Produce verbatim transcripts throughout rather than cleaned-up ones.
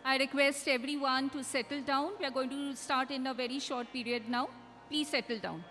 I request everyone to settle down. We are going to start in a very short period now. Please settle down.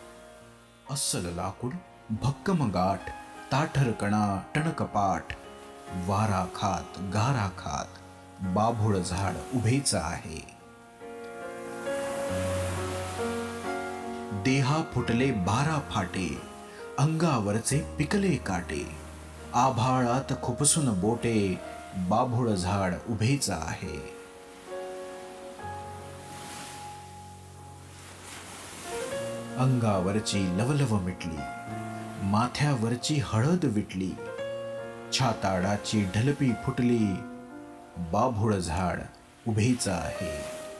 अस्सल लाकूड, भक्कम गाठ, ताठर कणा, टणकपाठ, वारा खात गारा खात बाभूळ झाड उभेच आहे. देहा फुटले बारा फाटे, अंगावरचे पिकले काटे, आभाळात खुपसून बोटे, बाभूळ झाड उभेच आहे. अंगावरची लवलव मिटली, माथ्यावरची हळद विटली, छाताडाची ढलपी फुटली, बाभूळ झाड उभेच आहे.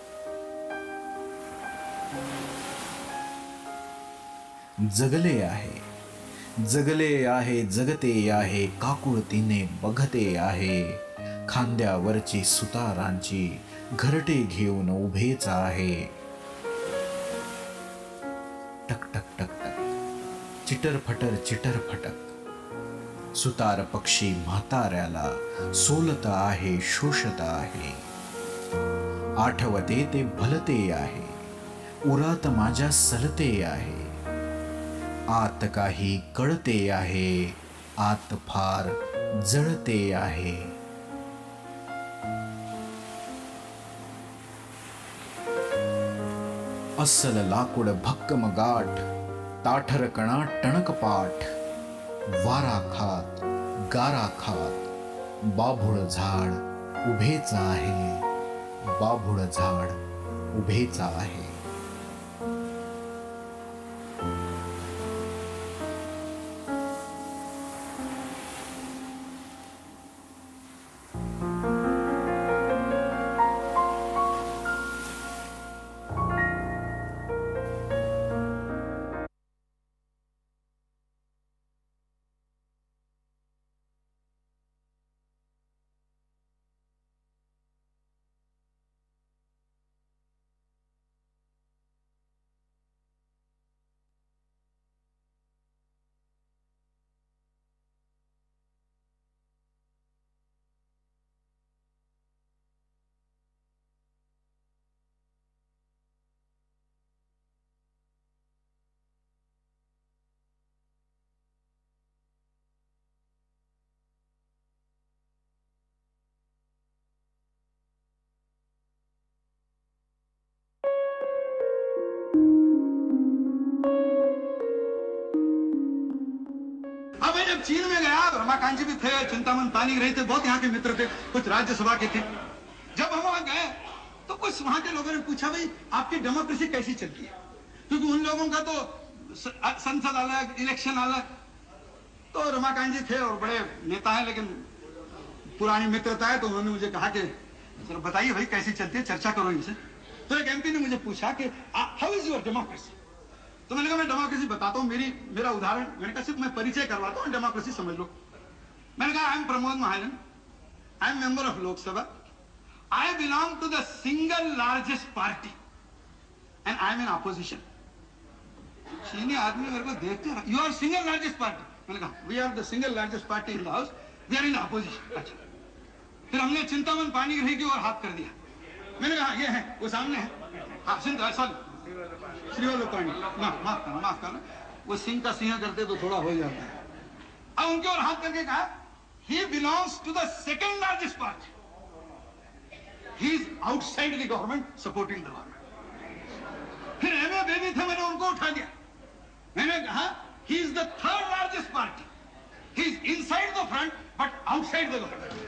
जगले आहे, जगले आहे, जगते आहे, काकुळतीने बघते आहे, खांद्यावरची सुतारांची घरटे घेऊन उभेच आहे. टक टक टक टक, चिटर फटर चिटर फटक, सुतार पक्षी म्हाताऱ्याला सोलत आहे, शोषत आहे. आठवते ते भलते आहे, उरात माझ्या सलते आहे. आत काही कळते आहे, आत फार जळते आहे. अस्सल लाकूड भक्कम गाठ, ताठरकणा टणकपाठ, वारा खात गारा खात बाभूळ झाड उभेच आहे. बाभूळ झाड उभेच आहे. जब चीन में गया तो रमाकांत जी भी थे, चिंतामन पानी रहे थे, बहुत यहाँ के मित्र थे, कुछ राज्यसभा के थे. जब हम वहां गए तो कुछ वहां के लोगों ने पूछा, भाई आपकी डेमोक्रेसी कैसी चलती है? क्योंकि उन लोगों का तो संसद अलग, इलेक्शन अलग. तो रमाकांत जी थे और बड़े नेता हैं, लेकिन पुरानी मित्रता है, तो उन्होंने मुझे कहा कि सर बताइए भाई कैसी चलती है, चर्चा करो इनसे. तो एक एमपी ने मुझे पूछा कि हाउ इज योर डेमोक्रेसी? तो मैंने कहा मैं डेमोक्रेसी बताता हूँ, मेरी मेरा उदाहरण, मैंने कहा सिर्फ मैं परिचय करवाता हूँ, डेमोक्रेसी समझ लो. मैंने कहा I am Pramod Mahajan, I am member of Lok Sabha, I belong to the single largest party and I am in opposition. चीनी आदमी मेरे को देखते हैं, you are single largest party. मैंने कहा we are the single largest party in the house, we are in opposition. अच्छा, फिर हमने चिंतामन पानी ग्रही की ओर हाथ कर दिया. मैंने कहा ये है, वो सामने है. हाँ सिंह, सॉरी श्रीवल्लभ पानी, माफ करना माफ करना, वो सिंह का सिंह करते तो थोड़ा हो जाता है. अब उनके ओर हाथ करके कहा he belongs to the second largest party, he is outside the government, supporting the government. फिर एमए बेबी थे, मैंने उनको उठा दिया. मैंने कहा he is the third largest party, he is inside the front but outside the government.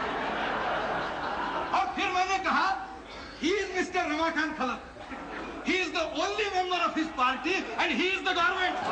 और फिर मैंने कहा he is Mister Ramakant Khalaf, he is the only member of his party and he is the government.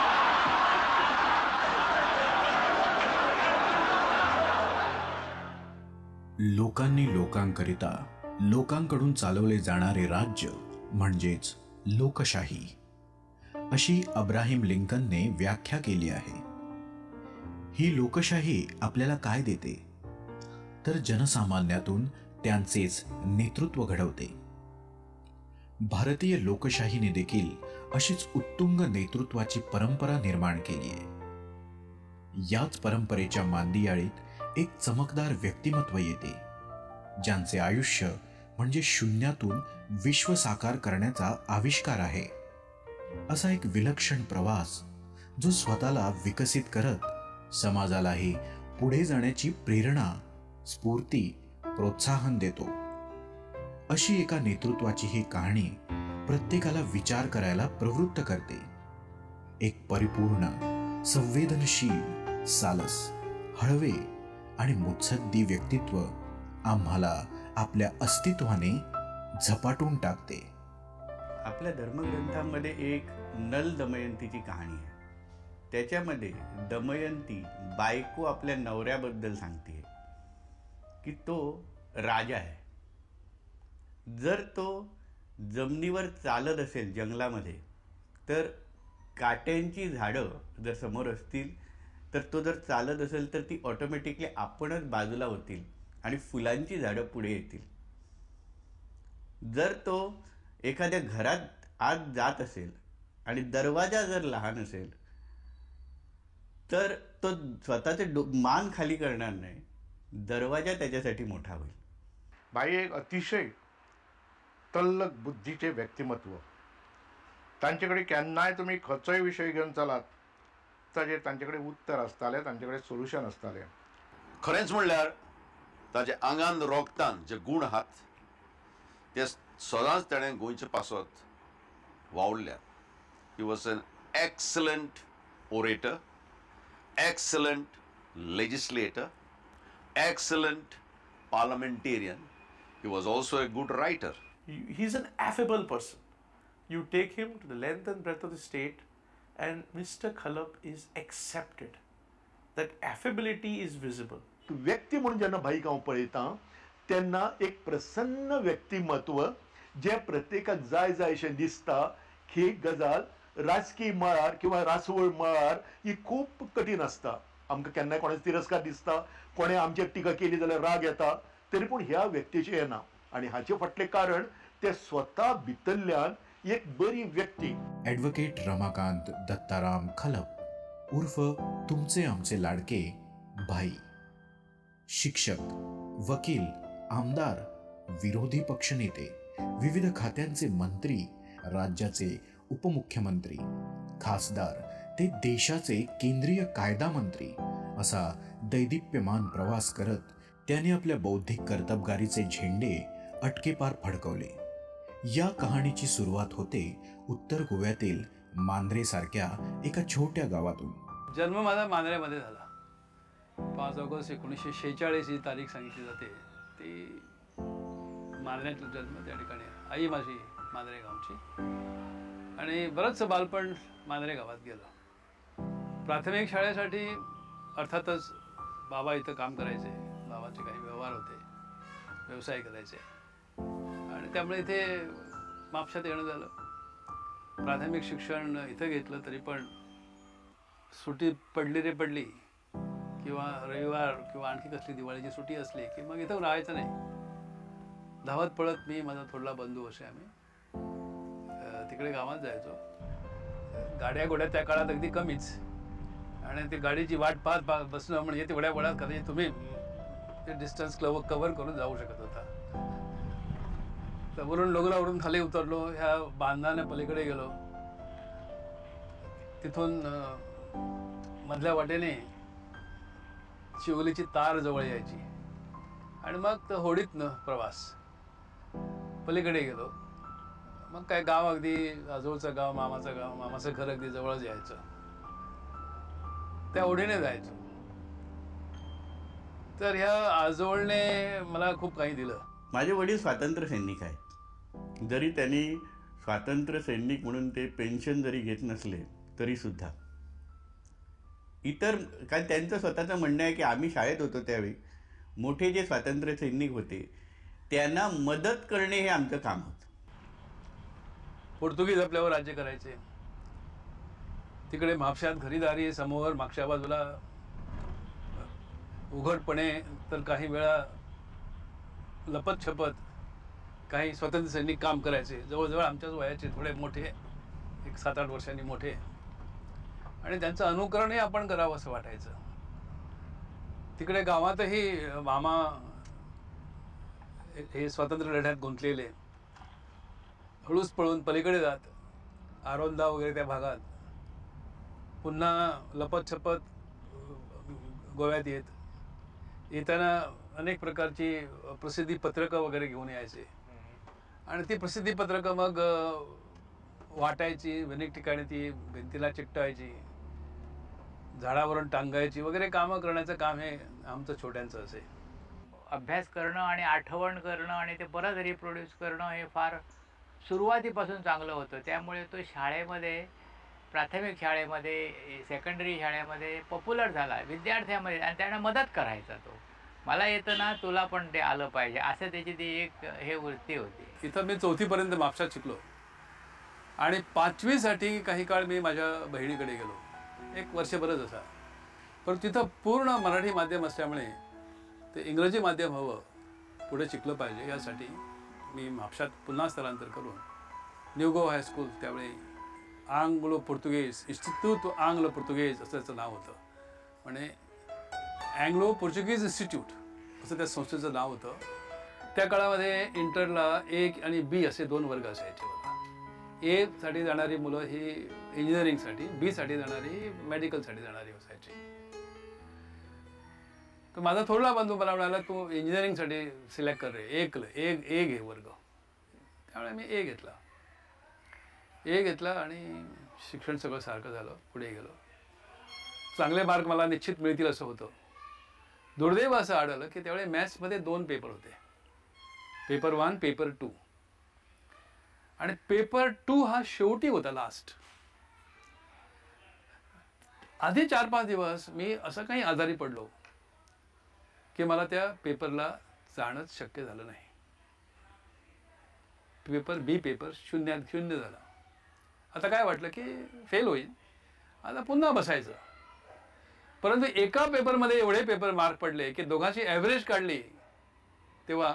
लोकांनी लोकांकरिता लोकांकडून चालवले जाणारे राज्य म्हणजेच लोकशाही, अशी अब्राहिम लिंकनने व्याख्या केली आहे. ही लोकशाही आपल्याला काय देते? तर जनसामान्यातून त्यांचेच नेतृत्व घडवते. भारतीय लोकशाहीने देखील अशीच उत्तुंग नेतृत्वाची परंपरा निर्माण केली आहे. याच परंपरेच्या मांदियाळीत एक चमकदार व्यक्तिमत्व येते, ज्यांचे आयुष्य म्हणजे शून्यातून विश्व साकार करण्याचा आविष्कार आहे. असा एक विलक्षण प्रवास जो स्वतःला विकसित करत समाजालाही पुढे जाण्याची प्रेरणा, स्फूर्ती, प्रोत्साहन देतो. अशी एका नेतृत्वाची ही कहाणी प्रत्येकाला विचार करायला प्रवृत्त करते. एक परिपूर्ण, संवेदनशील, सालस, हळवे आणि मुत्सद्दी व्यक्तित्व आम्हाला आपल्या अस्तित्वाने झपाटून टाकते. आपल्या धर्मग्रंथांमध्ये एक नल दमयंतीची कहाणी आहे. त्याच्यामध्ये दमयंती बायको आपल्या नवऱ्याबद्दल सांगते की तो राजा आहे. जर तो जमिनीवर चालत असेल जंगलामध्ये तर काट्यांची झाडं जर समोर असतील तर तो जर चालत असेल तर ती ऑटोमॅटिकली आपणच बाजूला होतील आणि फुलांची झाडं पुढे येतील. जर तो एखाद्या घरात आत जात असेल आणि दरवाजा जर लहान असेल तर तो स्वतःचे मान खाली करणार नाही, दरवाजा त्याच्यासाठी मोठा होईल. भाई एक अतिशय तल्लख बुद्धीचे व्यक्तिमत्व. तांचेकडे केन्नाय तुम्ही खंयचोय विशय घेवन चलात ताजेर तांचेकडे उत्तर आसतालें, तांचेकडे सोल्युशन आसतालें. खरेंच म्हणल्यार ताजे आंगान रोगतान जे गूण आहात ते सदांच ताणें गोंयचे पासत वावुरल्यात. He was an excellent orator, excellent legislator, excellent parliamentarian. He was also a good writer. He's an affable person. You take him to the length and breadth of the state and Mister Khalap is accepted. That affability is visible. व्यक्ती म्हणून जेन्ना भाईक हांव पळयतां तेन्ना एक प्रसन्न व्यक्तिमत्व जे प्रत्येकाक जाय जाय अशें दिसता. ही गजाल राजकीय मळार किंवा रासवळ मळार ही खूब कठीण आसता. आमकां केन्नाय कोणाचो तिरस्कार दिसता, कोणें आमचेर टिका केली जाल्यार राग येता, तरी पूण ह्या व्यक्तीचें येना. आनी हाचे फाटलें कारण ते स्वता भितरल्यान एक बरी व्यक्ती. ॲडव्होकेट रमाकांत दत्ताराम खलप उर्फ तुमचे आमचे लाडके भाई. शिक्षक, वकील, आमदार, विरोधी पक्षनेते, विविध खात्यांचे मंत्री, राज्याचे उपमुख्यमंत्री, खासदार ते देशाचे केंद्रीय कायदा मंत्री असा दैदिप्यमान प्रवास करत त्याने आपल्या बौद्धिक कर्तबगारीचे झेंडे अटकेपार फडकवले. या कहाणीची सुरुवात होते उत्तर गोव्यातील मांद्रे सारख्या एका छोट्या गावातून. जन्म माझा मांद्रेमध्ये झाला. पाच ऑगस्ट एकोणीसशे शेहेचाळीस ही तारीख सांगितली जाते. ती मांद्र्यात जन्म त्या ठिकाणी. आई माझी मांद्रे गावची आणि बरंचसं बालपण मांद्रे गावात गेलं. प्राथमिक शाळेसाठी अर्थातच बाबा इथं काम करायचे, बाबाचे काही व्यवहार होते, व्यवसाय करायचे आणि त्यामुळे इथे म्हापशात येणं झालं. प्राथमिक शिक्षण इथं घेतलं तरी पण सुट्टी पडली रे पडली किंवा रविवार किंवा आणखी कसली दिवाळीची सुट्टी असली की मग इथं राहायचं नाही. धावत पळत मी, माझा थोडला बंधू असे आम्ही तिकडे गावात जायचो. गाड्या गोड्या त्या काळात अगदी कमीच आणि ती गाडीची वाट पाहत पाहत बसणं म्हणजे तेवढ्या वेळात कदाचित तुम्ही ते डिस्टन्स क्लव कव्हर करून जाऊ शकत होता. तर वरून डोंगरावरून खाली उतरलो, ह्या बांधाने पलीकडे गेलो. तिथून मधल्या वाटेने शिवलीची तार जवळ यायची आणि मग होडीतनं प्रवास पलीकडे गेलो. मग काय गाव अगदी आजोळचं गाव, मामाचं गाव, मामाचं घर अगदी जवळच यायचं. त्या ओढीने जायचो. तर ह्या आजोळने मला खूप काही दिलं. माझे वडील स्वातंत्र्य सैनिक आहेत. जरी त्यांनी स्वातंत्र्य सैनिक म्हणून ते पेन्शन जरी घेत नसले तरी सुद्धा इतर काय त्यांचं स्वतःचं म्हणणं आहे की आम्ही शाळेत होतो त्यावेळी मोठे जे स्वातंत्र्य सैनिक होते त्यांना मदत करणे हे आमचं काम होतं. पोर्तुगीज आपल्यावर राज्य करायचे. तिकडे म्हापशात घरीदारी समोर मागच्या बाजूला उघडपणे तर काही वेळा लपत छपत काही स्वातंत्र्य सैनिक काम करायचे. जवळजवळ आमच्याच वयाचे, थोडे मोठे, एक सात आठ वर्षांनी मोठे, आणि त्यांचं अनुकरणही आपण करावं असं वाटायचं. तिकडे गावातही मामा हे स्वातंत्र्य लढ्यात गुंतलेले हळूच पळून पलीकडे जात आरोंदा वगैरे त्या भागात पुन्हा लपत छपत गोव्यात येत येताना अनेक प्रकारची प्रसिद्धी पत्रकं वगैरे घेऊन यायचे आणि ती प्रसिद्धी पत्रकं मग वाटायची, अनेक ठिकाणी ती भिंतीला चिकटवायची, झाडावरून टांगायची वगैरे कामं करण्याचं काम हे आमचं छोट्यांचं असे. अभ्यास करणं आणि आठवण करणं आणि ते परत रिप्रोड्यूस करणं हे फार सुरुवातीपासून चांगलं होतं. त्यामुळे तो शाळेमध्ये, प्राथमिक शाळेमध्ये, सेकंडरी शाळेमध्ये पॉप्युलर झाला विद्यार्थ्यांमध्ये आणि त्यांना मदत करायचा. तो मला येतं ना, तुला पण ते आलं पाहिजे असं त्याची ती एक हे वृत्ती होती. इथं मी चौथीपर्यंत म्हापशात शिकलो आणि पाचवीसाठी काही काळ मी माझ्या बहिणीकडे गेलो, एक वर्षभरच असा. पण तिथं पूर्ण मराठी माध्यम असल्यामुळे ते इंग्रजी माध्यम हवं, पुढे शिकलं पाहिजे यासाठी मी म्हापशात पुन्हा स्थलांतर करून न्यूगो हायस्कूल, त्यावेळी Anglo Portuguese institute Anglo Portuguese असं त्याचं नाव होतं, म्हणजे अँग्लो पोर्चुगीज इन्स्टिट्यूट असं त्या संस्थेचं नाव होतं. त्या काळामध्ये इंटरला ए आणि बी असे दोन वर्ग असायचे बघा. ए साठी जाणारी मुलं ही इंजिनिअरिंगसाठी, बी साठी जाणारी मेडिकलसाठी जाणारी असायची. तर माझा थोडा बंधू मला म्हणाला, तू इंजिनिअरिंगसाठी सिलेक्ट कर रे, एक ए ए घे वर्ग. त्यामुळे मी ए घेतला ए घेतला आणि शिक्षण सगळं सारखं झालं, पुढे गेलो. चांगले मार्क मला निश्चित मिळतील असं होतं. दुर्दैव असं आढळलं की त्यावेळी मॅथ्समध्ये दोन पेपर होते, पेपर वन, पेपर टू. आणि पेपर टू हा शेवटी होता, लास्ट. आधी चार पाच दिवस मी असं काही आजारी पडलो की मला त्या पेपरला जाणंच शक्य झालं नाही. पेपर बी पेपर शून्य शून्य झाला. आता काय वाटलं की फेल होईल, आता पुन्हा बसायचं. परंतु एका पेपरमध्ये एवढे पेपर मार्क पडले की दोघांची ॲव्हरेज काढली तेव्हा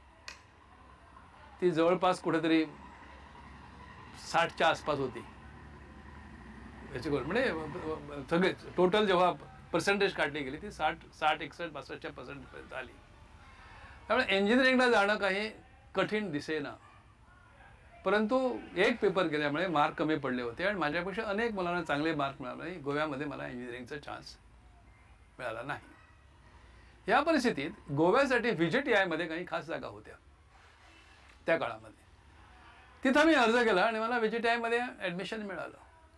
ती जवळपास कुठेतरी साठच्या आसपास होती. याची गोष्ट म्हणजे सगळे टोटल जेव्हा पर्सेंटेज काढली गेली ती साठ साठ एकसष्ट पासष्टच्या पर्सेंटपर्यंत आली. त्यामुळे इंजिनिअरिंगला जाणं काही कठीण दिसेना. परंतु एक पेपर गेल्यामुळे मार्क कमी पडले होते आणि माझ्यापेक्षा अनेक मुलांना चांगले मार्क मिळाले. गोव्यामध्ये मला इंजिनिअरिंगचा चान्स मिळाला नाही. या परिस्थितीत गोव्यासाठी व्ही जी टी आयमध्ये काही खास जागा होत्या त्या काळामध्ये. तिथं मी अर्ज केला आणि मला व्ही जी टी आयमध्ये ॲडमिशन मिळालं.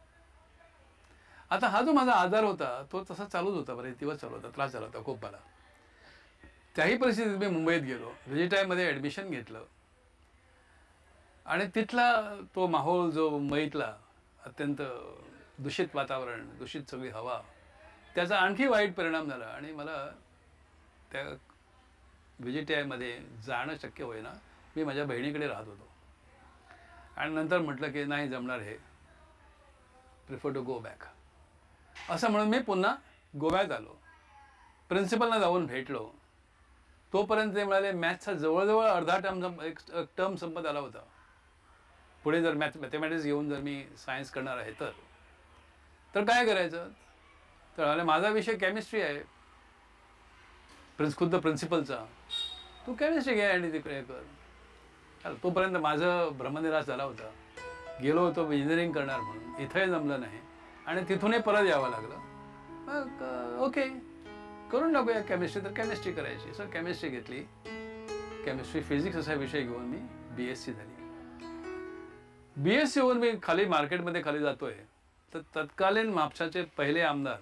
आता हा जो माझा आजार होता तो तसा चालूच होता, बरेच दिवस चालू होता, त्रास झाला होता खूप मला. त्याही परिस्थितीत मी मुंबईत गेलो, व्ही जी टी आयमध्ये ॲडमिशन घेतलं आणि तिथला तो माहोल जो मुंबईतला अत्यंत दूषित वातावरण, दूषित सगळी हवा, त्याचा आणखी वाईट परिणाम झाला आणि मला त्या व्ही जी टी आयमध्ये जाणं शक्य होईना. मी माझ्या बहिणीकडे राहत होतो आणि नंतर म्हटलं की नाही जमणार हे, प्रिफर टू गो बॅक असं म्हणून मी पुन्हा गोव्यात आलो. प्रिन्सिपलना जाऊन भेटलो. तोपर्यंत ते म्हणाले मॅथ्सचा जवळजवळ अर्धा टर्म एक टर्म संपत आला होता. पुढे जर मॅथ मॅथमॅटिक्स घेऊन जर मी सायन्स करणार आहे तर तर काय करायचं. तर म्हणाले माझा विषय केमिस्ट्री आहे, प्रिन्स खुद्द प्रिन्सिपलचा, तू केमिस्ट्री घे आणि तिकडे कर. तोपर्यंत माझं भ्रमनिराश झाला होता. गेलो होतो इंजिनिअरिंग करणार म्हणून, इथंही जमलं नाही आणि तिथूनही परत यावं लागलं. मग ओके करून टाकूया केमिस्ट्री, तर केमिस्ट्री करायची. सर केमिस्ट्री घेतली. केमिस्ट्री फिजिक्स असा विषय घेऊन मी बी एस सी झाली. बी एस सी होऊन मी खाली मार्केटमध्ये खाली जातोय तर तत्कालीन म्हापशाचे पहिले आमदार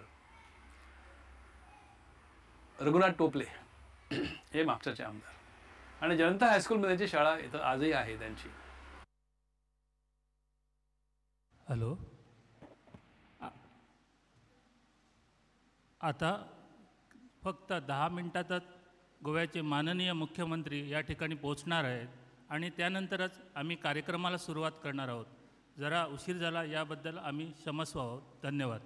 रघुनाथ टोपले हे म्हापशाचे आमदार आणि जनता हायस्कूलमध्ये जी शाळा इथं आजही आहे त्यांची. हॅलो, आता फक्त दहा मिनिटातच गोव्याचे माननीय मुख्यमंत्री या ठिकाणी पोहोचणार आहेत आणि त्यानंतरच आम्ही कार्यक्रमाला सुरुवात करणार आहोत. जरा उशीर झाला याबद्दल आम्ही क्षमस्व आहोत. धन्यवाद.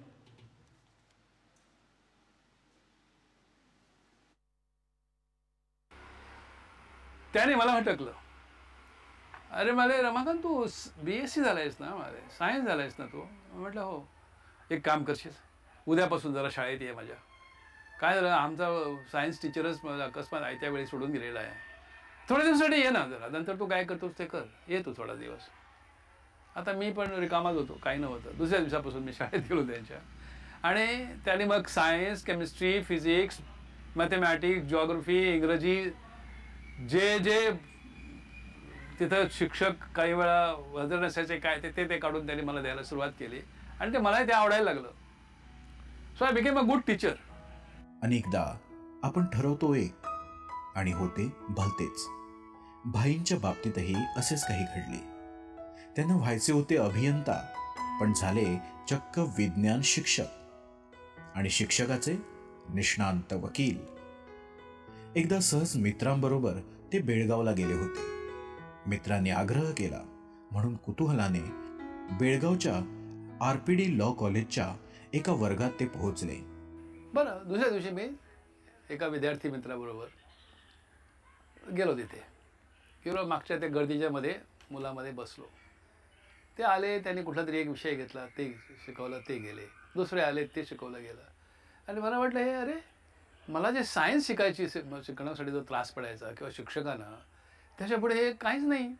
त्याने मला हटकलं. अरे मला रमाकांत तू बी एस सी झाला आहेस ना, मला सायन्स झाला आहेस ना तू. म्हटलं हो. एक काम करशील, उद्यापासून जरा शाळेत ये माझ्या. काय झालं, आमचा सायन्स टीचरच मला अकस्मात आयत्या वेळी सोडून गेलेला आहे. थोड्या दिवसासाठी ये ना जरा, नंतर तू काय करतोस ते कर, ये तू थोडा दिवस. आता मी पण रिकामाच होतो, काही नव्हतं. दुसऱ्या दिवसापासून मी शाळेत गेलो त्यांच्या आणि त्याने मग science, chemistry, physics, mathematics, geography, इंग्रजी, जे जे तिथं शिक्षक काही वेळा हजर नसायचे काय ते ते काढून त्यांनी मला द्यायला सुरुवात केली आणि ते मलाही ते आवडायला लागलं. So I became a good teacher. अनेकदा आपण ठरवतो एक आणि होते भलतेच. भाईंच्या बाबतीतही असेच काही घडले. त्यांना व्हायचे होते अभियंता, पण झाले चक्क विज्ञान शिक्षक आणि शिक्षकाचे निष्णांत वकील. एकदा सहज मित्रांबरोबर ते बेळगावला गेले होते. मित्रांनी आग्रह केला म्हणून कुतूहलाने बेळगावच्या आर पी डी लॉ कॉलेजच्या एका वर्गात ते पोहोचले. बरं, दुसऱ्या दिवशी मी एका विद्यार्थी मित्राबरोबर गेलो. तिथे गेलो, मागच्या त्या गर्दीच्या मध्ये मुलामध्ये बसलो. ते आले, त्यांनी कुठला तरी एक विषय घेतला, ते शिकवलं, ते गेले. दुसरे आले, ते शिकवलं गेलं. आणि मला वाटलं हे अरे मला जे सायन्स शिकायची शिकण्यासाठी जो त्रास पडायचा किंवा शिक्षकांना, त्याच्यापुढे हे काहीच नाही.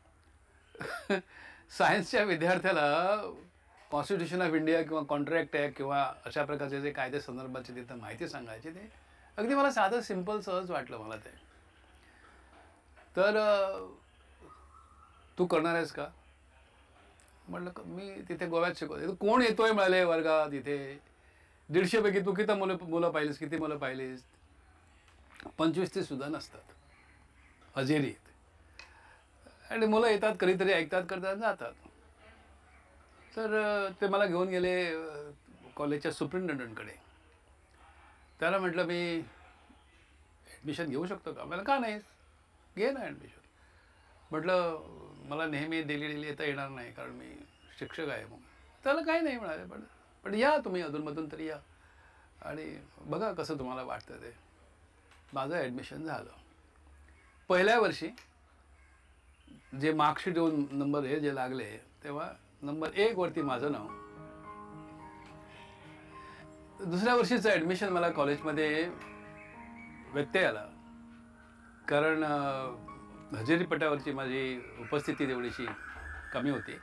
सायन्सच्या विद्यार्थ्याला कॉन्स्टिट्यूशन ऑफ इंडिया किंवा कॉन्ट्रॅक्ट ॲक्ट किंवा अशा प्रकारचे जे कायदे संदर्भाची तिथं माहिती सांगायची, ते अगदी मला साधं सिम्पल सहज वाटलं मला ते. तर तू करणार आहेस का म्हटलं. मी तिथे गोव्यात शिकवतो. कोण येतोय म्हणाले वर्गात. इथे दीडशेपैकी तू किती मुलं मुलं पाहिलीस किती मुलं पाहिलीस पंचवीस ते सुद्धा नसतात हजेरीत. आणि मुलं येतात, कधीतरी ऐकतात, करतात, जातात. तर ते मला घेऊन गेले कॉलेजच्या सुप्रिंटेंडंटकडे. त्याला म्हटलं मी ॲडमिशन घेऊ शकतो का. मला का नाही, घे ना ॲडमिशन. म्हटलं मला नेहमी डेली डेली येता येणार नाही कारण मी शिक्षक आहे. मग त्याला काही नाही म्हणाले, पण पण या तुम्ही अधूनमधून तरी या आणि बघा कसं तुम्हाला वाटतं ते. माझं ॲडमिशन झालं. पहिल्या वर्षी जे मार्कशीट येऊन नंबर हे जे लागले तेव्हा नंबर एक वरती माझं नाव. दुसऱ्या वर्षीचं ॲडमिशन मला कॉलेजमध्ये व्यत्यय आला कारण हजेरी पटावरची माझी उपस्थिती तेवढीशी कमी होती.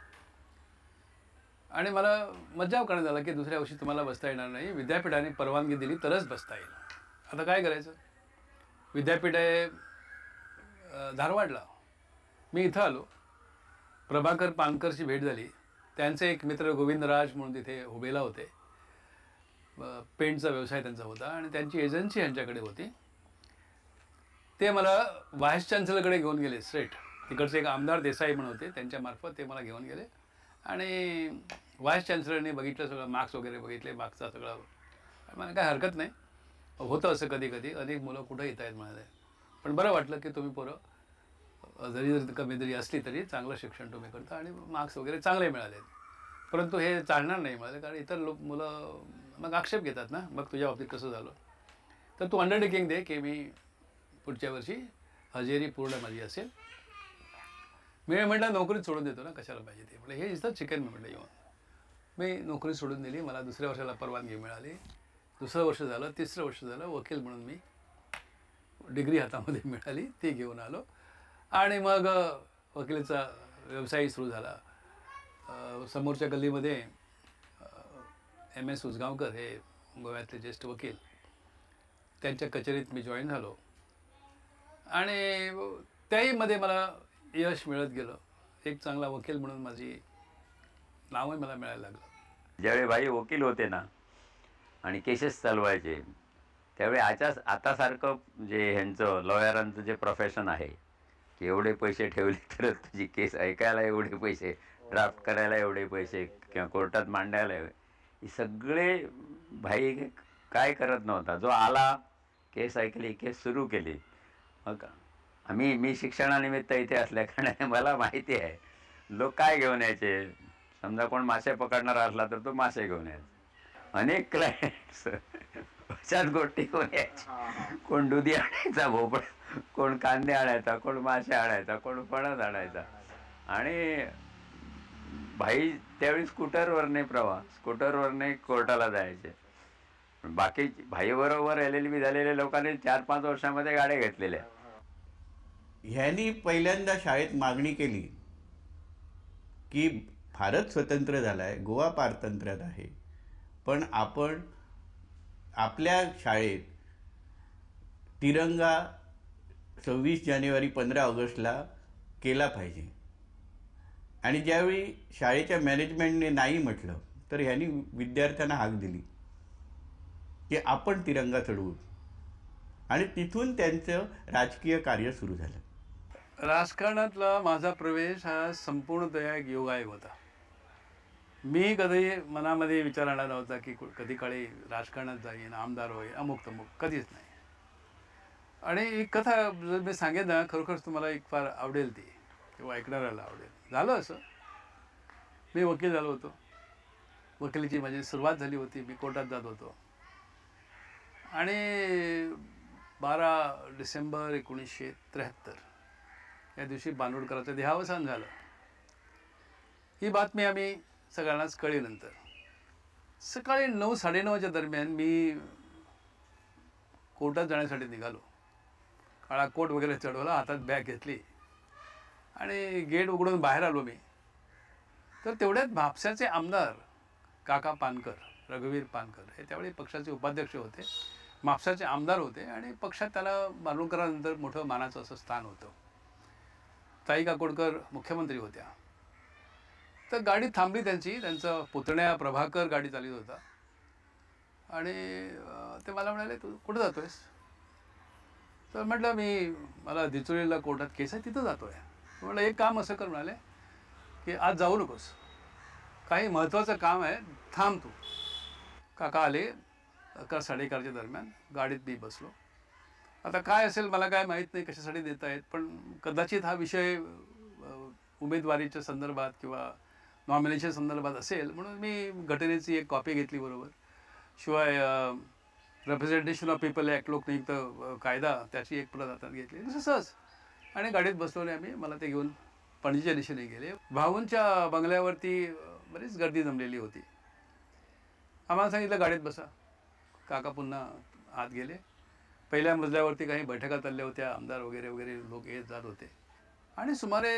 आणि मला मज्जाव करण्यात आला की दुसऱ्या वर्षी तुम्हाला बसता येणार नाही, विद्यापीठाने परवानगी दिली तरच बसता येईल. आता काय करायचं. विद्यापीठ आहे धारवाडला. मी इथं आलो. प्रभाकर पानकरची भेट झाली. त्यांचे एक मित्र गोविंदराज म्हणून तिथे उभेला होते. पेंटचा व्यवसाय त्यांचा होता आणि त्यांची एजन्सी यांच्याकडे होती. ते मला व्हाईस चान्सलरकडे घेऊन गेले स्ट्रेट. तिकडचे एक आमदार देसाई म्हणून होते, त्यांच्यामार्फत ते मला घेऊन गेले. आणि व्हाईस चान्सलरने बघितलं सगळं, मार्क्स वगैरे बघितले, मार्क्सचा सगळं. मला काय हरकत नाही, होतं असं कधी कधी, अनेक मुलं कुठं येत आहेत म्हणाले. पण बरं वाटलं की तुम्ही पोरं जरी जरी कमी जरी असली तरी चांगलं शिक्षण तुम्ही करता आणि मार्क्स वगैरे चांगले मिळाले. परंतु हे चालणार नाही म्हणाले कारण इतर लोक मुलं मग आक्षेप घेतात ना, मग तुझ्या बाबतीत कसं झालं. तर तू अंडरटेकिंग दे की मी पुढच्या वर्षी हजेरी पूर्ण माझी असेल. मी म्हटलं नोकरी सोडून देतो ना, कशाला पाहिजे ते. म्हटलं हे इथं चिकन. मी म्हटलं येऊन मी नोकरी सोडून दिली. मला दुसऱ्या वर्षाला परवानगी मिळाली. दुसरं वर्ष झालं, तिसरं वर्ष झालं. वकील म्हणून मी डिग्री हातामध्ये मिळाली, ती घेऊन आलो. आणि मग वकिलीचा व्यवसाय सुरू झाला. समोरच्या गल्लीमध्ये एम एस उसगावकर हे गोव्यातले ज्येष्ठ वकील, त्यांच्या कचेरीत मी जॉईन झालो. आणि त्याही मध्ये मला यश मिळत गेलं. एक चांगला वकील म्हणून माझी नावही मला मिळायला लागलं. ज्यावेळी भाई वकील होते ना आणि केसेस चालवायचे त्यावेळी आच्या आतासारखं जे ह्यांचं लॉयरांचं जे प्रोफेशन आहे की एवढे पैसे ठेवले तर तुझी केस ऐकायला एवढे पैसे, ड्राफ्ट करायला एवढे पैसे किंवा कोर्टात मांडायला, हे सगळे भाई काय करत नव्हता. जो आला, केस ऐकली, केस सुरू केली. मग आम्ही मी शिक्षणानिमित्त इथे असल्या कारणाने मला माहिती आहे लोक काय घेऊन यायचे. समजा कोण मासे पकडणारा असला तर तो मासे घेऊन यायचा. अनेक क्लायंट्स अशाच गोष्टी घेऊन यायचे. कोण दुधी आणायचा, भोपळ, कोण कांदे आणायचा, कोण मासे आणायचा, कोण फणस आणायचा. आणि भाई त्यावेळी स्कूटरवरने प्रवास स्कूटरवरने कोर्टाला जायचे. बाकी भाईबरोबर एल एल बी झालेल्या लोकांनी चार पाच वर्षामध्ये गाड्या घेतलेल्या. ह्यांनी पहिल्यांदा शाळेत मागणी केली की भारत स्वतंत्र झाला आहे, गोवा पारतंत्र्यात आहे, पण आपण आपल्या शाळेत तिरंगा सव्वीस जानेवारी पंधरा ऑगस्टला केला पाहिजे. आणि ज्यावेळी शाळेच्या मॅनेजमेंटने नाही म्हटलं तर ह्यांनी विद्यार्थ्यांना हाक दिली की आपण तिरंगा चढवू. आणि तिथून त्यांचं राजकीय कार्य सुरू झालं. राजकारणातला माझा प्रवेश हा संपूर्णतया एक योगायोग होता. मी कधी मनामध्ये विचार आणला नव्हता की कधी काळी राजकारणात जाईन, आमदार होईल, अमुक तमुक, कधीच नाही. आणि एक कथा जर मी सांगेन ना, खरोखरच तुम्हाला एक फार आवडेल ती, किंवा ऐकणाऱ्याला आवडेल. झालं असं, मी वकील झालो होतो. वकिलीची माझी सुरुवात झाली होती. मी कोर्टात जात होतो. आणि बारा डिसेंबर एकोणीसशे त्र्याहत्तर या दिवशी बांदोडकरांचं देहावसान झालं. ही बातमी आम्ही सगळ्यांनाच कळल्यानंतर सकाळी नऊ साडेनऊच्या दरम्यान मी कोर्टात जाण्यासाठी निघालो. काळा कोट वगैरे चढवला, हातात बॅग घेतली आणि गेट उघडून बाहेर आलो मी. तर तेवढ्यात म्हापसाचे आमदार काका पानकर, रघुवीर पानकर हे त्यावेळी पक्षाचे उपाध्यक्ष होते, म्हापसाचे आमदार होते आणि पक्षात त्याला बांदोडकरांनंतर मोठं मानाचं असं स्थान होतं. ताई काकोडकर मुख्यमंत्री होत्या. तर गाडी थांबली त्यांची. त्यांचा पुतण्या प्रभाकर गाडी चालत होता आणि ते मला म्हणाले, तू कुठं जातोयस? तर म्हटलं, मी मला दिचोलीला कोर्टात केस आहे, तिथं जातो आहे. म्हटलं, एक काम असं कर म्हणाले की आज जाऊ नकोस, काही महत्त्वाचं काम आहे, थांब तू. काका आले अकरा साडे अकराच्या दरम्यान. गाडीत मी बसलो. आता काय असेल मला काय माहीत नाही, कशासाठी देत आहेत, पण कदाचित हा विषय उमेदवारीच्या संदर्भात किंवा नॉमिनेशन संदर्भात असेल म्हणून मी घटनेची एक कॉपी घेतली बरोबर. शिवाय रिप्रेझेंटेशन ऑफ पीपल ॲक्ट, लोकनियुक्त कायदा, त्याची एक प्रत हातात घेतली. तसं सहज आणि गाडीत बसवले आम्ही. मला ते घेऊन पणजीच्या दिशेने गेले. भाऊंच्या बंगल्यावरती बरीच गर्दी जमलेली होती. आम्हाला सांगितलं गाडीत बसा. काका पुन्हा आत गेले. पहिल्या मजल्यावरती काही बैठका चालल्या होत्या, आमदार वगैरे वगैरे लोक येत जात होते. आणि सुमारे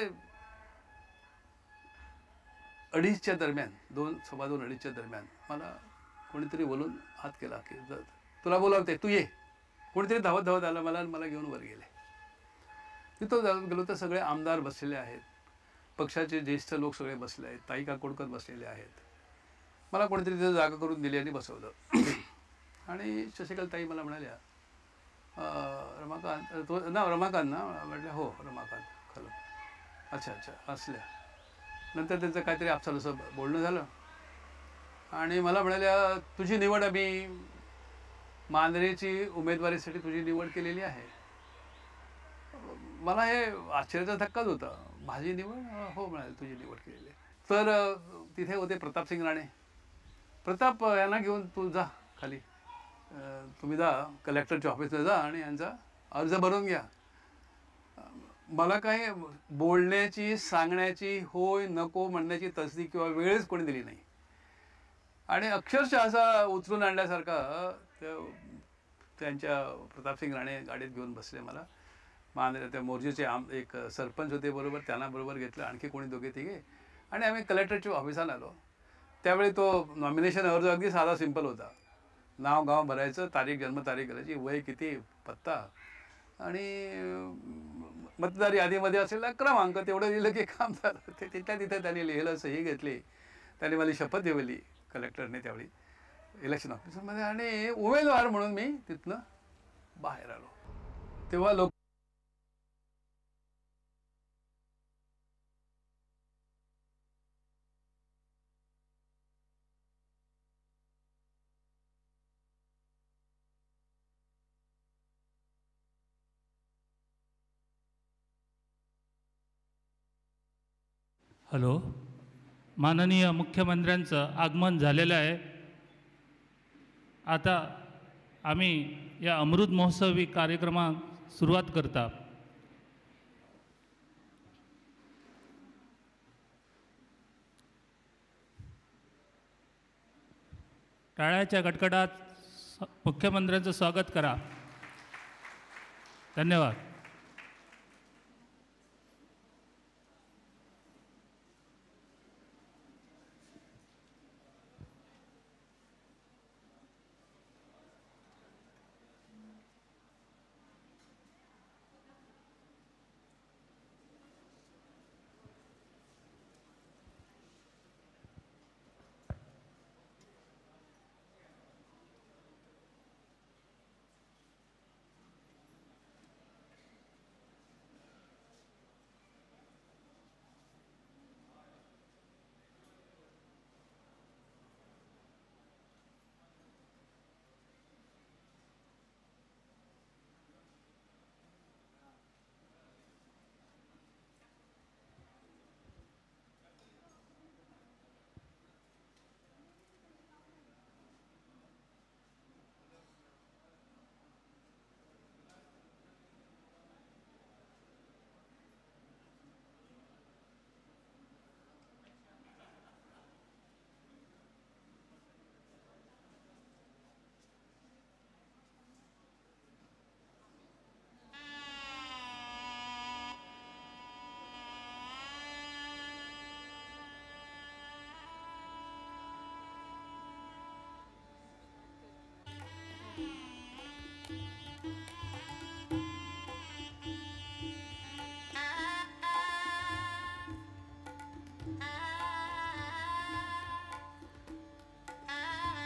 अडीचच्या दरम्यान, दोन सव्वा दोन अडीचच्या दरम्यान मला कोणीतरी बोलून हात केला की तुला बोलावते, तू ये. कोणीतरी धावत धावत आलं मला, मला घेऊन वर गेले. तिथं जाऊन गेलो तर सगळे आमदार बसलेले आहेत, पक्षाचे ज्येष्ठ लोक सगळे बसले आहेत, ताई काकोडकर बसलेले आहेत. मला कोणीतरी तिथं जागा करून दिली आणि बसवलं. आणि शशिकलाताई मला म्हणाल्या, रमाकांत तो ना रमाकांत ना म्हटलं, हो रमाकांत खरं. अच्छा अच्छा असल्या. नंतर त्यांचं काहीतरी आपसाला असं बोलणं झालं आणि मला म्हणाल्या, तुझी निवड आम्ही मांजरेची उमेदवारीसाठी तुझी निवड केलेली आहे. मला हे आश्चर्याचा धक्काच होता. माझी निवड? हो म्हणाले, तुझी निवड केलेली आहे. तर तिथे होते प्रतापसिंग राणे. प्रताप यांना घेऊन तू जा खाली, तुम्ही जा कलेक्टरच्या ऑफिसला जा आणि यांचा अर्ज भरून घ्या. मला काही बोलण्याची, सांगण्याची, होय नको म्हणण्याची तसदी किंवा वेळच कोणी दिली नाही. आणि अक्षरशः असा उचलून आणल्यासारखा त्यांच्या प्रतापसिंग राणे गाडीत घेऊन बसले मला. मान त्या मोर्जीचे आम एक सरपंच होते बरोबर, त्यांना बरोबर घेतलं, आणखी कोणी दोघे तिघे, आणि आम्ही कलेक्टरच्या ऑफिसात आलो. त्यावेळी तो नॉमिनेशन अर्ज अगदी साधा सिंपल होता. नाव गाव भरायचं, तारीख जन्मतारीख करायची, वय किती, पत्ता आणि मतदार यादीमध्ये असलेला क्रमांक, तेवढं लिहिलं की काम झालं. ते तिथल्या तिथं त्यांनी लिहिलं, सही घेतली. त्यांनी मला शपथ दिवली कलेक्टरने त्यावेळी इलेक्शन ऑफिसरमध्ये, आणि उमेदवार म्हणून मी तिथनं बाहेर आलो. तेव्हा लोक हॅलो, माननीय मुख्यमंत्र्यांचं आगमन झालेलं आहे. आता आम्ही या अमृत महोत्सवी कार्यक्रमात सुरुवात करता. टाळ्याच्या गडगडात मुख्यमंत्र्यांचं स्वागत करा. धन्यवाद.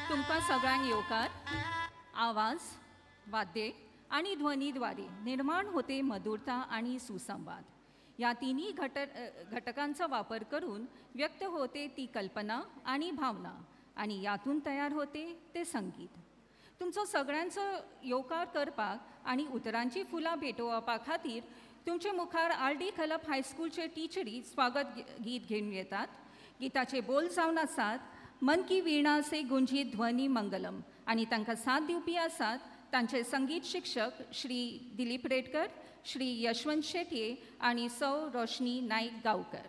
तुमकां सगळ्यांक येवकार. आवाज, वाद्ये आणि ध्वनीद्वारे निर्माण होते मधुरता आणि सुसंवाद. या तिन्ही घट घटकांचा वापर करून व्यक्त होते ती कल्पना आणि भावना आणि यातून तयार होते ते संगीत. तुमचो सगळ्यांचो येवकार करपाक आणि उतरांची फुलां भेटोवपा खातीर तुमचे मुखार आर डी खलप हायस्कूलचे टिचरी स्वागत गीत घेवन येतात. गिताचे बोल जावन आसात मन की वीणा से गुंजीत ध्वनी मंगलम आणि तांकां साथ दिवपी आसात तांचे संगीत शिक्षक श्री दिलीप रेडकर, श्री यशवंत शेटये आणि सौ रोशनी नाईक गांवकर.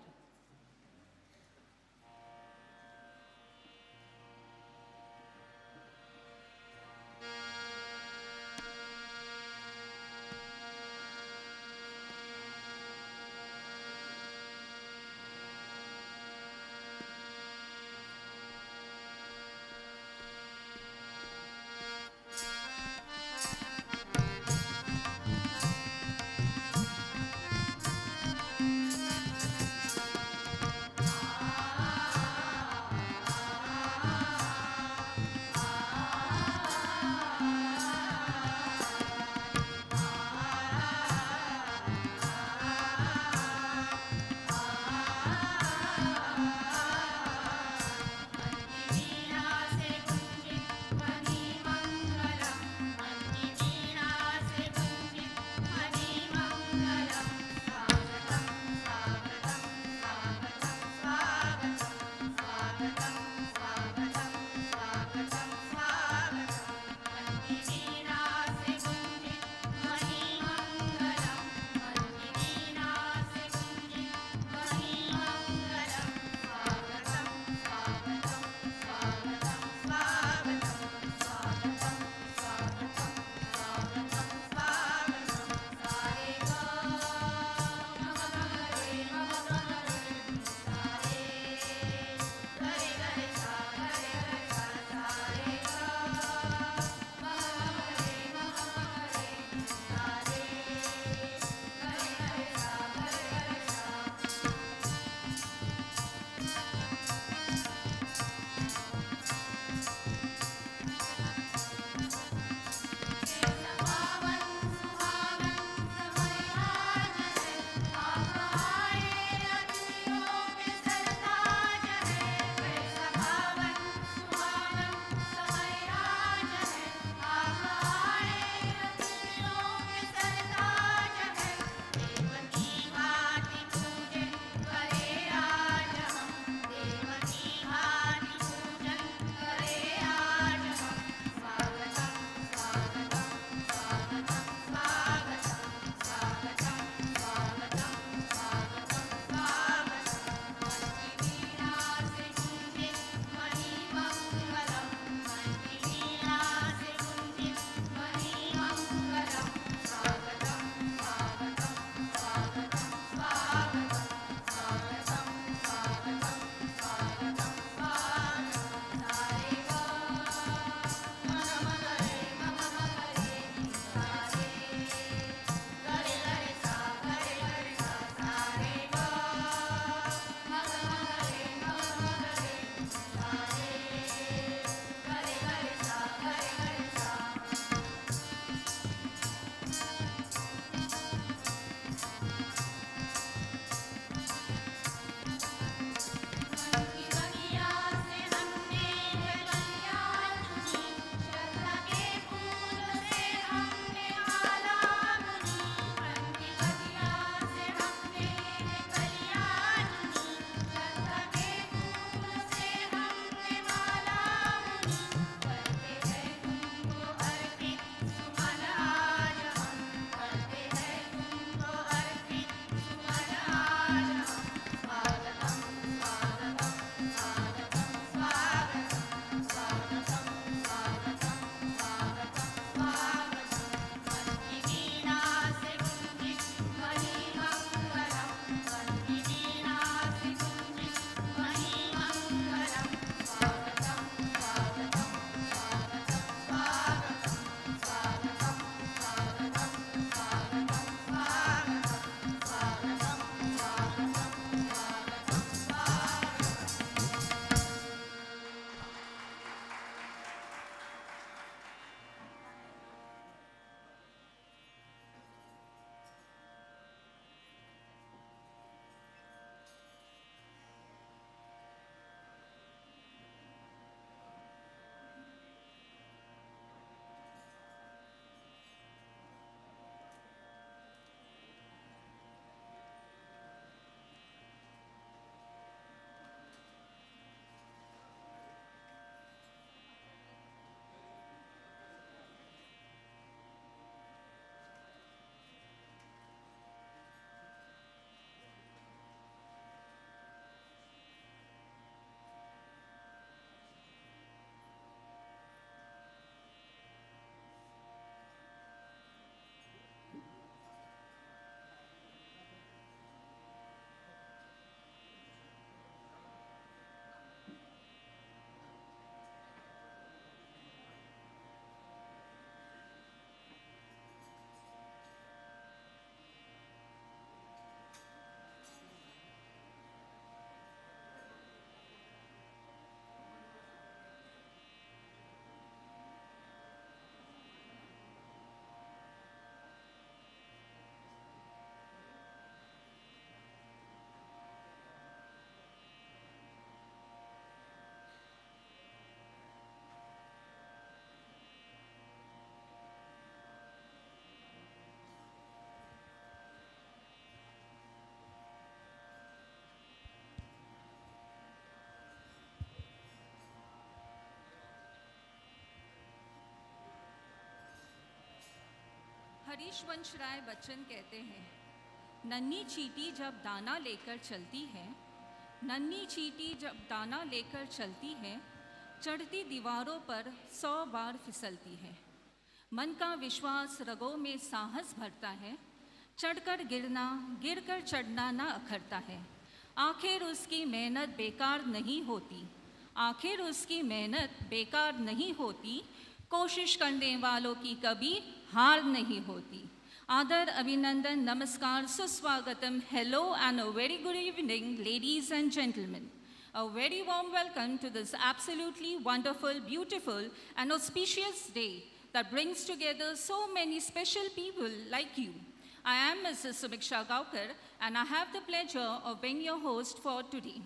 हरीश राय बच्चन कहते हैं, नन्ही चींटी जब दाना लेकर चलती है, नन्ही चींटी जब दाना लेकर चलती है, चढ़ती दीवारों पर सौ बार फिसलती है। मन का विश्वास रगों में साहस भरता है, चढ़कर गिरना गिरकर चढ़ना ना अखरता है। आखिर उसकी मेहनत बेकार नहीं होती, आखिर उसकी मेहनत बेकार नहीं होती, कोशिश करने वालों की कभी हार नहीं होती। आदर, अभिनंदन, नमस्कार, सुस्वागतम, hello and a very good evening, ladies and gentlemen. A very warm welcome to this absolutely wonderful, beautiful and auspicious day that brings together so many special people like you. I am Missus Sumiksha Gaukar and I have the pleasure of being your host for today.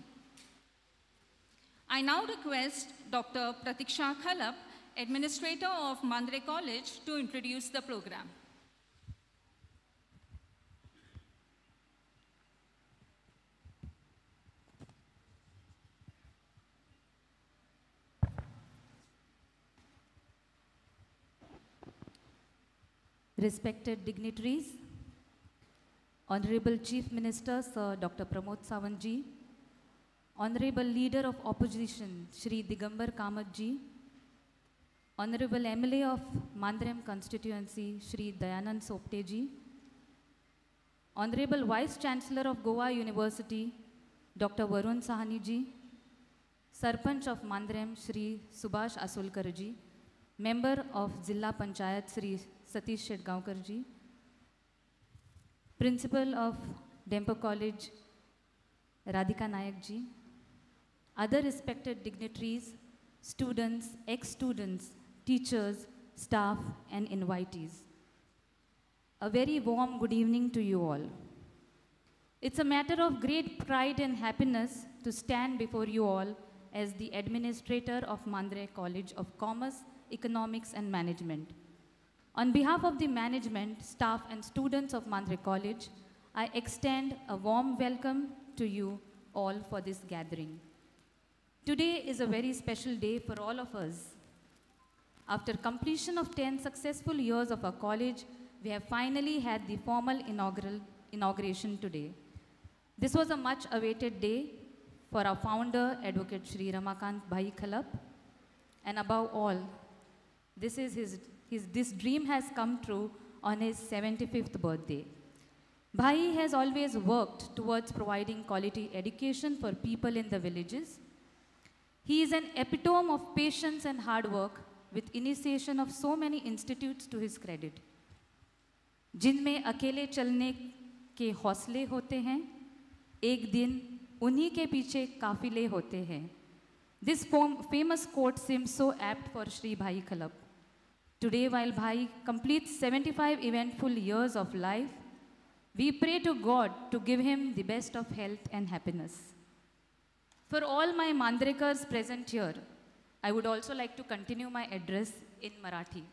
I now request Doctor Pratiksha Khalap, Administrator of Mandre College, to introduce the program. Respected dignitaries, Honorable Chief Minister Sir Doctor Pramod Sawantji, Honorable Leader of Opposition Shri Digambar Kamatji, Honorable M L A of Mandrem Constituency Shri Dayanand Sopteji, Honorable Vice Chancellor of Goa University Doctor Varun Sahaniji, Sarpanch of Mandrem Shri Subhash Asulkarji, Member of Zilla Panchayat Shri Satish Shedgaonkarji, Principal of Dempo College Radhika Nayakji, other respected dignitaries, students, ex-students, teachers, staff and invitees. A very warm good evening to you all. It's a matter of great pride and happiness to stand before you all as the administrator of Mandre College of Commerce, Economics and Management. On behalf of the management, staff and students of Mandre College, I extend a warm welcome to you all for this gathering. Today is a very special day for all of us. After completion of ten successful years of our college, we have finally had the formal inaugural inauguration today. This was a much awaited day for our founder, Advocate Shri Ramakant Bhai Khalap, and above all, this is his, his this dream has come true on his seventy-fifth birthday. Bhai has always worked towards providing quality education for people in the villages. He is an epitome of patience and hard work with initiation of so many institutes to his credit, जिनमें अकेले चलने के हौसले होते हैं, एक दिन उन्हीं के पीछे काफिले होते हैं. This famous quote seems so apt for Shri Bhai Khalap. Today, while Bhai completes seventy-five eventful years of life, we pray to God to give him the best of health and happiness. For all my Mandrekars present here, I would also like to continue my address in Marathi.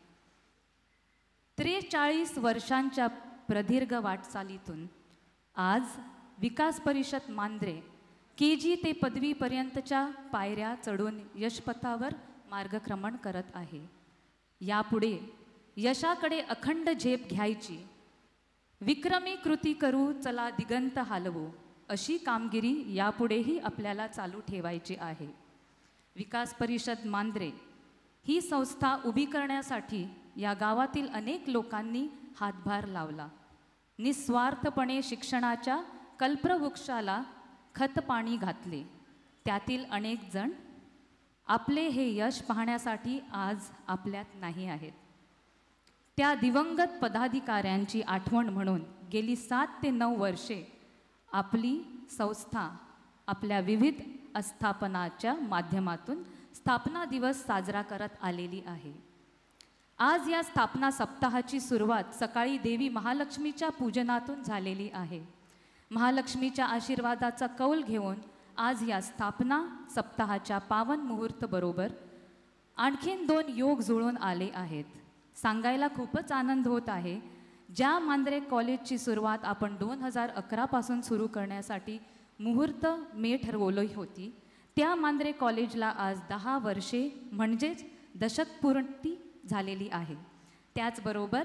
त्रेचाळीस वर्षांच्या प्रदीर्घ वाटचालीतून आज विकास परिषद मांद्रे के जी ते पदवीपर्यंतच्या पायऱ्या चढून यशपथावर मार्गक्रमण करत आहे. यापुढे यशाकडे अखंड झेप घ्यायची, विक्रमी कृती करू, चला दिगंत हालवू, अशी कामगिरी यापुढेही आपल्याला चालू ठेवायची आहे. विकास परिषद मांद्रे ही संस्था उभी करण्यासाठी या गावातील अनेक लोकांनी हातभार लावला. निस्वार्थपणे शिक्षणाच्या कल्पवृक्षाला खतपाणी घातले. त्यातील अनेक जण आपले हे यश पाहण्यासाठी आज आपल्यात नाही आहेत. त्या दिवंगत पदाधिकाऱ्यांची आठवण म्हणून गेली सात ते नऊ वर्षे आपली संस्था आपल्या विविध आस्थापनाच्या माध्यमातून स्थापना दिवस साजरा करत आलेली आहे. आज या स्थापना सप्ताहाची सुरुवात सकाळी देवी महालक्ष्मीच्या पूजनातून झालेली आहे. महालक्ष्मीच्या आशीर्वादाचा कौल घेऊन आज या स्थापना सप्ताहाच्या पावन मुहूर्त बरोबर आणखीन दोन योग जुळून आले आहेत. सांगायला खूपच आनंद होत आहे. ज्या मांद्रे कॉलेजची सुरुवात आपण दोन हजार अकरा पासून सुरू करण्यासाठी मुहूर्त मे ठरवली होती, त्या मांद्रे कॉलेजला आज दहा वर्षे म्हणजेच दशकपूर्ती झालेली आहे. त्याचबरोबर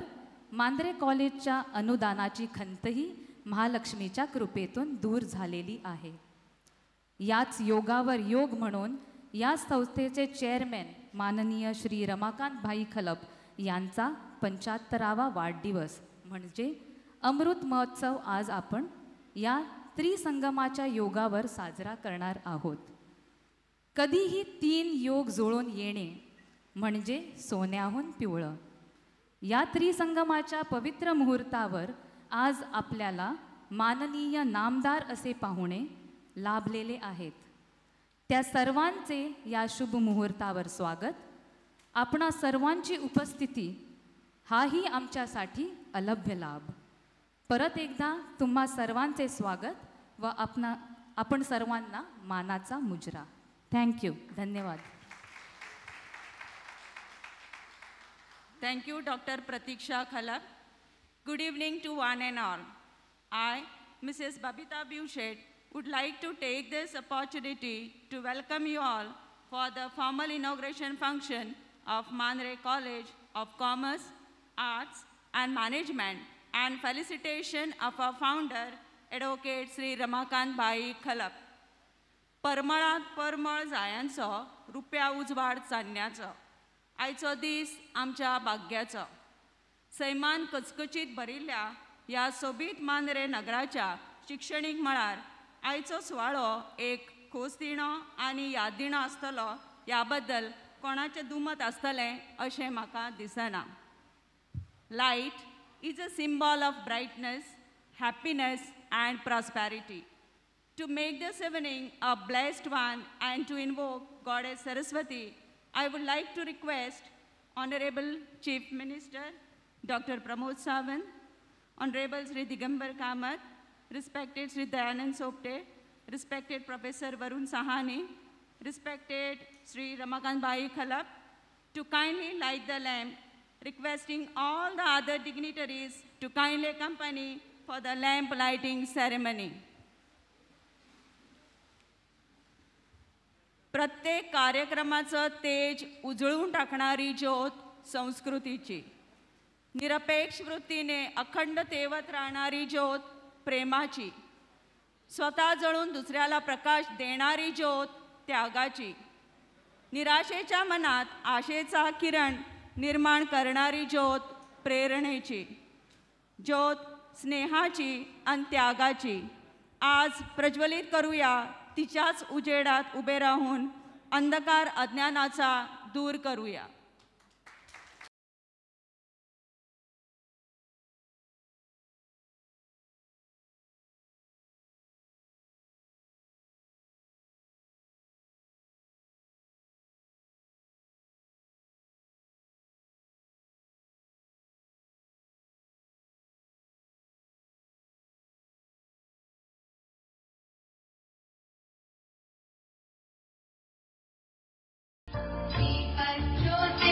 मांद्रे कॉलेजच्या अनुदानाची खंतही महालक्ष्मीच्या कृपेतून दूर झालेली आहे. याच योगावर योग म्हणून या संस्थेचे चेअरमॅन माननीय श्री रमाकांत भाई खलप यांचा पंच्याहत्तरावा वाढदिवस म्हणजे अमृत महोत्सव आज आपण या त्रिसंगमाच्या योगावर साजरा करणार आहोत. कधीही तीन योग जुळून येणे म्हणजे सोन्याहून पिवळं. या त्रिसंगमाच्या पवित्र मुहूर्तावर आज आपल्याला माननीय नामदार असे पाहुणे लाभलेले आहेत. त्या सर्वांचे या शुभ मुहूर्तावर स्वागत. आपणा सर्वांची उपस्थिती हाही आमच्यासाठी अलभ्य लाभ. परत एकदा तुम्हा सर्वांचे स्वागत व आपणा आपण सर्वांना मानाचा मुजरा. थँक्यू. धन्यवाद. Thank you, Doctor Pratiksha Khalap. Good evening to one and all. I, Missus Babita Bushet, would like to take this opportunity to welcome you all for the formal inauguration function of Mandre College of Commerce, Arts and Management and felicitation of our founder, Advocate Sri Ramakant Bhai Khalap. परमळात परमळ जायांचो रुपया उजवाड चान्न्याचो आयचो दीस आमच्या भाग्याचो. सैमान कचकचीत भरिल्ल्या ह्या सोबीत मांद्रे नगराच्या शिक्षणीक मळार आयचो सुवाळो एक खोसदिणो आनी याददिणो आसतलो ह्या बद्दल कोणाचें दुमत आसतलें अशें म्हाका दिसना. Light is a symbol of brightness, happiness and prosperity. To make this evening a blessed one and to invoke Goddess Saraswati, I would like to request Honorable Chief Minister Doctor Pramod Sawant, Honorable Sri Digambar Kamath, respected Sri Dayanand Sopte, respected Professor Varun Sahani, respected Sri Ramakant Bhai Khalap, to kindly light the lamp, requesting all the other dignitaries to kindly accompany for the lamp lighting ceremony. प्रत्येक कार्यक्रमाचं तेज उजळून टाकणारी ज्योत संस्कृतीची, निरपेक्ष वृत्तीने अखंड तेवत राहणारी ज्योत प्रेमाची, स्वतः जळून दुसऱ्याला प्रकाश देणारी ज्योत त्यागाची, निराशेच्या मनात आशेचा किरण निर्माण करणारी ज्योत प्रेरणेची, ज्योत स्नेहाची आणि त्यागाची आज प्रज्वलित करूया. तिच्याच उजेडात उभे राहून अंधकार अज्ञानाचा दूर करूया. Deepak Jyoti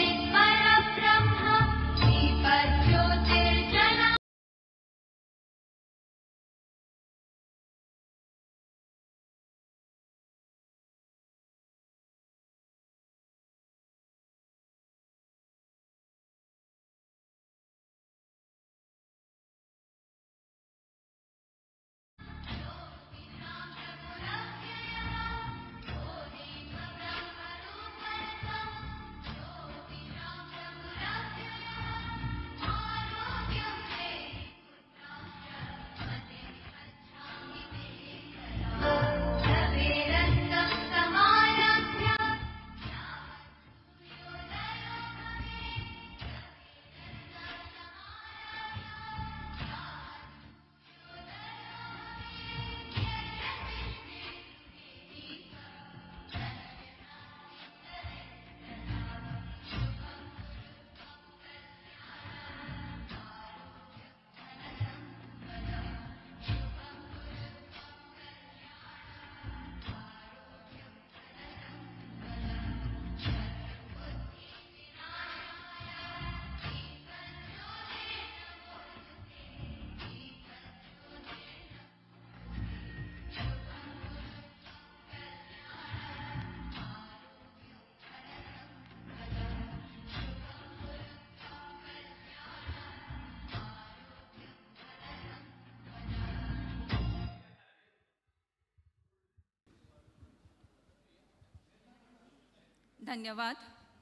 Dhanyavad.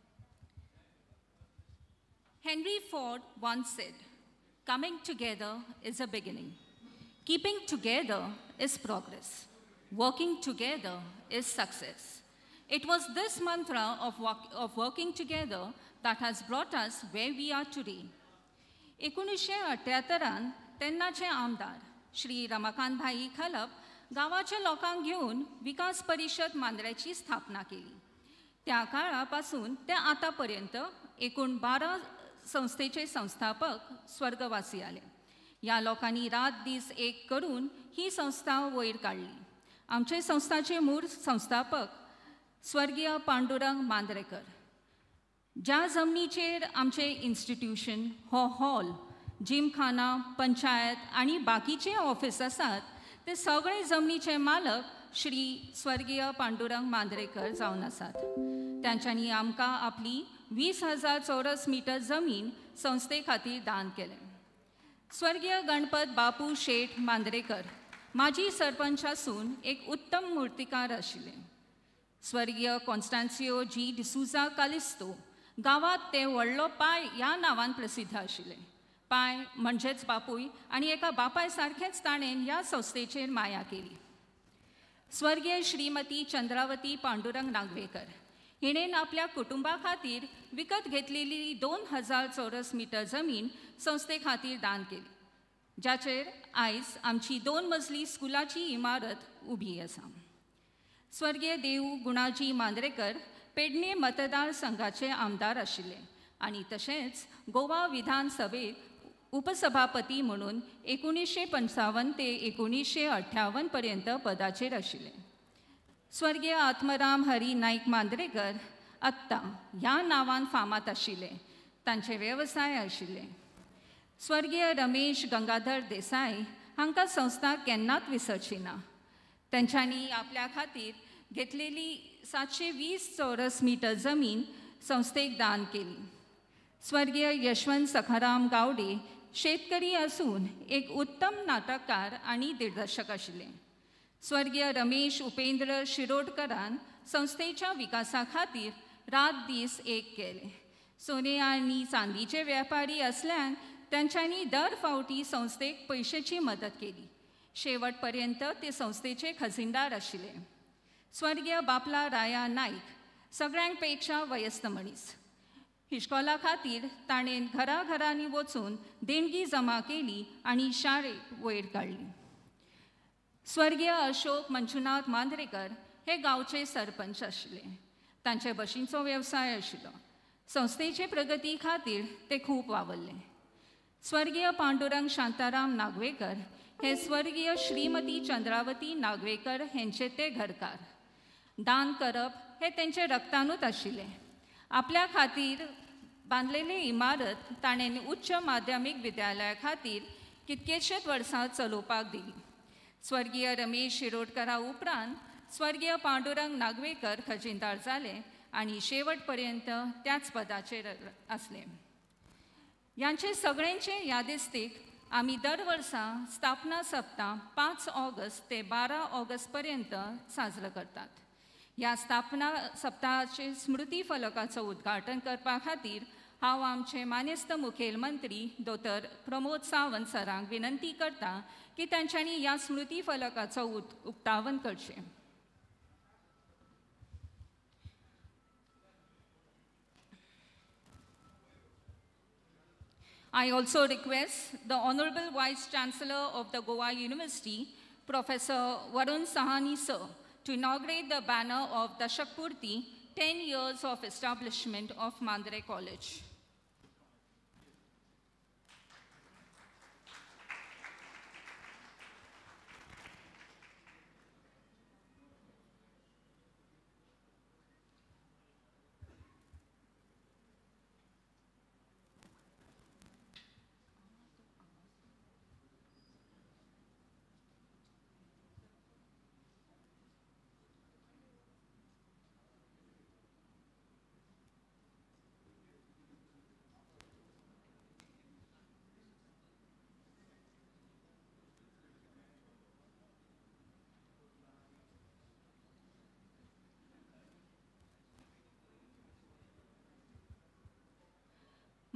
Henry Ford once said, "Coming together is a beginning. Keeping together is progress. Working together is success." It was this mantra of, work, of working together that has brought us where we are today. एकोणीसशे अठ्याहत्तरान तेन्नाचे आमदार श्री रमाकांतभाई खलप गावाच्या लोकांक घेऊन विकास परिषद मांद्र्याची स्थापना केली. त्या काळापासून ते आतापर्यंत एकूण बारा संस्थेचे संस्थापक स्वर्गवासी आले. या लोकांनी रात दीस एक करून ही संस्था वयर काढली. आमचे संस्थाचे मूळ संस्थापक स्वर्गीय पांडुरंग मांद्रेकर. ज्या जमनीचेर आमचे इन्स्टिट्यूशन, हो हॉल, जिमखाना, पंचायत आणि बाकीचे ऑफिस आसात ते सगळे जमनीचे मालक श्री स्वर्गीय पांडुरंग मांद्रेकर जावन आसात. त्यांच्यांनी आमकां आपली वीस हजार चौरस मीटर जमीन संस्थे खातीर दान केले. स्वर्गीय गणपत बापू शेठ मांद्रेकर माजी सरपंच आसून एक उत्तम मुर्तीकार आशिल्ले. स्वर्गीय कॉन्स्टान्सियो जी डिसुजा कालिस्तो गावात ते व्हडलो पाय ह्या नांवान प्रसिद्ध आशिल्ले. पाय म्हणजेच बापूय आनी एका बापाय सारखेच ताणें ह्या संस्थेचेर माया केली. स्वर्गीय श्रीमती चंद्रावती पांडुरंग नागवेकर हिणेन आपल्या कुटुंबा खातीर विकत घेतलेली दोन हजार चौरस मीटर जमीन संस्थे खातीर दान केली, जाचेर आयज आमची दोन मजली स्कुलाची इमारत उबी आसा. स्वर्गीय देव गुणाजी मांद्रेकर पेडणे मतदारसंघाचे आमदार आशिल्ले आनी तशेंच गोवा विधानसभेत उपसभापती म्हणून एकोणीसशे पंचावन्न ते एकोणीसशे अठ्ठावन्न पर्यंत पदाचेर आशिल्ले. स्वर्गीय आत्मराम हरी नाईक मांद्रेकर अत्ता ह्या नांवान फामाद आशिल्ले. तांचे वेवसाय आशिल्ले. स्वर्गीय रमेश गंगाधर देसाई हांकां संस्था केन्नाच विसरची ना. तांच्यांनी आपल्या खातीर घेतलेली सातशे वीस चौरस मीटर जमीन संस्थेक दान केली. स्वर्गीय यशवंत सखाराम गावडे शेतकरी असून एक उत्तम नाटककार आणि दिग्दर्शक आशिल्ले. स्वर्गीय रमेश उपेंद्र शिरोडकरान संस्थेच्या विकासा खातीर रात दीस एक केले. सोने आनी चांदीचे वेपारी असल्यान तांच्यांनी दर फावटी संस्थेक पयशेची मदत केली. शेवट पर्यंत ते संस्थेचे खजिनदार आशिल्ले. स्वर्गीय बापला राया नाईक सगळ्यांक पेक्षा वयस्क मनीस. इश्कोला खातीर ताणें घराघरांनी वचून देणगी जमा केली आनी शाळेक वयर काडली. स्वर्गीय अशोक मंजुनाथ मांद्रेकर हे गांवचे सरपंच आशिल्ले. तांचे भशेनचो वेवसाय आशिल्लो. संस्थेचे प्रगती खातीर ते खूब वावरले. स्वर्गीय पांडुरंग शांताराम नागवेकर हे स्वर्गीय श्रीमती चंद्रावती नागवेकर हेंचे ते घरकार. दान करप हे तेंचे रक्तानूच आशिल्ले. आपल्या खातीर बांदलेली इमारत ताणें उच्च माध्यमीक विद्यालया खातीर कितकेशेच वर्सां चलोवपाक दिली. स्वर्गीय रमेश शिरोडकरा उपरांत स्वर्गीय पांडुरंग नागवेकर खजिनदार जाले आनी शेवट पर्यंत त्याच पदाचेर आसले. ह्यांचे सगळ्यांचे यादिस्तीक आमी दर वर्सा स्थापना सप्ताह पांच ऑगस्ट ते बारा ऑगस्ट पर्यंत साजरो करतात. ह्या स्थापना सप्ताहाचे स्मृती फलकाचो उद्घाटन करपा खातीर हांव आमचे मानेस्त मुखेलमंत्री दोतोर प्रमोद सावंत सरांक विनंती करता की तांच्यांनी ह्या स्मृती फलकाचो उद उक्तावण करचें. I also request the Honorable Vice Chancellor of the Goa University, Professor Varun Sahani Sir, to inaugurate the banner of Dashakpurti, ten years of establishment of Mandre College.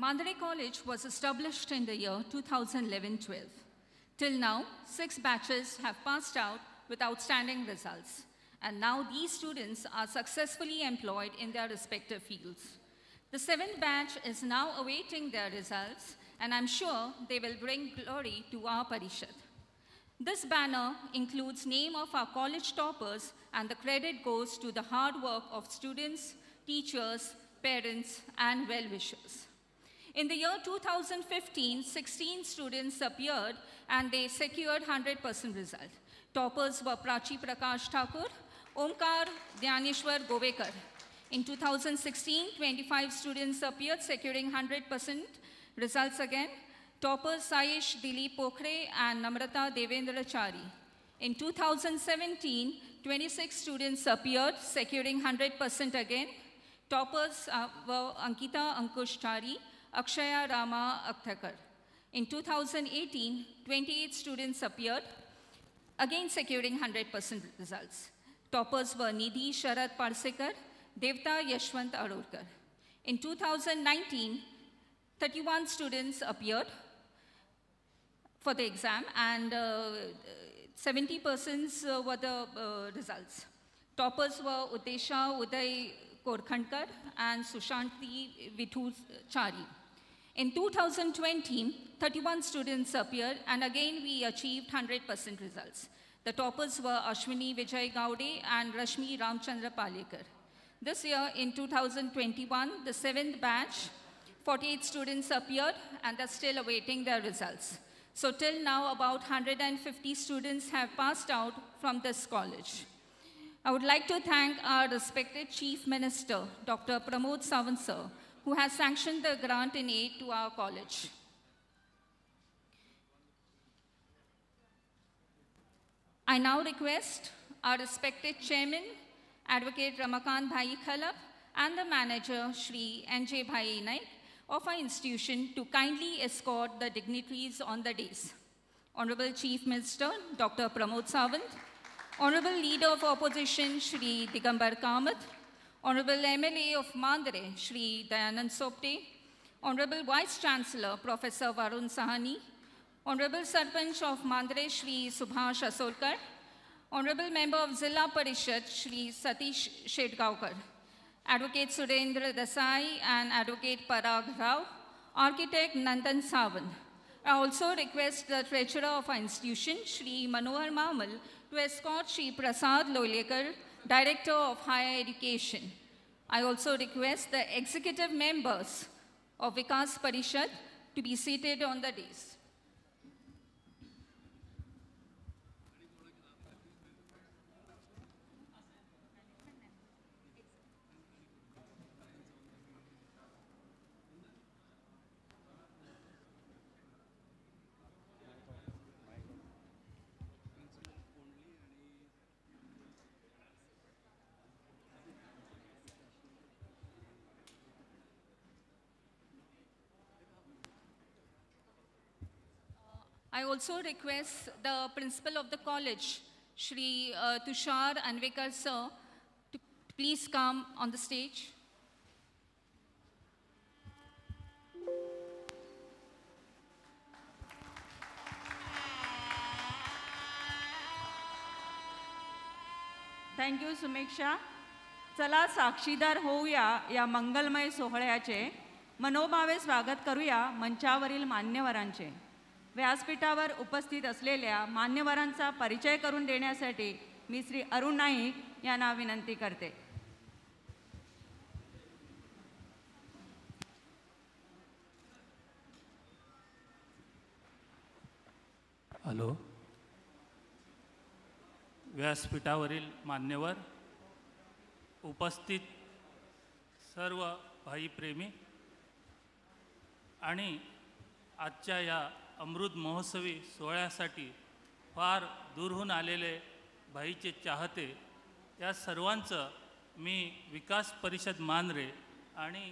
Mandare College was established in the year two thousand eleven twelve. Till now, six batches have passed out with outstanding results, and now these students are successfully employed in their respective fields. The seventh batch is now awaiting their results, and I'm sure they will bring glory to our Parishad. This banner includes name of our college toppers, and the credit goes to the hard work of students, teachers, parents, and well-wishers. In the year two thousand fifteen, sixteen students appeared and they secured one hundred percent result. Toppers were Prachi Prakash Thakur, Omkar Dhyaneshwar Govekar. In two thousand sixteen, twenty-five students appeared, securing one hundred percent results again. Toppers Saish Dilip Pokhre and Namrata Devendra Chari. In two thousand seventeen, twenty-six students appeared, securing one hundred percent again. Toppers uh, were Ankita Ankush Chari, Akshaya Rama Akthakar. In two thousand eighteen, twenty-eight students appeared, again securing one hundred percent results. Toppers were Nidhi Sharad Parsekar, Devta Yashwant Arorkar. In two thousand nineteen, thirty-one students appeared for the exam, and uh, seventy percent uh, were the uh, results. Toppers were Uddesha Uday Korkhankar and Sushanti Vithu Chari. In two thousand twenty, thirty-one students appeared, and again we achieved one hundred percent results. The toppers were Ashwini Vijay Gaude and Rashmi Ramchandra Palekar. This year, in two thousand twenty-one, the seventh batch, forty-eight students appeared, and they're still awaiting their results. So till now, about one hundred fifty students have passed out from this college. I would like to thank our respected Chief Minister, Doctor Pramod Sawant sir, who has sanctioned the grant in aid to our college. I now request our respected Chairman, Advocate Ramakant Bhai Khalap, and the manager, Shri N J Bhai Naik, of our institution to kindly escort the dignitaries on the dais. Honorable Chief Minister, Doctor Pramod Sawant, Honorable Leader of Opposition, Shri Digambar Kamath, Honorable M L A of Mandare, Shri Dayanand Sopte, Honorable Vice Chancellor, Professor Varun Sahani, Honorable Sarpanch of Mandare, Shri Subhash Asolkar, Honorable Member of Zilla Parishad, Shri Satish Shedgaonkar, Advocate Surendra Desai and Advocate Parag Rao, Architect Nandan Sawant. I also request the Treasurer of our institution, Shri Manohar Mamal, to escort Shri Prasad Lolekar, Director of Higher Education. I also request the executive members of Vikas Parishad to be seated on the dais. I also request the principal of the college, Shri uh, Tushar Anvekar sir, to please come on the stage. Thank you Sumeksha. चला साक्षीदार होऊया या मंगलमय सोहळ्याचे. मनोभावे स्वागत करूया मंचावरील मान्यवरांचे. व्यासपीठावर उपस्थित असलेल्या मान्यवरांचा परिचय करून देण्यासाठी मी श्री अरुण नाईक यांना विनंती करते. हॅलो. व्यासपीठावरील मान्यवर, उपस्थित सर्व भाईप्रेमी आणि आजच्या या अमृत महोत्सवी सोहळ्यासाठी फार दूरहून आलेले भाईचे चाहते, या सर्वांचं मी विकास परिषद मांद्रे आणि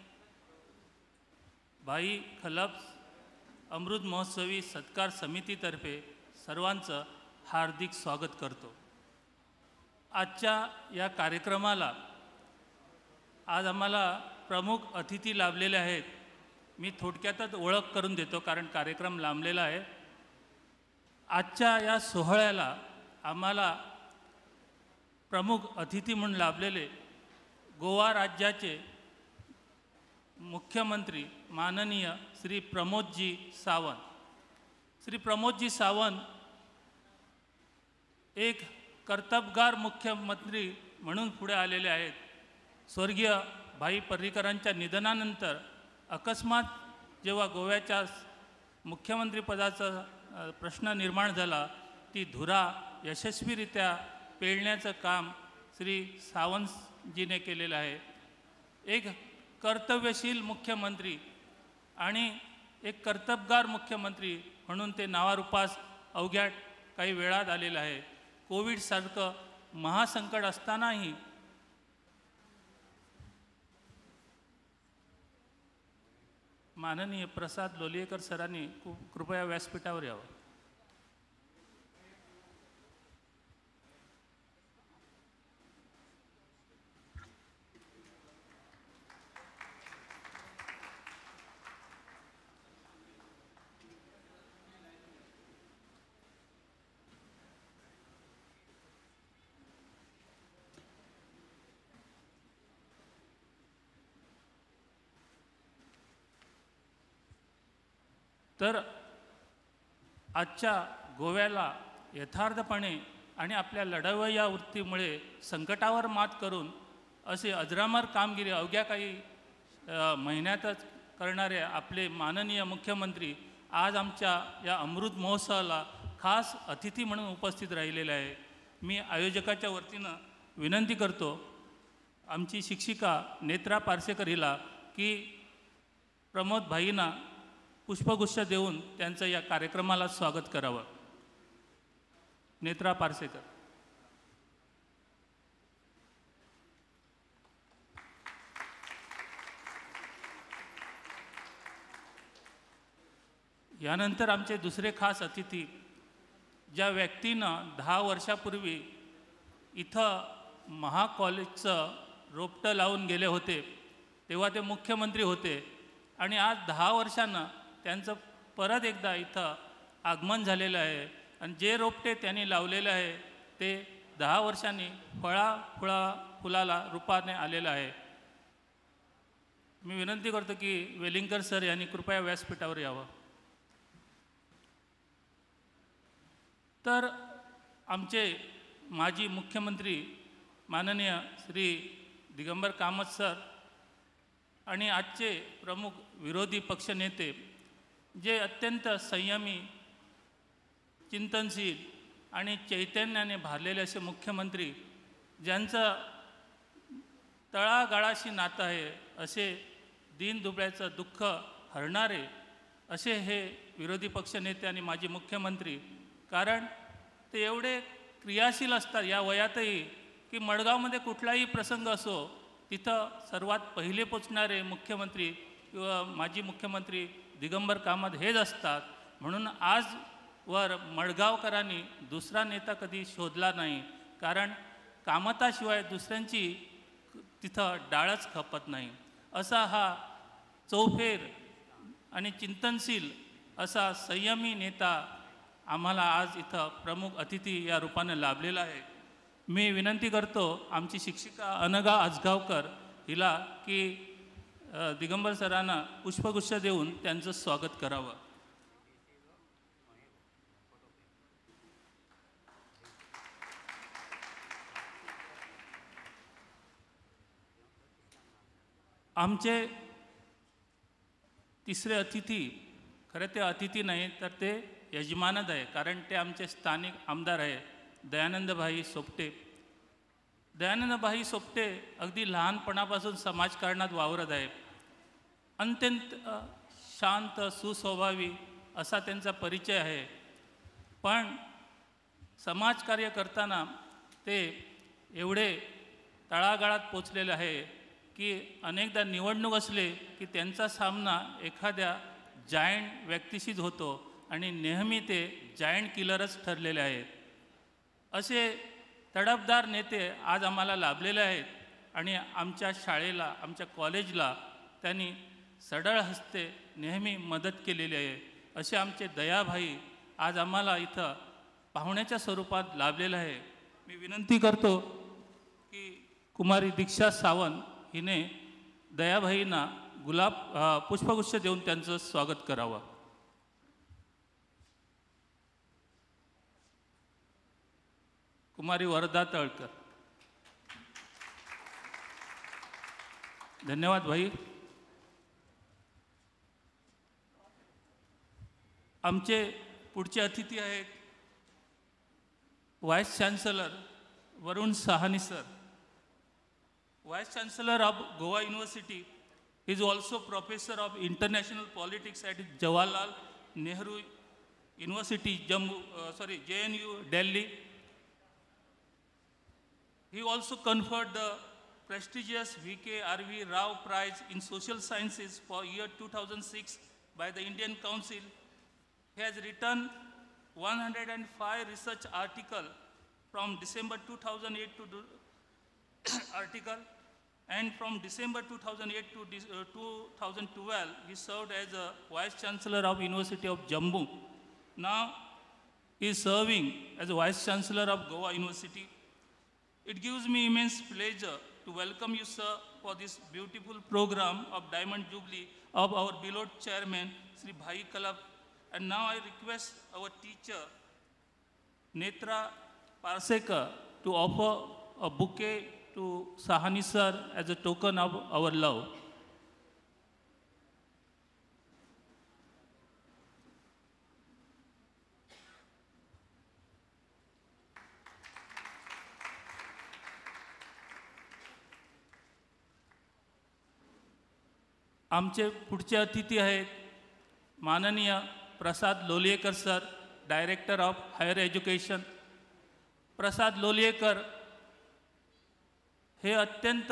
भाई खलप अमृत महोत्सवी सत्कार समितीतर्फे सर्वांचं हार्दिक स्वागत करतो. आजच्या या कार्यक्रमाला आज आम्हाला प्रमुख अतिथी लाभलेले आहेत. मी थोडक्यातच ओळख करून देतो कारण कार्यक्रम लांबलेला आहे. आजच्या या सोहळ्याला आम्हाला प्रमुख अतिथी म्हणून लाभलेले गोवा राज्याचे मुख्यमंत्री माननीय श्री प्रमोदजी सावंत. श्री प्रमोदजी सावंत एक कर्तबगार मुख्यमंत्री म्हणून पुढे आलेले आहेत. स्वर्गीय भाई पर्रीकरांच्या निधनानंतर अकस्मात जेव्हा गोव्याच्या मुख्यमंत्रीपदाचा प्रश्न निर्माण झाला, ती धुरा यशस्वीरित्या पेलण्याचं काम श्री सावंतजीने केलेलं आहे. एक कर्तव्यशील मुख्यमंत्री आणि एक कर्तबगार मुख्यमंत्री म्हणून ते नावारूपास अवघ्या काही वेळात आलेलं आहे. कोविडसारखं महासंकट असतानाही माननीय प्रसाद लोलियेकर सरांनी कृपया व्यासपीठावर यावं. तर आजच्या गोव्याला यथार्थपणे आणि आपल्या लढवय्या वृत्तीमुळे संकटावर मात करून असे अजरामर कामगिरी अवघ्या काही महिन्यातच करणारे आपले माननीय मुख्यमंत्री आज आमच्या या अमृत महोत्सवाला खास अतिथी म्हणून उपस्थित राहिलेले आहे. मी आयोजकाच्या वतीनं विनंती करतो आमची शिक्षिका नेत्रा पारसेकर हिला की प्रमोद भाईंना पुष्पगुच्छ देऊन त्यांचं या कार्यक्रमाला स्वागत करावं. नेत्रा पारसेकर. यानंतर आमचे दुसरे खास अतिथी, ज्या व्यक्तीनं दहा वर्षापूर्वी इथं महा कॉलेजचं रोपटं लावून गेले होते, तेव्हा ते मुख्यमंत्री होते आणि आज दहा वर्षांनं त्यांचं परत एकदा इथं आगमन झालेलं आहे आणि जे रोपटे त्यांनी लावलेलं आहे ते दहा वर्षांनी फळा फुळा फुलाला रूपाने आलेलं आहे. मी विनंती करतो की वेलिंगकर सर यांनी कृपया व्यासपीठावर यावं. तर आमचे माजी मुख्यमंत्री माननीय श्री दिगंबर कामत सर आणि आजचे प्रमुख विरोधी पक्षनेते, जे अत्यंत संयमी, चिंतनशील आणि चैतन्याने भारलेले असे मुख्यमंत्री, ज्यांचं तळागाळाशी नातं आहे, असे दीनदुबळ्याचं दुःख हरणारे असे हे विरोधी पक्षनेते आणि माजी मुख्यमंत्री. कारण ते एवढे क्रियाशील असतात या वयातही की मडगावमध्ये कुठलाही प्रसंग असो तिथं सर्वात पहिले पोचणारे मुख्यमंत्री किंवा माजी मुख्यमंत्री दिगंबर कामत हेच असतात. म्हणून आजवर मडगावकरांनी दुसरा नेता कधी शोधला नाही, कारण कामताशिवाय दुसऱ्यांची तिथं डाळच खपत नाही. असा हा चौफेर आणि चिंतनशील असा संयमी नेता आम्हाला आज इथं प्रमुख अतिथी या रूपाने लाभलेला आहे. मी विनंती करतो आमची शिक्षिका अनघा आजगावकर हिला की दिगंबर सरांना पुष्पगुच्छ देऊन त्यांचं स्वागत करावं. आमचे तिसरे अतिथी, खरं ते अतिथी नाही तर ते यजमानच आहे, कारण ते आमचे स्थानिक आमदार आहे दयानंदभाई सोपटे. दयानंदभाई सोपटे अगदी लहानपणापासून समाजकारणात वावरत आहे. अत्यंत शांत, सुस्वभावी असा त्यांचा परिचय आहे. पण समाजकार्य करताना ते एवढे तळागाळात पोचलेले आहे की अनेकदा निवडणूक असले की त्यांचा सामना एखाद्या जायंट व्यक्तीशीच होतो आणि नेहमी ते जायंट किलरच ठरलेले आहेत. असे तडफदार नेते आज आम्हाला लाभलेले आहेत आणि आमच्या शाळेला, आमच्या कॉलेजला त्यांनी सढळ हस्ते नेहमी मदत केलेली आहे असे आमचे दयाभाई आज आम्हाला इथं पाहुण्याच्या स्वरूपात लाभलेलं आहे. मी विनंती करतो की कुमारी दीक्षा सावंत हिने दयाभाईंना गुलाब पुष्पगुच्छ देऊन त्यांचं स्वागत करावं. कुमारी वरदा तळकर. धन्यवाद भाई. आमचे पुढचे अतिथी आहेत vice chancellor Varun Sahni sir. Vice chancellor of Goa university is also professor of international politics at Jawaharlal Nehru university Jammu sorry J N U Delhi. He also conferred the prestigious V K R V Rao Prize in Social Sciences for year two thousand six by the Indian Council. He has written one hundred five research articles from December two thousand eight to article, and from December two thousand eight to uh, two thousand twelve he served as a Vice Chancellor of University of Jammu. Now he is serving as a Vice Chancellor of Goa University. It gives me immense pleasure to welcome you, sir, for this beautiful program of Diamond Jubilee of our beloved chairman, Sri Bhai Kalap. And now I request our teacher, Netra Parsekar, to offer a bouquet to Sahani sir as a token of our love. आमचे पुढचे अतिथी आहेत माननीय Prasad Loliyekar sir, director of higher education. Prasad Loliyekar हे अत्यंत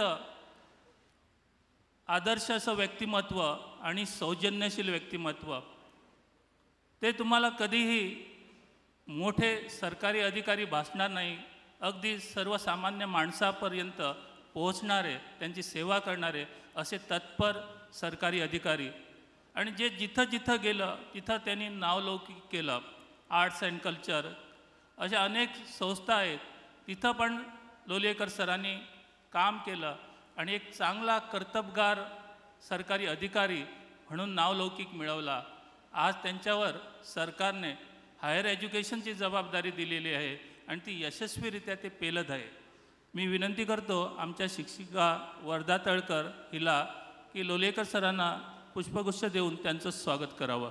आदर्श असं व्यक्तिमत्व आणि सौजन्यशील व्यक्तिमत्व. ते तुम्हाला कधीही मोठे सरकारी अधिकारी भासणार नाही, अगदी सर्वसामान्य माणसापर्यंत पोहोचणारे, त्यांची सेवा करणारे असे तत्पर सरकारी अधिकारी. आणि जे जिथं जिथं गेलं तिथं त्यांनी नावलौकिक केलं. आर्ट्स अँड कल्चर अशा अनेक संस्था आहेत, तिथं पण लोलियेकर सरांनी काम केलं आणि एक चांगला कर्तबगार सरकारी अधिकारी म्हणून नावलौकिक मिळवला. आज त्यांच्यावर सरकारने हायर एज्युकेशनची जबाबदारी दिलेली आहे आणि ती यशस्वीरित्या ते पेलत आहे. मी विनंती करतो आमच्या शिक्षिका वरदा तळकर हिला की लोलियेकर सरांना पुष्पगुच्छ देऊन त्यांचं स्वागत करावं.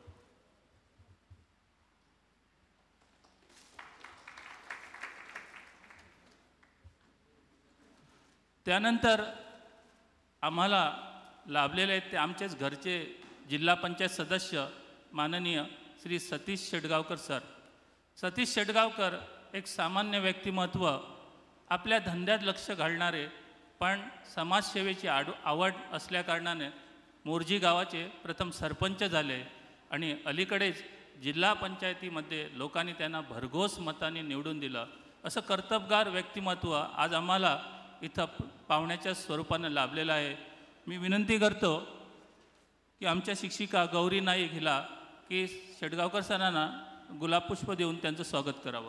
त्यानंतर आम्हाला लाभलेले आहेत ते आमचेच घरचे जिल्हा पंचायत सदस्य माननीय श्री सतीश शेटगावकर सर. सतीश शेटगावकर एक सामान्य व्यक्तिमत्व, आपल्या धंद्यात लक्ष घालणारे, पण समाजसेवेची आड आवड असल्याकारणाने मोर्जी गावाचे प्रथम सरपंच झाले आणि अलीकडेच जिल्हा पंचायतीमध्ये लोकांनी त्यांना भरघोस मताने निवडून दिलं. असं कर्तबगार व्यक्तिमत्व आज आम्हाला इथं पाहुण्याच्या स्वरूपानं लाभलेलं आहे. मी विनंती करतो की आमच्या शिक्षिका गौरी नाईक हिला की शेटगावकर सरांना गुलाबपुष्प देऊन त्यांचं स्वागत करावं.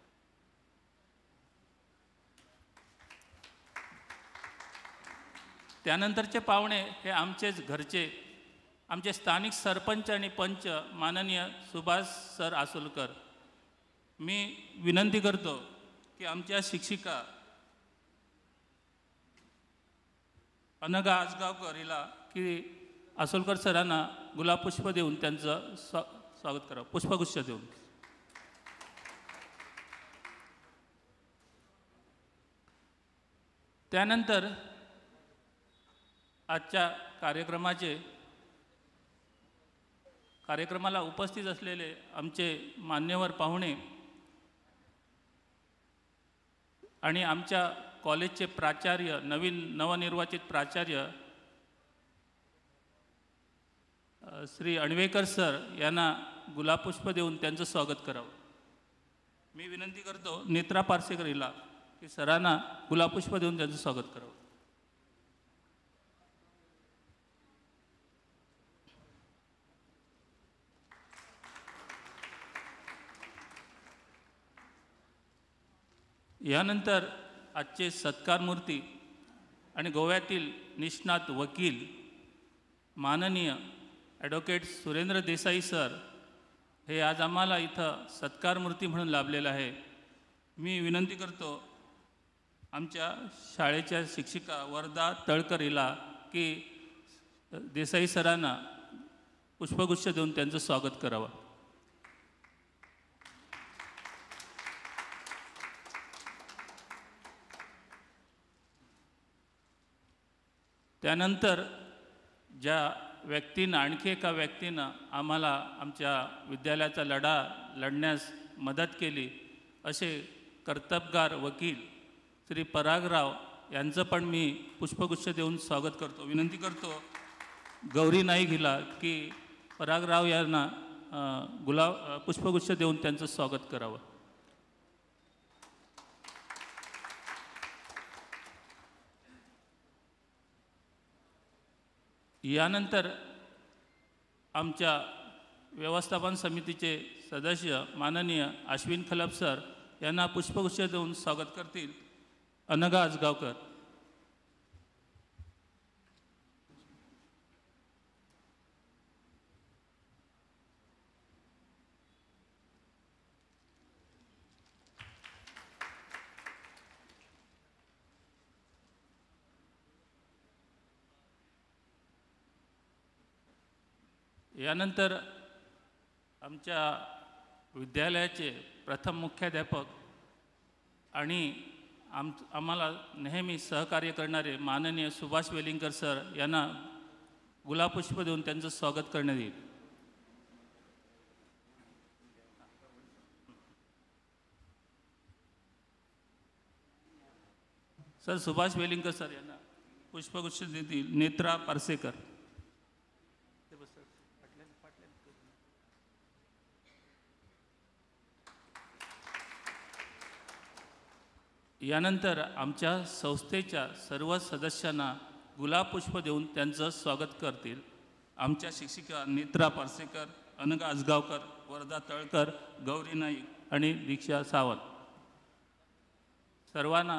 त्यानंतरचे पाहुणे हे आमचेच घरचे, आमचे स्थानिक सरपंच आणि पंच माननीय सुभाष सर आसोलकर. मी विनंती करतो की आमच्या शिक्षिका अनघा आसगावकर हिला की आसोलकर सरांना गुलाबपुष्प देऊन त्यांचं स्वा स्वागत करावं, पुष्पगुच्छ देऊन. त्यानंतर आजच्या कार्यक्रमाचे कार्यक्रमाला उपस्थित असलेले आमचे मान्यवर पाहुणे आणि आमच्या कॉलेजचे प्राचार्य, नवीन नवनिर्वाचित प्राचार्य श्री अणवेकर सर यांना गुलाबपुष्प देऊन त्यांचं स्वागत करावं. मी विनंती करतो नेत्रा पारसेकर हिला की सरांना गुलाबपुष्प देऊन त्यांचं स्वागत करावं. यानंतर आजचे सत्कारमूर्ती आणि गोव्यातील निष्णात वकील माननीय ॲडव्होकेट सुरेंद्र देसाई सर हे आज आम्हाला इथं सत्कारमूर्ती म्हणून लाभलेलं आहे. मी विनंती करतो आमच्या शाळेच्या शिक्षिका वरदा तळकर हिला की देसाई सरांना पुष्पगुच्छ देऊन त्यांचं स्वागत करावं. त्यानंतर ज्या व्यक्तीनं आणखी एका व्यक्तीनं आम्हाला आमच्या विद्यालयाचा लढा लढण्यास मदत केली असे कर्तबगार वकील श्री परागराव यांचं पण मी पुष्पगुच्छ देऊन स्वागत करतो. विनंती करतो गौरी नाईक हिला की परागराव यांना गुलाब पुष्पगुच्छ देऊन त्यांचं स्वागत करावं. यानंतर आमच्या व्यवस्थापन समितीचे सदस्य माननीय अश्विन खलप सर यांना पुष्पगुच्छ देऊन स्वागत करतील अनघा आजगावकर. यानंतर आमच्या विद्यालयाचे प्रथम मुख्याध्यापक आणि आम आम्हाला नेहमी सहकार्य करणारे माननीय सुभाष वेलिंगकर सर यांना गुलाबपुष्प देऊन त्यांचं स्वागत करण्यात येईल. सर सुभाष वेलिंगकर सर यांना पुष्पगुच्छ देतील नेत्रा पारसेकर. यानंतर आमच्या संस्थेच्या सर्व सदस्यांना गुलाबपुष्प देऊन त्यांचं स्वागत करतील आमच्या शिक्षिका नेत्रा पारसेकर, अनघा आजगावकर, वरदा तळकर, गौरी नाईक आणि दीक्षा सावंत. सर्वांना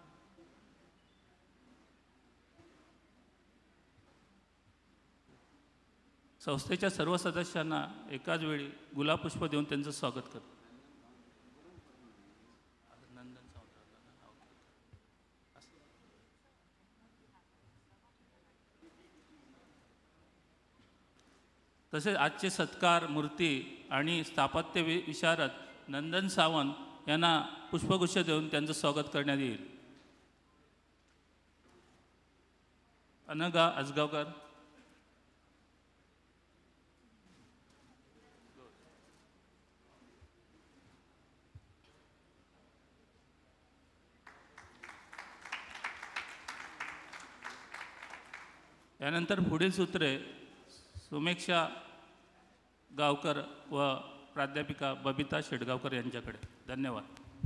संस्थेच्या सर्व सदस्यांना एकाच वेळी गुलाबपुष्प देऊन त्यांचं स्वागत करतो. तसेच आजचे सत्कार मूर्ती आणि स्थापत्य वि विशारद नंदन सावंत यांना पुष्पगुच्छ देऊन त्यांचं स्वागत करण्यात येईल. अनघा आजगावकर. यानंतर पुढील सूत्रे सुमेक्षा गावकर व प्राध्यापिका बबिता शेडगावकर यांच्याकडे. धन्यवाद.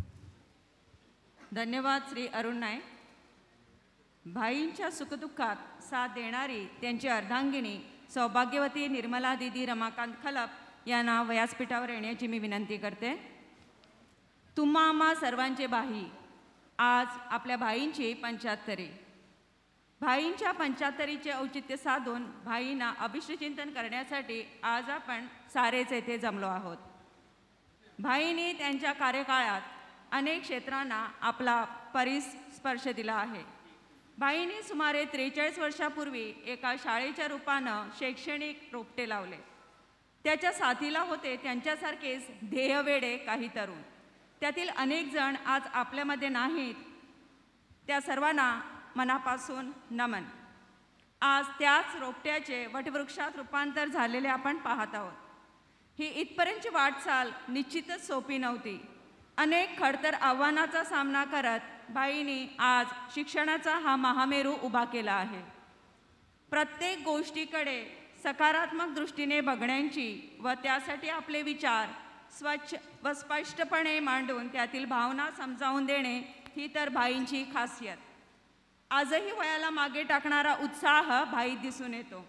धन्यवाद श्री अरुण नाईक. भाईंच्या सुखदुःखात साथ देणारी त्यांची अर्धांगिनी सौभाग्यवती निर्मला दिदी रमाकांत खलप यांना व्यासपीठावर येण्याची मी विनंती करते. तुम्हा आम्हा सर्वांचे भाई, आज आपल्या भाईंची पंच्याहत्तरी. भाईंच्या पंच्याहत्तरीचे औचित्य साधून भाईंना अभिष्टचिंतन करण्यासाठी आज आपण सारेच येथे जमलो आहोत. भाईंनी त्यांच्या कार्यकाळात अनेक क्षेत्रांना आपला परिस स्पर्श दिला आहे. भाईंनी सुमारे त्रेचाळीस वर्षापूर्वी एका शाळेच्या रूपानं शैक्षणिक रोपटे लावले. त्याच्या साथीला होते त्यांच्यासारखेच ध्येयवेडे काही तरुण. त्यातील अनेक जण आज आपल्यामध्ये नाहीत. त्या सर्वांना मनापासून नमन. आज त्याच रोपट्याचे वटवृक्षात रूपांतर झालेले आपण पाहत आहोत. ही इथपर्यंतची वाटचाल निश्चितच सोपी नव्हती. अनेक खडतर आव्हानाचा सामना करत भाईंनी आज शिक्षणाचा हा महामेरू उभा केला आहे. प्रत्येक गोष्टीकडे सकारात्मक दृष्टीने बघण्याची व त्यासाठी आपले विचार स्वच्छ व स्पष्टपणे मांडून त्यातील भावना समजावून देणे ही तर भाईंची खासियत. आजही वयाला मागे टाकणारा उत्साह भाई दिसून येतो.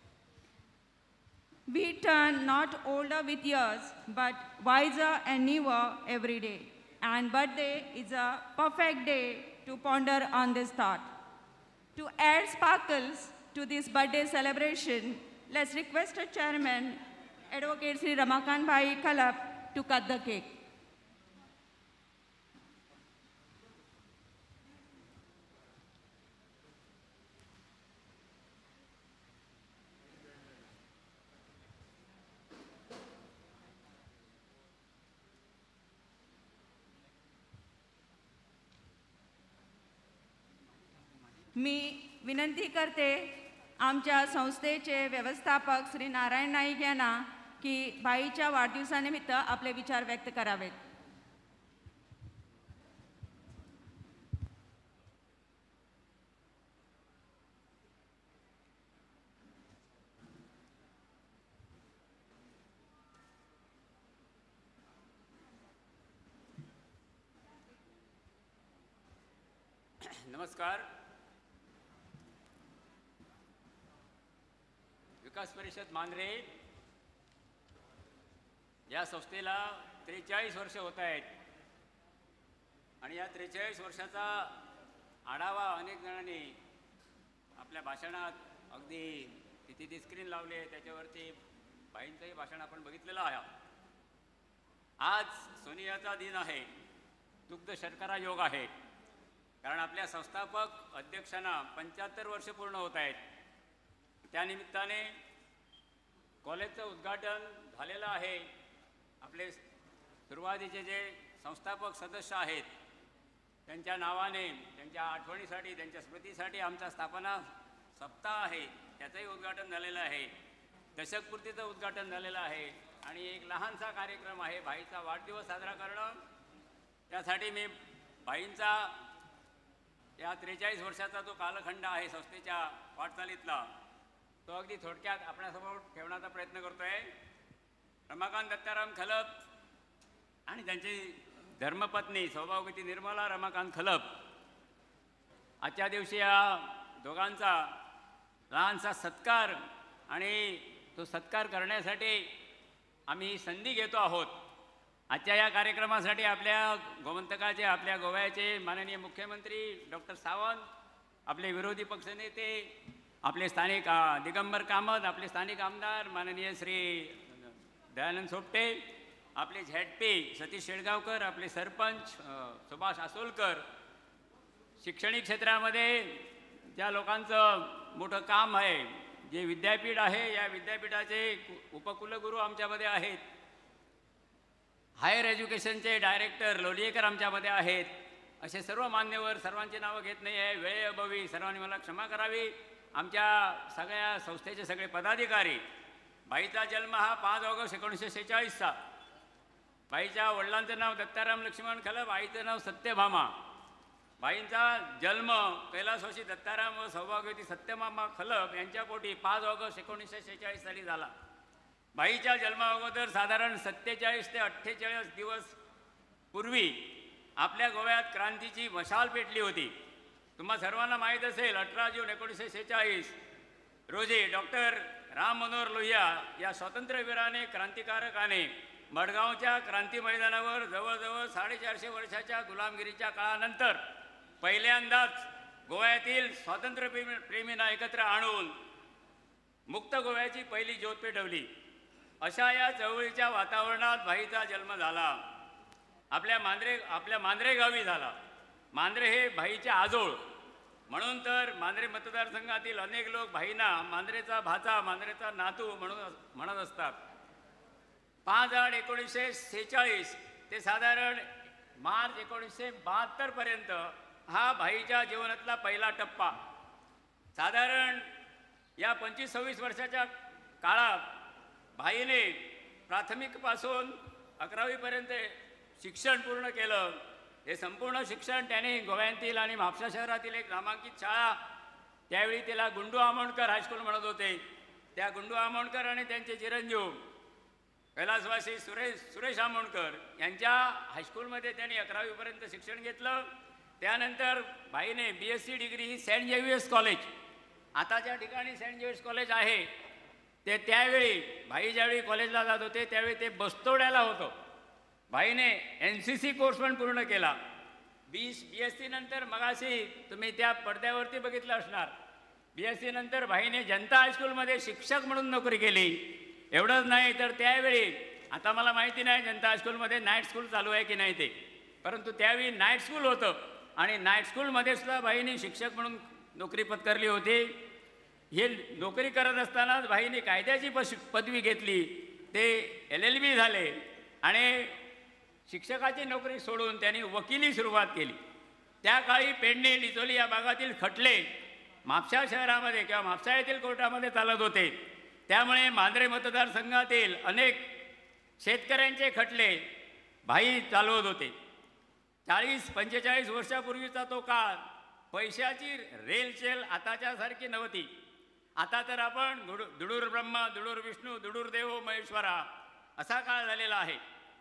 We turn not older with years, but wiser and newer every day. and birthday is a perfect day to ponder on this thought. To add sparkles to this birthday celebration, let's request our chairman, Advocate Sri Ramakant Bhai Khalap, to cut the cake. मी विनंती करते आमच्या संस्थेचे व्यवस्थापक श्री नारायण नाईक यांना की बाईच्या वाढदिवसानिमित्त आपले विचार व्यक्त करावेत. नमस्कार. विकास परिषद मांद्रे या संस्थेला त्रेचाळीस वर्ष होत आहेत आणि या त्रेचाळीस वर्षाचा आढावा अनेक जणांनी आपल्या भाषणात अगदी तिथे ती स्क्रीन लावली आहे त्याच्यावरती बाईंचंही भाषण आपण बघितलेलं आहे. आज सोनियाचा दिन आहे, दुग्ध शर्करा योग आहे, कारण आपल्या संस्थापक अध्यक्षांना पंच्याहत्तर वर्ष पूर्ण होत आहेत. त्यानिमित्ताने कॉलेजचं उद्घाटन झालेलं आहे. आपले सुरुवातीचे जे संस्थापक सदस्य आहेत त्यांच्या नावाने, त्यांच्या आठवणीसाठी, त्यांच्या स्मृतीसाठी आमचा स्थापना सप्ताह आहे त्याचंही उद्घाटन झालेलं आहे. दशकपूर्तीचं उद्घाटन झालेलं आहे आणि एक लहानसा कार्यक्रम आहे भाईचा वाढदिवस साजरा करणं. त्यासाठी मी भाईंचा या त्रेचाळीस वर्षाचा जो कालखंड आहे संस्थेच्या वाटचालीतला तो अगदी थोडक्यात आपल्यासमोर ठेवण्याचा प्रयत्न करतो आहे. रमाकांत दत्ताराम खलप आणि त्यांची धर्मपत्नी सौभाग्यवती निर्मला रमाकांत खलप, आजच्या दिवशी या दोघांचा लहानसा सत्कार आणि तो सत्कार करण्यासाठी आम्ही संधी घेतो आहोत. आजच्या या कार्यक्रमासाठी आपल्या गोमंतकाचे, आपल्या गोव्याचे माननीय मुख्यमंत्री डॉक्टर सावंत, आपले विरोधी पक्षनेते, आपले स्थानिक दिगंबर कामत, आपले स्थानिक आमदार माननीय श्री दयानंद सोपटे, आपले झेडपी सतीश शेळगावकर, आपले सरपंच सुभाष आसोलकर, शैक्षणिक क्षेत्रामध्ये ज्या लोकांचं मोठं काम आहे, जे विद्यापीठ आहे या विद्यापीठाचे उपकुलगुरू आमच्यामध्ये आहेत, हायर एज्युकेशनचे डायरेक्टर लोलियेकर आमच्यामध्ये आहेत. असे सर्व मान्यवर, सर्वांची नावं घेत नाही आहे, वेळेअभावी सर्वांनी मला क्षमा करावी. आमच्या सगळ्या संस्थेचे सगळे पदाधिकारी. बाईचा जन्म हा पाच ऑगस्ट एकोणीसशे शेहेचाळीसचा. बाईच्या वडिलांचं नाव दत्ताराम लक्ष्मण खलप, आईचं नाव सत्यभामा. बाईंचा जन्म कैलासवासी दत्ताराम व सौभाग्यवती सत्यभामा खलप यांच्या पोटी पाच ऑगस्ट एकोणीसशे शेहेचाळीस साली झाला. बाईच्या जन्मा अगोदर साधारण सत्तेचाळीस ते अठ्ठेचाळीस दिवस पूर्वी आपल्या गोव्यात क्रांतीची मशाल पेटली होती. तुम्हा सर्वांना माहीत असेल, अठरा जून एकोणीसशे शेहेचाळीस रोजी डॉक्टर राम मनोहर लोहिया या स्वातंत्र्यवीराने, क्रांतिकारकाने मडगावच्या क्रांती मैदानावर जवळजवळ साडेचारशे वर्षाच्या गुलामगिरीच्या काळानंतर पहिल्यांदाच गोव्यातील स्वातंत्र्यप्रेमी प्रेमींना एकत्र आणून मुक्त गोव्याची पहिली ज्योत पेटवली. अशा या चळवळीच्या वातावरणात बाईचा जन्म झाला. आपल्या मांद्रे आपल्या मांद्रे गावी झाला. मांद्रे हे भाईचे आजोळ, म्हणून तर मांद्रे मतदारसंघातील अनेक लोक भाईंना मांद्रेचा भाचा, मांद्रेचा नातू म्हणून म्हणत असतात. पाच आठ एकोणीसशे सेहेचाळीस ते साधारण मार्च एकोणीसशे बहात्तर पर्यंत हा भाईच्या जीवनातला पहिला टप्पा. साधारण या पंचवीस सव्वीस वर्षाच्या काळात भाईने प्राथमिकपासून अकरावीपर्यंत शिक्षण पूर्ण केलं. हे संपूर्ण शिक्षण त्याने गोव्यातील आणि म्हापसा शहरातील एक नामांकित शाळा, त्यावेळी त्याला गुंडू आमोणकर हायस्कूल म्हणत होते, त्या गुंडू आमोणकर आणि त्यांचे चिरंजीव कैलासवासी सुरेश सुरेश आमोणकर यांच्या हायस्कूलमध्ये त्यांनी अकरावीपर्यंत शिक्षण घेतलं. त्यानंतर भाईने बी एस सी डिग्री ही सेंट जेवियर्स कॉलेज, आता ज्या ठिकाणी सेंट जेवियर्स कॉलेज आहे ते त्यावेळी भाई ज्यावेळी कॉलेजला जात होते त्यावेळी ते बस्तोड्याला होतं. भाईने एन सी सी कोर्स पण पूर्ण केला. बी बी एस सी नंतर मगाशी तुम्ही त्या पडद्यावरती बघितलं असणार, बी एस सी नंतर भाईने जनता हायस्कूलमध्ये शिक्षक म्हणून नोकरी केली. एवढंच नाही तर त्यावेळी, आता मला माहिती नाही जनता हायस्कूलमध्ये नाईट स्कूल चालू आहे की नाही ते, परंतु त्यावेळी नाईट स्कूल होतं आणि नाईट स्कूलमध्ये सुद्धा भाईने शिक्षक म्हणून नोकरी पत्करली होती. हे नोकरी करत असतानाच भाईने कायद्याची पश पदवी घेतली, ते एल एल बी झाले आणि शिक्षकाची नोकरी सोडून त्यांनी वकिली सुरुवात केली. त्या काळी पेडणे डिचोली या भागातील खटले म्हापसा शहरामध्ये किंवा म्हापसा येथील कोर्टामध्ये चालत होते. त्यामुळे मांजरे मतदारसंघातील अनेक शेतकऱ्यांचे खटले भाई चालवत होते. चाळीस पंचेचाळीस वर्षापूर्वीचा तो काळ, पैशाची रेलचेल आताच्यासारखी नव्हती. आता तर आपण दुडूर ब्रह्मा, दुडूर विष्णू, दुडूर देव महेश्वरा असा काळ झालेला आहे.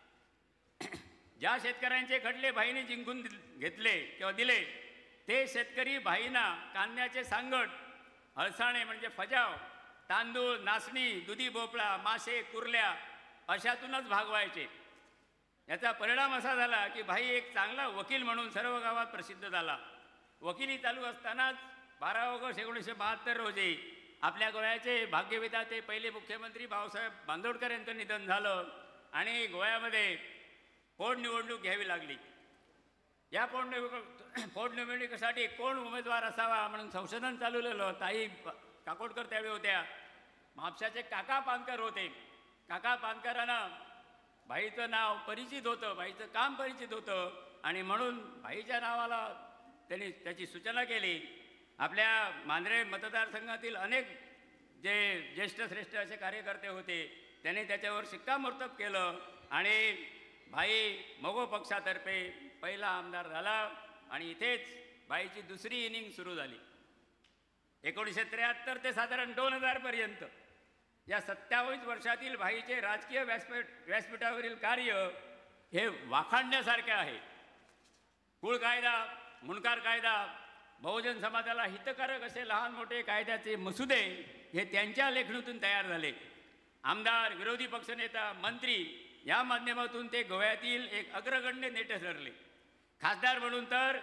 ज्या शेतकऱ्यांचे खटले भाईने जिंकून घेतले किंवा दिले, ते शेतकरी भाईंना कांद्याचे सांगड, हळसाणे म्हणजे फजाव, तांदूळ, नाचणी, दुधी भोपळा, मासे, कुर्ल्या अशातूनच भागवायचे. याचा परिणाम असा झाला की भाई एक चांगला वकील म्हणून सर्व गावात प्रसिद्ध झाला. वकिली चालू असतानाच बारा ऑगस्ट एकोणीसशे बहात्तर रोजी आपल्या गोव्याचे भाग्यविधाते पहिले मुख्यमंत्री भाऊसाहेब बांदोडकर यांचं निधन झालं आणि गोव्यामध्ये पोटनिवडणूक घ्यावी लागली. या पोटनिवडणूक पोटनिवडणुकीसाठी कोण उमेदवार असावा म्हणून संशोधन चालवलेलं. ताई काकोडकर त्यावेळी होत्या, म्हापशाचे काका पानकर होते. काका पानकरांना भाईचं नाव परिचित होतं, भाईचं काम परिचित होतं आणि म्हणून भाईच्या नावाला त्यांनी त्याची सूचना केली. आपल्या मांजरे मतदारसंघातील अनेक जे ज्येष्ठ श्रेष्ठ असे कार्यकर्ते होते त्यांनी त्याच्यावर शिक्कामोर्तब केलं आणि भाई मगो पक्षातर्फे पहिला आमदार झाला आणि इथेच भाईची दुसरी इनिंग सुरू झाली. एकोणीसशे त्र्याहत्तर ते साधारण दोन हजारपर्यंत या सत्तावीस वर्षातील भाईचे राजकीय व्यासपीठ व्यासपीठावरील कार्य हे वाखाणण्यासारखे आहे. कुळ कायदा, मुणकार कायदा, बहुजन समाजाला हितकारक असे लहान मोठे कायद्याचे मसुदे हे त्यांच्या लेखणीतून तयार झाले. आमदार, विरोधी पक्षनेता, मंत्री या माध्यमातून ते गोव्यातील एक अग्रगण्य नेते ठरले. खासदार म्हणून तर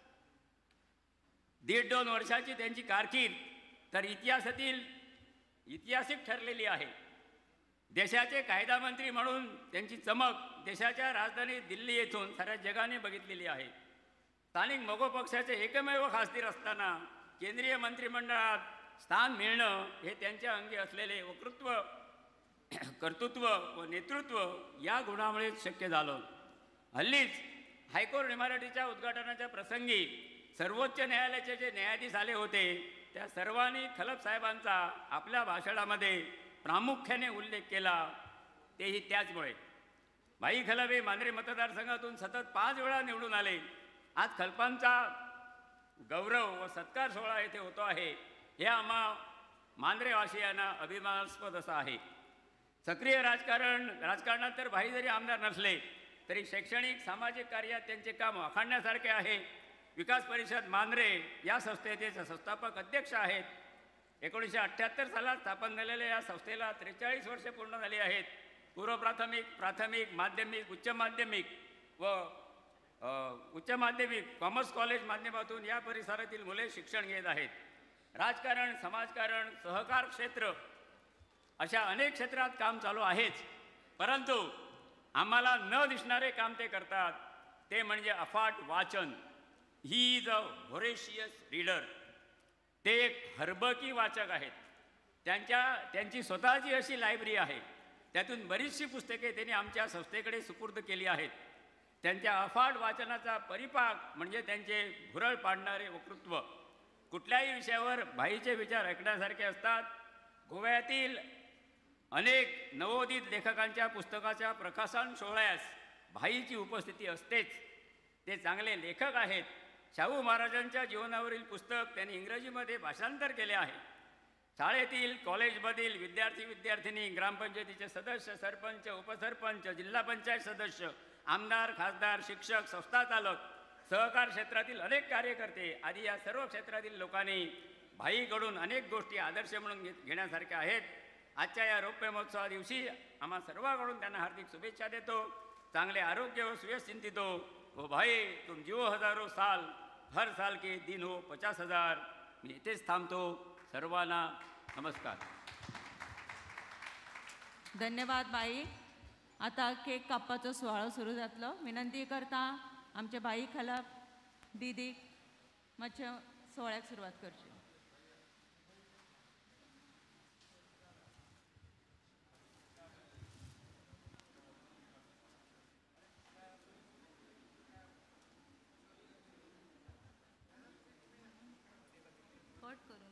दीड दोन वर्षाची त्यांची कारकीर्द तर इतिहासातील ऐतिहासिक ठरलेली आहे. देशाचे कायदा मंत्री म्हणून त्यांची चमक देशाच्या राजधानी दिल्ली येथून साऱ्या जगाने बघितलेली आहे. स्थानिक मगो पक्षाचे एकमेव खासदार असताना केंद्रीय मंत्रिमंडळात स्थान मिळणं हे त्यांच्या अंगी असलेले वक्तृत्व, कर्तृत्व व नेतृत्व या गुणामुळेच शक्य झालं. हल्लीच हायकोर्ट इमारतीच्या उद्घाटनाच्या प्रसंगी सर्वोच्च न्यायालयाचे जे न्यायाधीश आले होते त्या सर्वांनी खलप साहेबांचा आपल्या भाषणामध्ये प्रामुख्याने उल्लेख केला. तेही त्याचमुळे भाई खलप हे मांजरे मतदारसंघातून सतत पाच वेळा निवडून आले. आज खलपांचा गौरव व सत्कार सोहळा येथे होतो आहे हे आम्हा मांजरेवासियांना अभिमानास्पद असं आहे. सक्रिय राजकारण राजकारणात तर भाई जरी आमदार नसले तरी शैक्षणिक सामाजिक कार्यात त्यांचे काम वाखाणण्यासारखे आहे. विकास परिषद मांजरे या संस्थेचे संस्थापक अध्यक्ष आहेत. एकोणीसशे अठ्ठ्याहत्तर सालात स्थापन झालेल्या या संस्थेला त्रेचाळीस वर्षे पूर्ण झाली आहेत. पूर्व प्राथमिक, प्राथमिक, माध्यमिक, उच्च माध्यमिक व उच्च माध्यमिक कॉमर्स कॉलेज माध्यमातून या परिसरातील मुले शिक्षण घेत आहेत. राजकारण, समाजकारण, सहकार क्षेत्र अशा अनेक क्षेत्रात काम चालू आहेच, परंतु आम्हाला न दिसणारे काम ते करतात ते म्हणजे अफाट वाचन. He is a voracious reader. ते एक हरबकी वाचक आहेत. त्यांच्या त्यांची स्वतःची अशी लायब्ररी आहे. त्यातून बरीचशी पुस्तके त्यांनी आमच्या संस्थेकडे सुपूर्द केली आहेत. त्यांच्या अफाट वाचनाचा परिपाक म्हणजे त्यांचे भुरळ पाडणारे वक्तृत्व. कुठल्याही विषयावर भाईचे विचार ऐकण्यासारखे असतात. गोव्यातील अनेक नवोदित लेखकांच्या पुस्तकाच्या प्रकाशन सोहळ्यास भाईची उपस्थिती असतेच. ते चांगले लेखक आहेत. शाहू महाराजांच्या जीवनावरील पुस्तक त्यांनी इंग्रजीमध्ये भाषांतर केले आहे. शाळेतील, कॉलेजमधील विद्यार्थी विद्यार्थिनी, ग्रामपंचायतीचे सदस्य, सरपंच, उपसरपंच, जिल्हा पंचायत सदस्य, आमदार, खासदार, शिक्षक, संस्था चालक, सहकार क्षेत्रातील अनेक कार्यकर्ते आदी या सर्व क्षेत्रातील लोकांनी भाईकडून अनेक गोष्टी आदर्श म्हणून घे घेण्यासारख्या आहेत. आजच्या या रौप्य महोत्सवा दिवशी आम्हा सर्वांकडून त्यांना हार्दिक शुभेच्छा देतो. चांगले आरोग्य हो, सुयश चिंतित हो. वो भाई तुम जिओ हजारो साल, हर साल के दिन हो पचास हजार. मी इथेच थांबतो. सर्वांना नमस्कार. धन्यवाद बाई. आता केक कापपाचो सुवाळो सुरू जातलो. विनंती करता आमचे बाई खलप दीदी मातशे सुवाळ्याक सुरवात करची. कट करून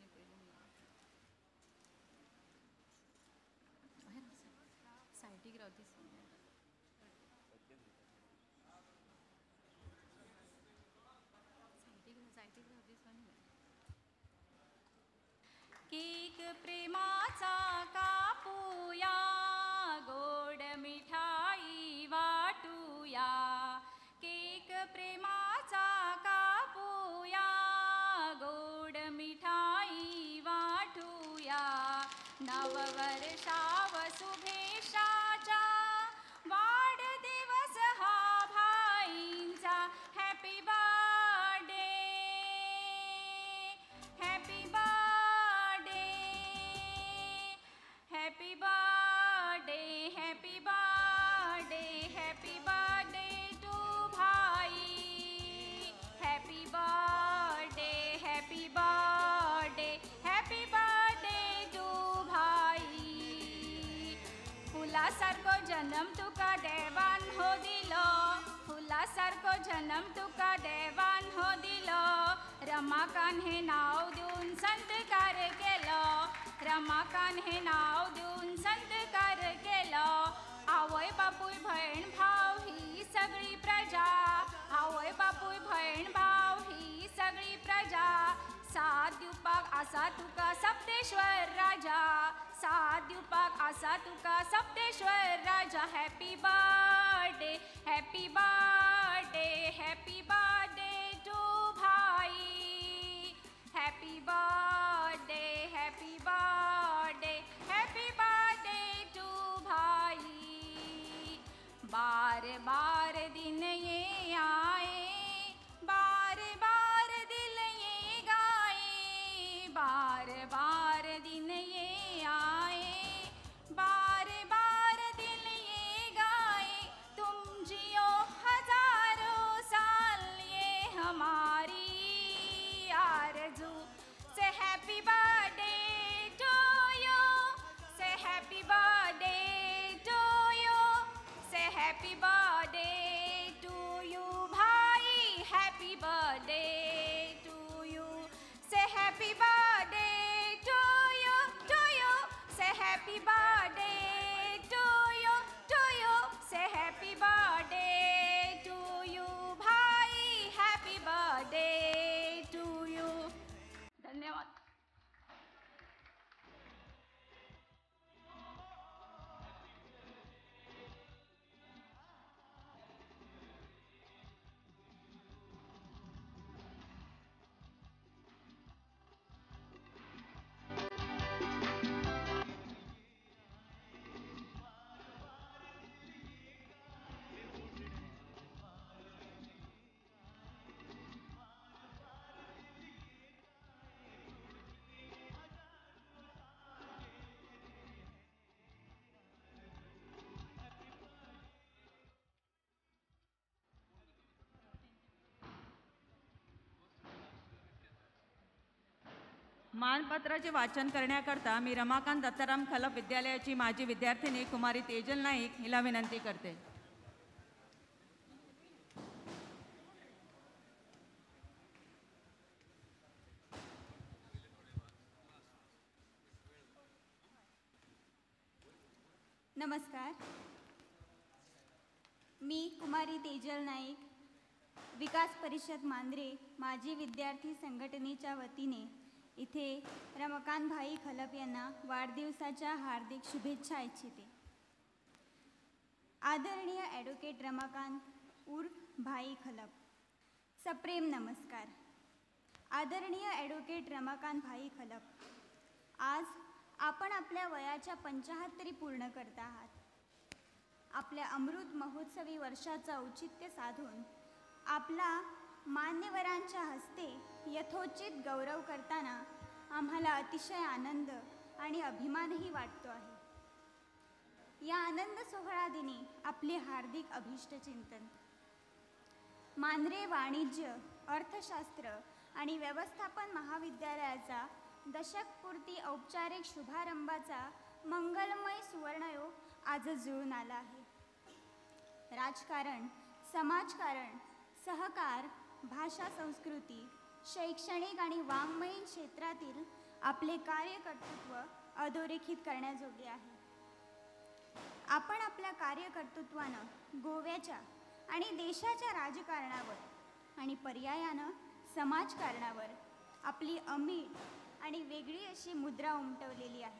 सायटीक रावती केक प्रेमाचा कापूया, गोड मिठाई वाटूया. केक प्रेमाचा कापूया, गोड मिठाई वाटूया. नववर्षाव शुभेच्छाच्या, वाढदिवस हा भाईंचा. Happy birthday, happy birthday, happy birthday, happy birthday, happy birthday to Bhai. Happy birthday, happy birthday, happy birthday to Bhai. फुलासारखो जन्म तुका देवान हो दिलो, फुलासारखो जन्म तुका देवान हो दिलो. रमाकांत हे नाव देऊन संतकार केलो, रमाकांत हे नाव देऊन संतकार केलो. आवय बापूय भयण भाव ही सगळी प्रजा, आवय बापूय भयण भाव ही सगळी प्रजा. साथ दिवपाक आसा तुका सप्तेश्वर राजा, साथ दिवपाक आसा तुका सप्तेश्वर राजा. Happy birthday, happy birthday, happy birthday to Bhai. Happy birthday, happy birthday, happy birthday to Bhai. बार बार दिन ये आए, बार बार दिल ये गाए. बार बार दिन ये आए, बार बार दिल ये गाए. तुम जियो हजारों साल, ये हमारी आरज़ू. Say happy birthday to you, say happy birthday to you, say happy birthday to you Bhai. Happy birthday to you, say happy birthday to you, to you, say happy birthday to you, to you, say happy birthday to you Bhai. Happy birthday to you. धन्यवाद. मानपत्राचे वाचन करण्याकरता मी रमाकांत दत्ताराम खलप विद्यालयाची माजी विद्यार्थिनी कुमारी तेजल नाईक हिला विनंती करते. नमस्कार, मी कुमारी तेजल नाईक, विकास परिषद मांद्रे माजी विद्यार्थी संघटनेच्या वतीने इथे रमाकांत भाई खलप यांना वाढदिवसाच्या हार्दिक शुभेच्छा इच्छिते. आदरणीय ॲडव्होकेट रमाकांत उर्फ भाई खलप, सप्रेम नमस्कार. आदरणीय ॲडव्होकेट रमाकांत भाई खलप, आज आपण आपल्या वयाच्या पंचाहत्तरी पूर्ण करत आहात. आपल्या अमृत महोत्सवी वर्षाचं औचित्य साधून आपला मान्यवरांच्या हस्ते यथोचित गौरव करताना आम्हाला अतिशय आनंद आणि अभिमानही वाटतो आहे। या आनंद सोहळा दिनी आपले हार्दिक अभिष्टचिंतन। मांद्रे वाणिज्य, अर्थशास्त्र आणि व्यवस्थापन महाविद्यालयाचा दशकपूर्ती औपचारिक शुभारंभाचा मंगलमय सुवर्णयोग आजच जुळून आला आहे। राजकारण, समाजकारण, सहकार, भाषा संस्कृती, शैक्षणिक आणि वाङ्मयीन क्षेत्रातील आपले कार्यकर्तृत्व अधोरेखित करण्याजोगे आहे। आपण आपल्या कार्यकर्तृत्वानं गोव्याच्या आणि देशाच्या राजकारणावर आणि पर्यायानं समाजकारणावर आपली अमीट आणि वेगळी अशी मुद्रा उमटवलेली आहे।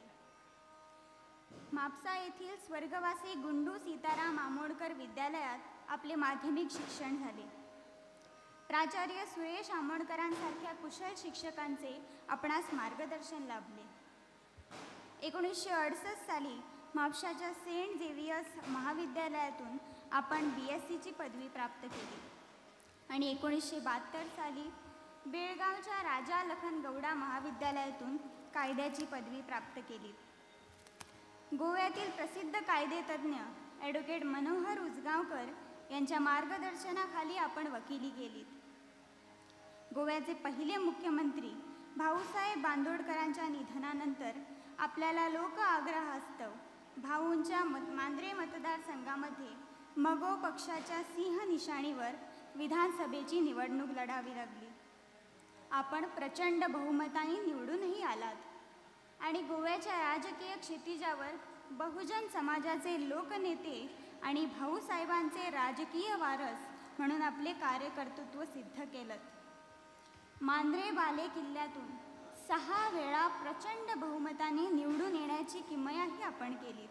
म्हापसा येथील स्वर्गवासी गुंडू सीताराम आमोणकर विद्यालयात आपले माध्यमिक शिक्षण झाले। प्राचार्य सुरेश आमोणकरांसारख्या कुशल शिक्षकांचे आपणास मार्गदर्शन लाभले। एकोणीसशे अडुसष्ट साली म्हापशाच्या सेंट झेवियर्स महाविद्यालयातून आपण बी एस सीची पदवी प्राप्त केली आणि एकोणीसशे बहात्तर साली बेळगावच्या राजा लखन गौडा महाविद्यालयातून कायद्याची पदवी प्राप्त केली। गोव्यातील प्रसिद्ध कायदेतज्ञ ॲडव्होकेट मनोहर उजगावकर यांच्या मार्गदर्शनाखाली आपण वकिली केलीत। गोव्याचे पहिले मुख्यमंत्री भाऊसाहेब बांदोडकरांच्या निधनानंतर आपल्याला लोक आग्रहास्तव भाऊंच्या मत मांद्रे मतदारसंघामध्ये मगो पक्षाच्या सिंह निशाणीवर विधानसभेची निवडणूक लढावी लागली। आपण प्रचंड बहुमताने निवडूनही आलात आणि गोव्याच्या राजकीय क्षितिजावर बहुजन समाजाचे लोकनेते आणि भाऊसाहेबांचे राजकीय वारस म्हणून आपले कार्यकर्तृत्व सिद्ध केलं। मांद्रे बाले किल्ल्यातून सहा वेळा प्रचंड बहुमताने निवडून येण्याची किमयाही आपण केली।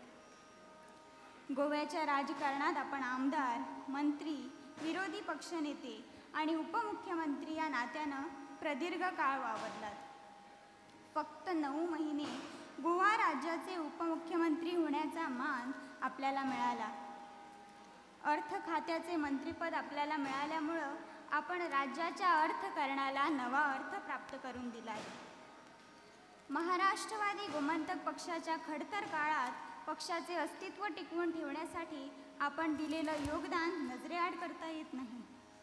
गोव्याच्या राजकारणात आपण आमदार, मंत्री, विरोधी पक्षनेते आणि उपमुख्यमंत्री या नात्यानं प्रदीर्घ काळ वावरलात। फक्त नऊ महिने गोवा राज्याचे उपमुख्यमंत्री होण्याचा मान आपल्याला मिळाला। अर्थ खात्याचे मंत्रिपद आपल्याला मिळाल्यामुळं आपण राज्याच्या अर्थकारणाला नवा अर्थ प्राप्त करून दिला। महाराष्ट्रवादी गोमंतक पक्षाच्या खडतर काळात पक्षाचे अस्तित्व टिकवून ठेवण्यासाठी आपण दिलेलं योगदान नजरेआड करता येत नाही।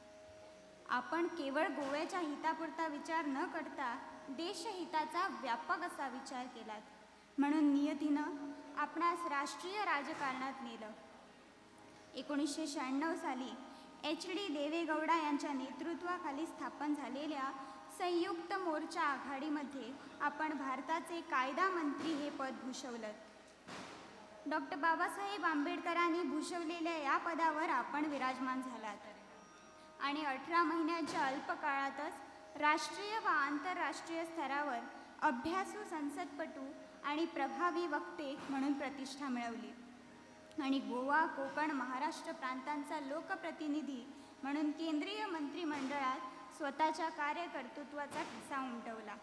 आपण केवळ गोव्याच्या हितापुरता विचार न करता देशहिताचा व्यापक असा विचार केलात, म्हणून नियतीनं आपणास राष्ट्रीय राजकारणात नेलं। एकोणीसशे शहाण्णव साली एच डी देवेगौडा यांच्या नेतृत्वाखाली स्थापन झालेल्या संयुक्त मोर्चा आघाडीमध्ये आपण भारताचे कायदा मंत्री हे पद भूषवलं। डॉक्टर बाबासाहेब आंबेडकरांनी भूषवलेल्या या पदावर आपण विराजमान झालात आणि अठरा महिन्यांच्या अल्पकाळातच राष्ट्रीय व आंतरराष्ट्रीय स्तरावर अभ्यासू संसदपटू आणि प्रभावी वक्ते म्हणून प्रतिष्ठा मिळवली आणि गोवा, कोकण, महाराष्ट्र प्रांतांचा लोकप्रतिनिधी म्हणून केंद्रीय मंत्रिमंडळात स्वतःच्या कार्यकर्तृत्वाचा ठसा उमटवला।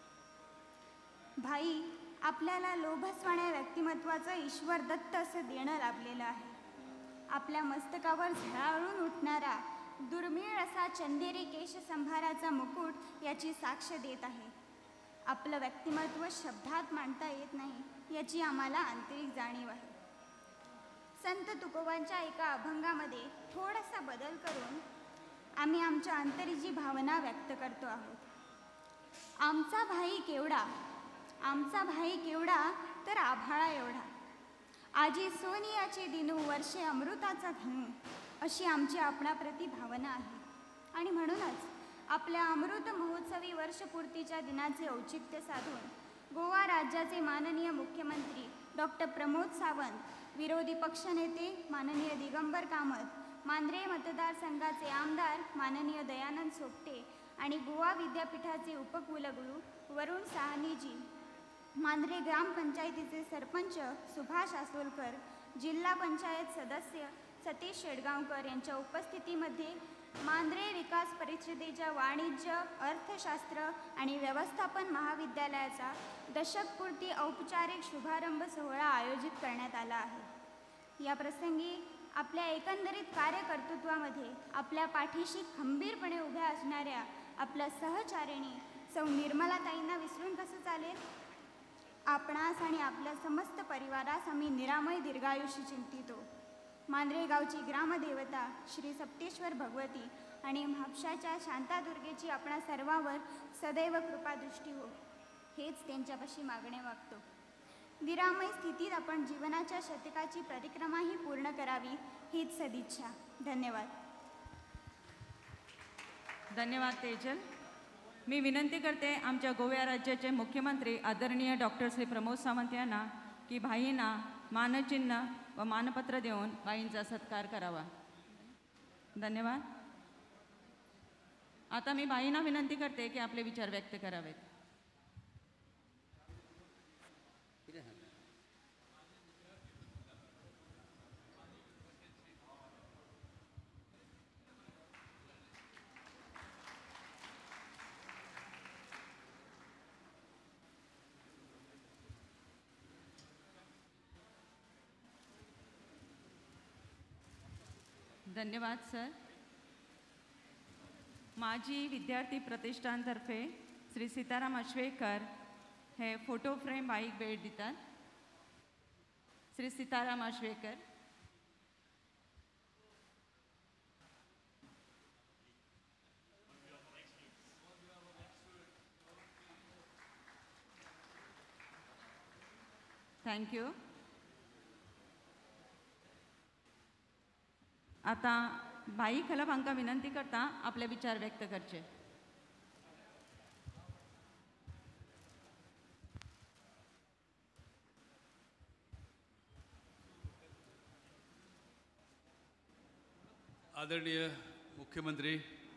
भाई, आपल्याला लोभसवाण्या व्यक्तिमत्वाचं ईश्वर दत्त असं देणं लाभलेलं आहे। आपल्या मस्तकावर झळाळून उठणारा दुर्मिळ असा चंदेरी केशसंभाराचा मुकुट याची साक्ष देत आहे। आपलं व्यक्तिमत्व शब्दात मांडता येत नाही याची आम्हाला आंतरिक जाणीव आहे। संत तुकोबांच्या एका अभंगामध्ये थोडासा बदल करून आम्ही आमच्या अंतरीची भावना व्यक्त करतो आहोत। आमचा भाई केवढा, आमचा भाई केवढा तर आभाळा एवढा, आजी सोनियाचे दिनू वर्षे अमृताचा धनू, अशी आमची आपणाप्रती भावना आहे। आणि म्हणूनच आपल्या अमृत महोत्सवी वर्षपूर्तीच्या दिनाचे औचित्य साधून गोवा राज्याचे माननीय मुख्यमंत्री डॉक्टर प्रमोद सावंत, विरोधी पक्षनेते माननीय दिगंबर कामत, मांद्रे मतदारसंघाचे आमदार माननीय दयानंद सोपटे आणि गोवा विद्यापीठाचे उपकुलगुरू वरुण साहनीजी, मांद्रे ग्रामपंचायतीचे सरपंच सुभाष आसोलकर, जिल्हा पंचायत सदस्य सतीश शेडगावकर यांच्या उपस्थितीमध्ये मांद्रे विकास परिषदेच्या वाणिज्य, अर्थशास्त्र आणि व्यवस्थापन महाविद्यालयाचा दशकपूर्ती औपचारिक शुभारंभ सोहळा आयोजित करण्यात आला आहे। या प्रसंगी आपल्या एकंदरीत कार्यकर्तृत्वामध्ये आपल्या पाठीशी खंबीरपणे उभ्या असणाऱ्या आपल्या सहचारिणी सौ निर्मलाताईंना विसरून कसं चालेल. आपणास आणि आपल्या समस्त परिवारास आम्ही निरामय दीर्घायुष्य चिंतितो. मांजरे गावची ग्रामदेवता श्री सप्तेश्वर भगवती आणि म्हापशाच्या शांतादुर्गेची आपणा सर्वांवर सदैव कृपादृष्टी हो, हेच त्यांच्यापाशी मागणे मागतो. निरामय स्थितीत आपण जीवनाच्या शतकाची परिक्रमाही पूर्ण करावी हीच सदिच्छा. धन्यवाद. धन्यवाद तेजल. मी विनंती करते आमच्या गोवा राज्याचे मुख्यमंत्री आदरणीय डॉक्टर श्री प्रमोद सावंत यांना की भाईंना मानचिन्ह व मानपत्र देऊन भाईंचा सत्कार करावा. धन्यवाद. आता मी भाईंना विनंती करते की आपले विचार व्यक्त करावेत. धन्यवाद सर. माजी विद्यार्थी प्रतिष्ठानतर्फे श्री सीताराम आश्वेकर हे फोटो फ्रेम बाईक भेट देतात. श्री सीताराम आश्वेकर. थँक्यू. आता भाई खलप हांकां विनंती करता आपले विचार व्यक्त करचे. आदरणीय मुख्यमंत्री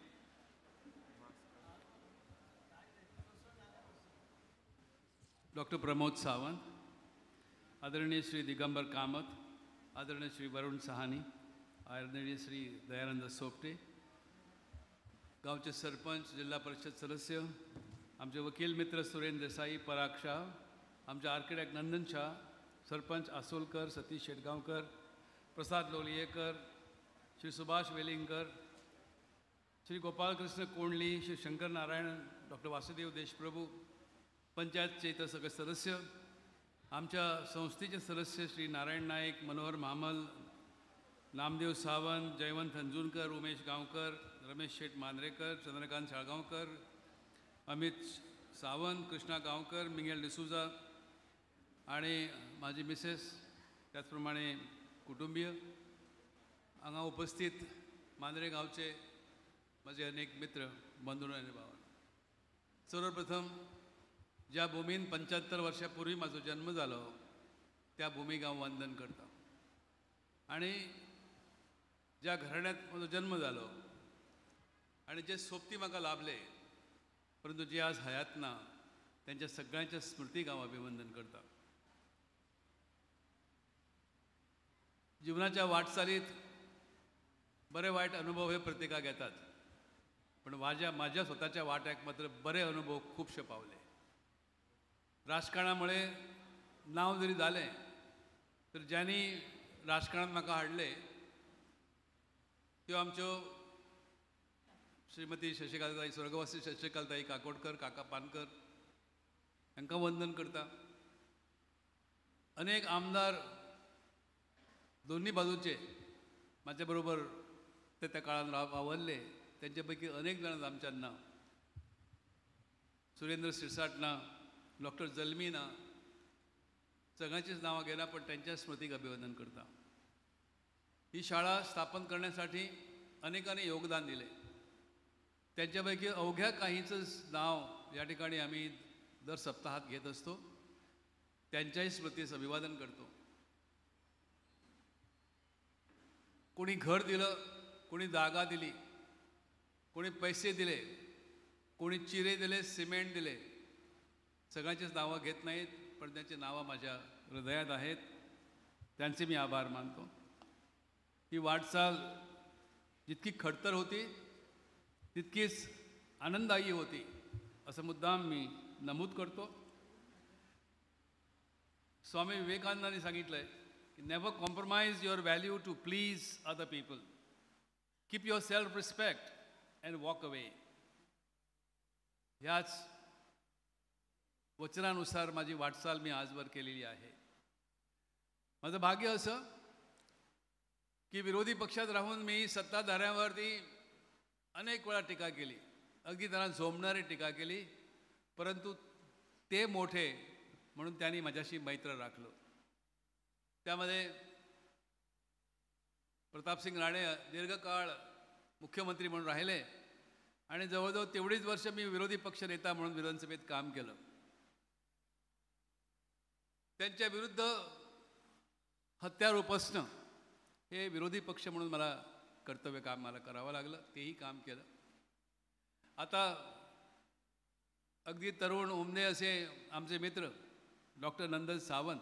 डॉक्टर प्रमोद सावंत, आदरणीय श्री दिगंबर कामत, आदरणीय श्री वरुण सहानी, आदरणीय श्री दयानंद सोपटे, गावचे सरपंच, जिल्हा परिषद सदस्य, आमचे वकील मित्र सुरेंद्र देसाई, पराग शाह, आमचे आर्किटेक्ट नंदन शाह, सरपंच आसोलकर, सतीश शेटगांवकर, प्रसाद लोलयेकर, श्री सुभाष वेलिंगकर, श्री गोपालकृष्ण कोंडली, श्री शंकर नारायण, डॉक्टर वासुदेव देशप्रभू, पंचायतचे इतर सगळे सदस्य, आमच्या संस्थेचे सदस्य श्री नारायण नाईक, मनोहर महामल, नामदेव सावंत, जयवंत हंजुनकर, उमेश गांवकर, रमेश शेठ मांद्रेकर, चंद्रकांत शाळगांवकर, अमित सावंत, कृष्णा गांवकर, मिंगेल डिसूजा आणि माझी मिसेस, त्याचप्रमाणे कुटुंबीय, हांगा उपस्थित मांद्रे गांवचे माझे अनेक मित्र, बंधू आणि भाव. सर्वप्रथम ज्या भूमीन पंच्याहत्तर वर्षापूर्वी माझो जन्म जालो त्या भूमीक हांव वंदन करता. आणि ज्या घराण्यात म्हजो जन्म जालो आणि जे सोबती म्हाका लाभले परंतु जे आज हयात ना त्यांच्या सगळ्यांच्या स्मृतीक हांव अभिवंदन करता. जीवनाच्या वाटचालीत बरे वाईट अनुभव हे प्रत्येकाक येतात, पण माझ्या माझ्या स्वतःच्या वाट्याक मात्र बरे अनुभव खूपशे पावले. राजकारणामुळे नाव जरी जालें तर ज्यांनी राजकारणात म्हाका हाडले त्यो आमच्यो श्रीमती शशिकांताई, स्वर्गवासी शशिकांताई काकोडकर, काका पानकर हांकां वंदन करता. अनेक आमदार दोन्ही बाजूचे म्हाज्या बरोबर ते त्या काळात राव आवरले, त्यांचे पैकी अनेक जाण आमच्यात ना. सुरेंद्र सिरसाट ना, डॉक्टर जल्मी ना, सगळ्यांचीच नावं घेना, पण त्यांच्या स्मृतीक अभिवादन करता. ही शाळा स्थापन करण्यासाठी अनेकांनी योगदान दिले. त्यांच्यापैकी अवघ्या काहींचंच नाव या ठिकाणी आम्ही दर सप्ताहात घेत असतो. त्यांच्याही स्मृतीस अभिवादन करतो. कोणी घर दिलं, कोणी जागा दिली, कोणी पैसे दिले, कोणी चिरे दिले, सिमेंट दिले, सगळ्यांचीच नावं घेत नाहीत, पण त्यांची नावं माझ्या हृदयात आहेत. त्यांचे मी आभार मानतो. ही वाटचाल जितकी खडतर होती तितकीच आनंददायी होती असं मुद्दाम मी नमूद करतो. स्वामी विवेकानंदांनी सांगितलं आहे never compromise your value to please other people. Keep your self-respect and walk away. ह्याच वचनानुसार माझी वाटचाल मी आजवर केलेली आहे. माझं भाग्य असं की विरोधी पक्षात राहून मी सत्ताधाऱ्यांवरती अनेक वेळा टीका केली, अगदी त्यांना झोंबणारी टीका केली, परंतु ते मोठे म्हणून त्यांनी माझ्याशी मैत्र राखलं. त्यामध्ये प्रतापसिंग राणे दीर्घकाळ मुख्यमंत्री म्हणून राहिले आणि जवळजवळ तेवढीच वर्ष मी विरोधी पक्षनेता म्हणून विधानसभेत काम केलं. त्यांच्या विरुद्ध हत्यार उपसणं हे विरोधी पक्ष म्हणून मला कर्तव्य काम मला करावं लागलं, तेही काम केलं. आता अगदी तरुण उमने असे आमचे मित्र डॉक्टर नंदन सावंत,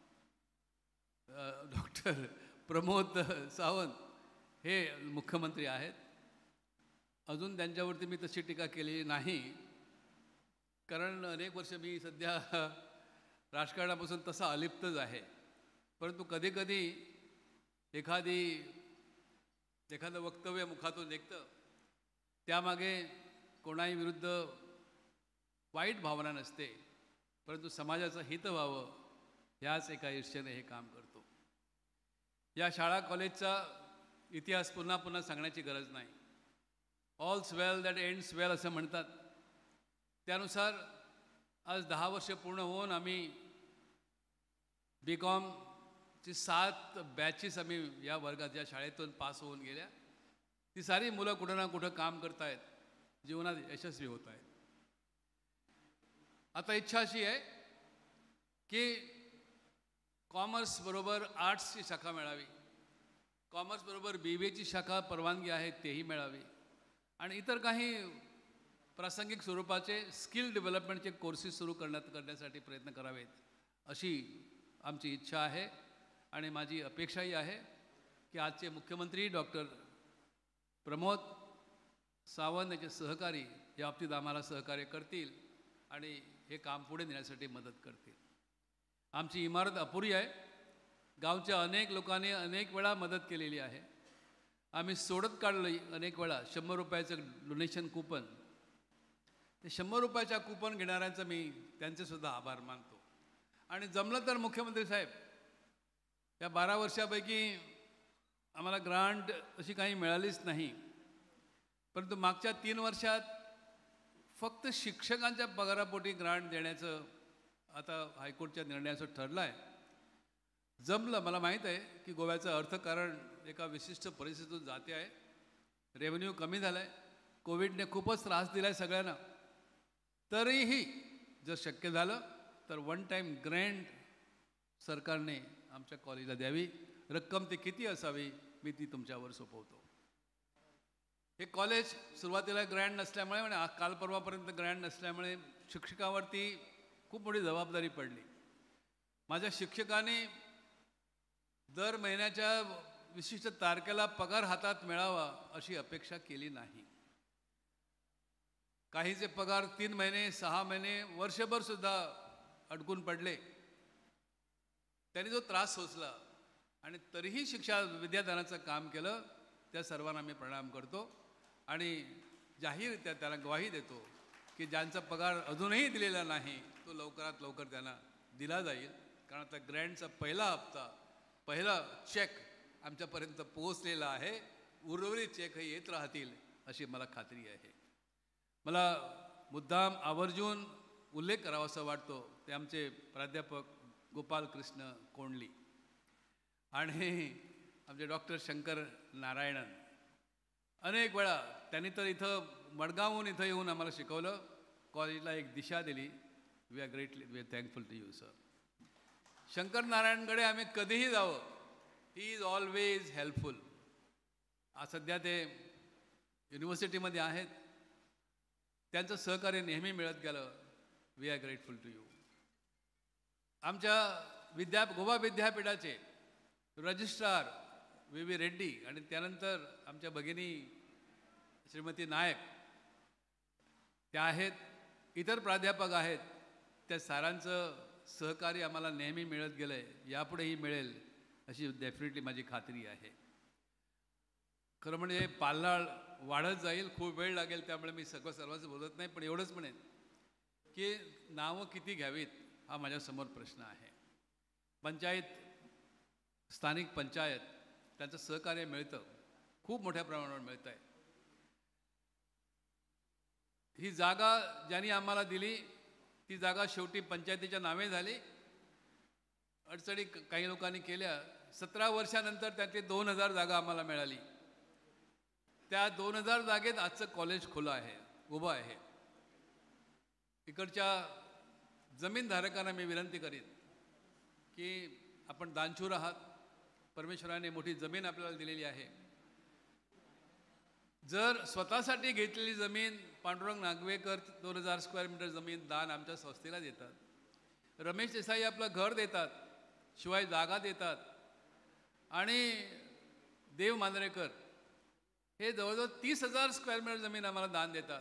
डॉक्टर प्रमोद सावंत हे मुख्यमंत्री आहेत. अजून त्यांच्यावरती मी तशी टीका केलेली नाही, कारण अनेक वर्ष मी सध्या राजकारणापासून तसा अलिप्तच आहे. परंतु कधीकधी एखादी एखादं वक्तव्य मुखातून निघतं, त्यामागे कोणाही विरुद्ध वाईट भावना नसते, परंतु समाजाचं हित व्हावं ह्याच एका ईर्ष्येने हे काम करतो. या शाळा कॉलेजचा इतिहास पुन्हा पुन्हा सांगण्याची गरज नाही. ऑल्स वेल दॅट एंड्स वेल असं म्हणतात. त्यानुसार आज दहा वर्ष पूर्ण होऊन आम्ही बी कॉमची सात बॅचेस आम्ही या वर्गात या शाळेतून पास होऊन गेल्या. ती सारी मुलं कुठं ना कुठं काम करतायत, जीवनात यशस्वी होत आहेत. आता इच्छा अशी आहे की कॉमर्सबरोबर आर्ट्सची शाखा मिळावी, कॉमर्सबरोबर बी बी एची शाखा परवानगी आहे तेही मिळावी, आणि इतर काही प्रासंगिक स्वरूपाचे स्किल डेव्हलपमेंटचे कोर्सेस सुरू करण्यात करण्यासाठी प्रयत्न करावेत अशी आमची इच्छा आहे. आणि माझी अपेक्षाही आहे की आजचे मुख्यमंत्री डॉक्टर प्रमोद सावंत याचे सहकारी या बाबतीत आम्हाला सहकार्य करतील आणि हे काम पुढे नेण्यासाठी मदत करतील. आमची इमारत अपुरी आहे. गावच्या अनेक लोकांनी अनेक वेळा मदत केलेली आहे. आम्ही सोडत काढलं अनेक वेळा शंभर रुपयाचं डोनेशन कूपन. ते शंभर रुपयाच्या कूपन घेणाऱ्यांचं मी त्यांचेसुद्धा आभार मानतो. आणि जमलं तर मुख्यमंत्री साहेब, या बारा वर्षापैकी आम्हाला ग्रांट अशी काही मिळालीच नाही, परंतु मागच्या तीन वर्षात फक्त शिक्षकांच्या पगारापोटी ग्रांट देण्याचं आता हायकोर्टच्या निर्णयाचं ठरलं आहे. जमलं. मला माहीत आहे की गोव्याचं अर्थकारण एका विशिष्ट परिस्थितीतून जाते आहे. रेव्हेन्यू कमी झाला आहे, कोविडने खूपच त्रास दिला आहे सगळ्यांना. तरीही जर शक्य झालं तर वन टाईम ग्रँट सरकारने आमच्या कॉलेजला द्यावी. रक्कम ती किती असावी मी ती तुमच्यावर सोपवतो. हे कॉलेज सुरुवातीला ग्रँट नसल्यामुळे आणि काल परवापर्यंत ग्रँट नसल्यामुळे शिक्षकावरती खूप मोठी जबाबदारी पडली. माझ्या शिक्षकाने दर महिन्याच्या विशिष्ट तारखेला पगार हातात मिळावा अशी अपेक्षा केली नाही. काहीचे पगार तीन महिने सहा महिने वर्षभरसुद्धा अडकून पडले. त्यांनी जो त्रास सोसला आणि तरीही शिक्षा विद्यादानाचं काम केलं, त्या सर्वांना मी प्रणाम करतो आणि जाहीररित्या त्याला ग्वाही देतो की ज्यांचा पगार अजूनही दिलेला नाही तो लवकरात लवकर त्यांना दिला जाईल. कारण आता ग्रँटचा पहिला हप्ता पहिला चेक आमच्यापर्यंत पोहोचलेला आहे. उर्वरित चेकही येत राहतील अशी मला खात्री आहे. मला मुद्दाम आवर्जून उल्लेख करावा असं वाटतो ते आमचे प्राध्यापक गोपालकृष्ण कोंडली आणि आमचे डॉक्टर शंकर नारायणन. अनेक वेळा त्यांनी तर इथं मडगावहून इथं येऊन आम्हाला शिकवलं, कॉलेजला एक दिशा दिली. We are greatly we are thankful to you sir. Shankar नारायणकडे आम्ही कधीही जावं, ही इज ऑलवेज हेल्पफुल. आज सध्या ते युनिव्हर्सिटीमध्ये आहेत, त्यांचं सहकार्य नेहमी मिळत गेलं. We are grateful to you. आमच्या विद्या गोवा विद्यापीठाचे रजिस्ट्रार व्ही व्ही रेड्डी आणि त्यानंतर आमच्या भगिनी श्रीमती नायक त्या आहेत, इतर प्राध्यापक आहेत. त्या सारांचं सहकार्य आम्हाला नेहमी मिळत गेलं आहे, यापुढेही मिळेल अशी डेफिनेटली माझी खात्री आहे. खरं म्हणजे पालनाळ वाढत जाईल, खूप वेळ लागेल, त्यामुळे मी सगळं सर्वांचं बोलत नाही, पण एवढंच म्हणेन की नावं किती घ्यावीत हा माझ्यासमोर प्रश्न आहे. पंचायत, स्थानिक पंचायत, त्यांचं सहकार्य मिळतं, खूप मोठ्या प्रमाणावर मिळतं आहे. ही जागा ज्यांनी आम्हाला दिली ती जागा शेवटी पंचायतीच्या नावे झाली. अडचणी काही लोकांनी केल्या. सतरा वर्षानंतर त्यातली दोन हजार जागा आम्हाला मिळाली. त्या दोन हजार जागेत आजचं कॉलेज खुलं आहे, उभं आहे. इकडच्या जमीनधारकांना मी विनंती करीन की आपण दानशूर आहात, परमेश्वराने मोठी जमीन आपल्याला दिलेली आहे. जर स्वतःसाठी घेतलेली जमीन पांडुरंग नागवेकर दोन हजार स्क्वेअर मीटर जमीन दान आमच्या संस्थेला देतात, रमेश देसाई आपलं घर देतात, शिवाय जागा देतात, आणि देव मांजरेकर हे जवळजवळ तीस हजार स्क्वेअर मीटर जमीन आम्हाला दान देतात.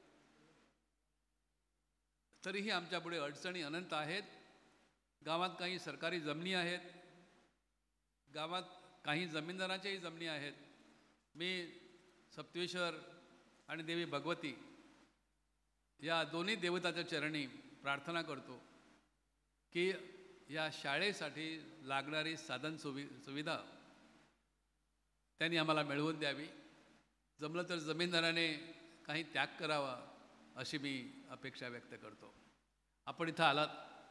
तरीही आमच्यापुढे अडचणी अनंत आहेत. गावात काही सरकारी जमिनी आहेत, गावात काही जमीनदाराच्याही जमिनी आहेत. मी सप्तेश्वर आणि देवी भगवती या दोन्ही देवताच्या चरणी प्रार्थना करतो की या शाळेसाठी लागणारी साधन सुवि सुविधा त्यांनी आम्हाला मिळवून द्यावी. जमलं तर जमीनदाराने काही त्याग करावा अशी मी अपेक्षा व्यक्त करतो. आपण इथं आलात,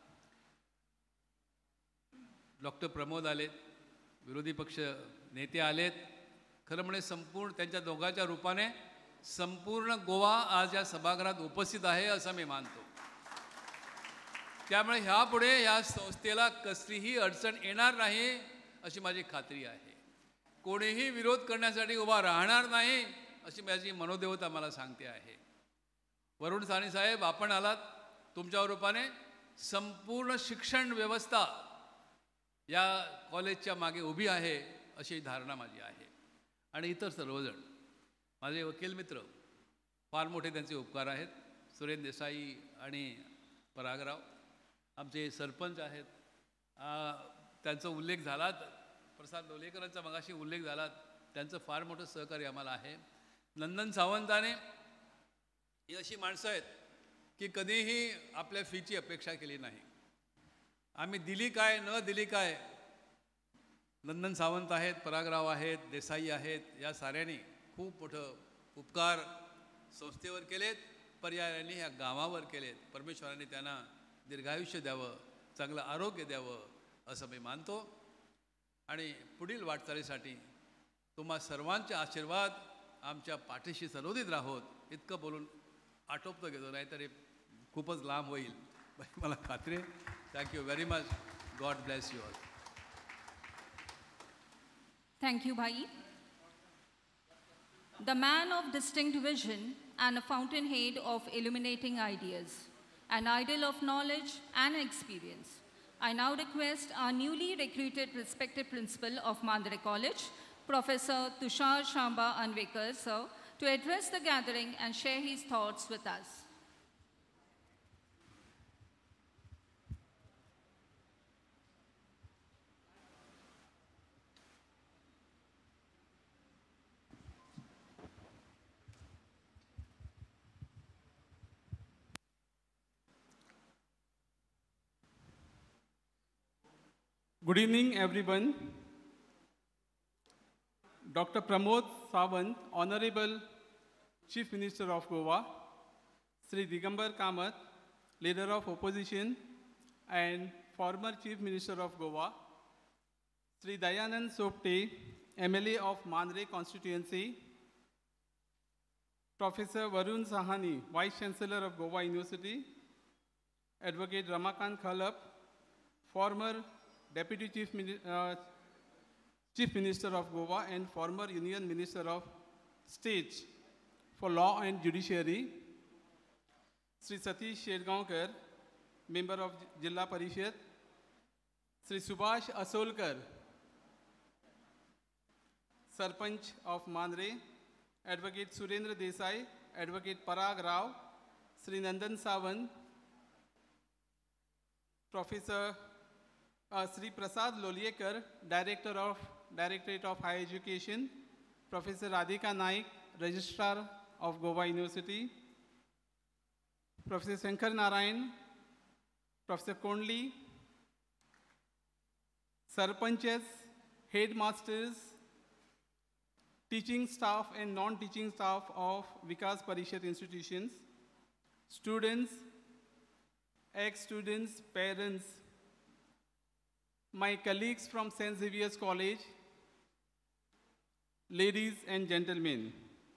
डॉक्टर प्रमोद आलेत, विरोधी पक्ष नेते आलेत. खरं म्हणजे संपूर्ण त्यांच्या दोघांच्या रूपाने संपूर्ण गोवा आज या सभागृहात उपस्थित आहे असं मी मानतो. त्यामुळे ह्यापुढे या संस्थेला कसलीही अडचण येणार नाही अशी माझी खात्री आहे. कोणीही विरोध करण्यासाठी उभा राहणार नाही अशी माझी मनोदेवता मला सांगते आहे. वरुण साने साहेब, आपण आलात, तुमच्या रूपाने संपूर्ण शिक्षण व्यवस्था या कॉलेजच्या मागे उभी आहे अशी धारणा माझी आहे. आणि इतर सर्वजण माझे वकील मित्र, फार मोठे त्यांचे उपकार आहेत. सुरेंद्र देसाई आणि परागराव आमचे सरपंच आहेत, त्यांचा उल्लेख झाला. प्रसाद लोलेकरांचा मगाशी उल्लेख झाला, त्यांचं फार मोठं सहकार्य आम्हाला आहे. नंदन सावंताने ही अशी माणसं आहेत की कधीही आपल्या फीची अपेक्षा केली नाही. आम्ही दिली काय न दिली काय, नंदन सावंत आहेत, परागराव आहेत, देसाई आहेत, या साऱ्यांनी खूप मोठं उपकार संस्थेवर केलेत, पर्यायाने ह्या गावावर केलेत. परमेश्वराने त्यांना दीर्घायुष्य द्यावं, चांगलं आरोग्य द्यावं असं मी मानतो. आणि पुढील वाटचालीसाठी तुम्हा सर्वांचे आशीर्वाद आमच्या पाठीशी सरोदित राहोत. इतकं बोलून आटोपतो घेतो, नाहीतर हे खूपच लांब होईल मला खात्री आहे. Thank you very much. God bless you all. Thank you, Bhai. The man of distinct vision and a fountainhead of illuminating ideas, an idol of knowledge and experience. I now request our newly recruited respected principal of Mandre College, Professor Tushar Shamba Anvekar, sir, to address the gathering and share his thoughts with us. Good evening, everyone. Doctor Pramod Sawant, Honorable Chief Minister of Goa, Sri Digambar Kamath, Leader of Opposition and former Chief Minister of Goa, Sri Dayanand Sopte, M L A of Mandre constituency, Professor Varun Sahani, Vice Chancellor of Goa University, Advocate Ramakant Khalap, former Deputy Chief, uh, Chief Minister of Goa and former Union Minister of State for Law and Judiciary, Sri Satish Shergaonkar, Member of Jilla Parishad, Sri Subhash Asolkar, Sarpanch of Mandre, Advocate Surendra Desai, Advocate Parag Rao, Sri Nandan Sawant, Professor uh, Sri Prasad Loliekar, Director of Directorate of Higher Education, Professor Radhika Naik, Registrar of Goa University, Professor Shankar Narayan, Professor Kondli, Sarpanches, headmasters, teaching staff and non-teaching staff of Vikas Parishad institutions, students, ex-students, parents, my colleagues from Saint Xavier's College, ladies and gentlemen.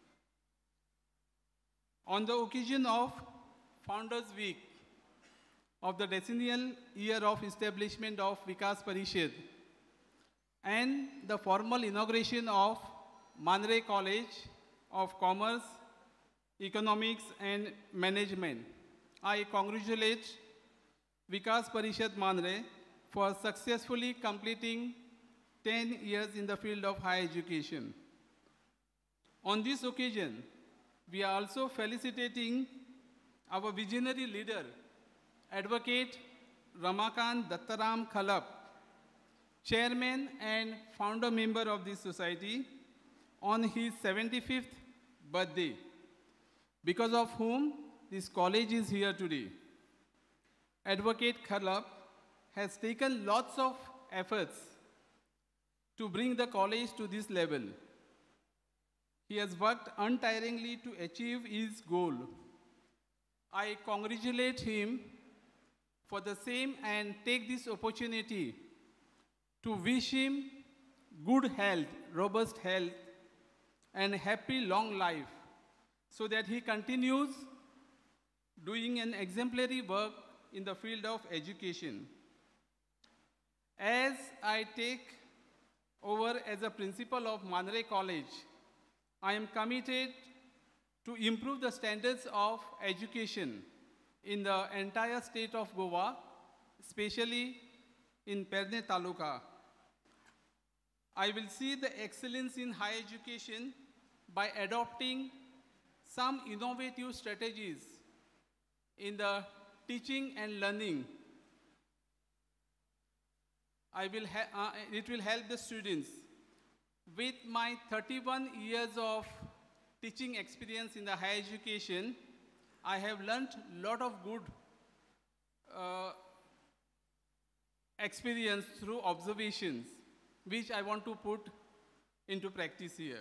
On the occasion of Founders Week of the decennial year of establishment of Vikas Parishad and the formal inauguration of Mandre College of Commerce, Economics and Management, I congratulate Vikas Parishad Mandre for successfully completing ten years in the field of higher education. On this occasion, we are also felicitating our visionary leader, Advocate Ramakant Dattaram Khalap, Chairman and founder member of this society, on his seventy-fifth birthday, because of whom this college is here today. Advocate Khalap has taken lots of efforts to bring the college to this level. He has worked untiringly to achieve his goal. I congratulate him for the same and take this opportunity to wish him good health, robust health, and happy long life, so that he continues doing an exemplary work in the field of education. As I take over as a principal of Mandre College, I am committed to improve the standards of education in the entire state of Goa, especially in Perne Taluka. I will see the excellence in higher education by adopting some innovative strategies in the teaching and learning. I will uh, it will help the students. With my thirty-one years of teaching experience in the higher education, I have learned a lot of good uh, experience through observations, which I want to put into practice here.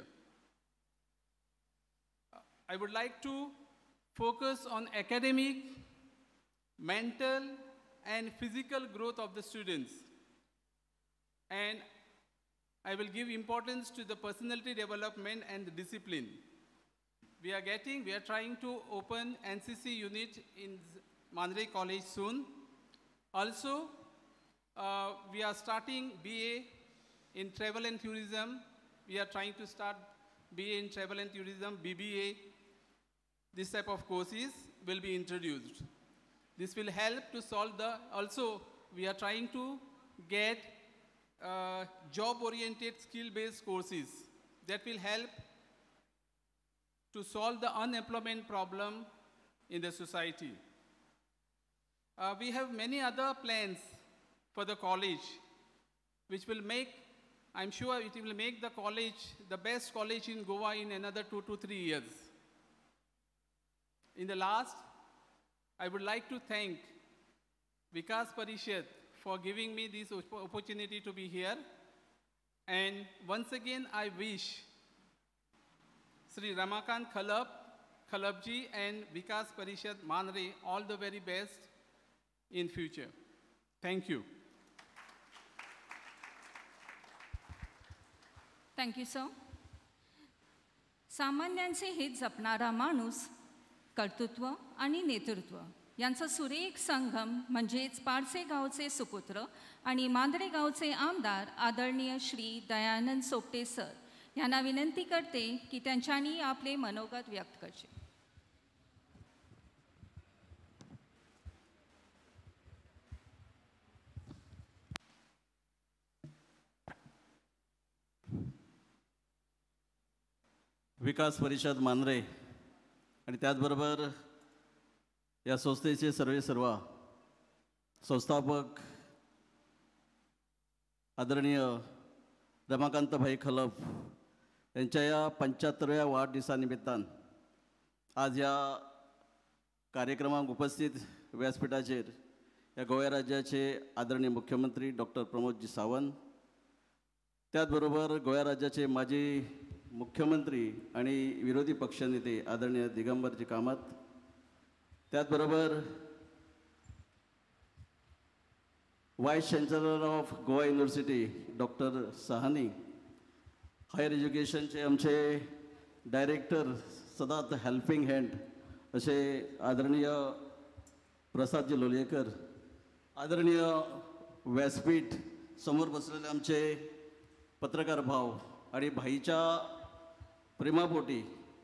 I would like to focus on academic, mental, and physical growth of the students. And I will give importance to the personality development and the discipline. We are getting, we are trying to open N C C unit in Mandre College soon. Also, uh, we are starting B A in travel and tourism. We are trying to start B A in travel and tourism, B B A. This type of courses will be introduced. This will help to solve the, also we are trying to get uh, job-oriented skill-based courses that will help to solve the unemployment problem in the society. Uh, we have many other plans for the college, which will make, I'm sure it will make the college the best college in Goa in another two to three years. In the last, I would like to thank Vikas Parishad for giving me this opportunity to be here. And once again, I wish Sri Ramakant Khalap, Khalapji and Vikas Parishad Mandre all the very best in future. Thank you. Thank you, sir. सामान्यांचे हित जपणारा माणूस, कर्तृत्व आणि नेतृत्व यांचा सुरेख संगम म्हणजेच पारसे गावचे सुपुत्र आणि मांदरे गावचे आमदार आदरणीय श्री दयानंद सोपटे सर यांना विनंती करते की त्यांच्यानी आपले मनोगत व्यक्त करचे. विकास परिषद मांद्रे आणि त्याचबरोबर या संस्थेचे सर्वे सर्व संस्थापक आदरणीय रमाकांत भाई खलप यांच्या या पंच्याहत्तरव्या वाढदिवसानिमित्तान आज या कार्यक्रमाक उपस्थित व्यासपीठाचेर या गोवा राज्याचे आदरणीय मुख्यमंत्री डॉक्टर प्रमोदजी सावंत, त्याचबरोबर गोवा राज्याचे माजी मुख्यमंत्री आणि विरोधी पक्षनेते आदरणीय दिगंबरजी कामत, त्याचबरोबर vice chancellor of Goa university doctor Sahani, higher एज्युकेशनचे आमचे डायरेक्टर सदांच हेल्पिंग हँड असे आदरणीय प्रसादजी लोलयेकर, आदरणीय व्यासपीठ समोर बसलेले आमचे पत्रकार भाव आणि भाईच्या प्रेमापोटी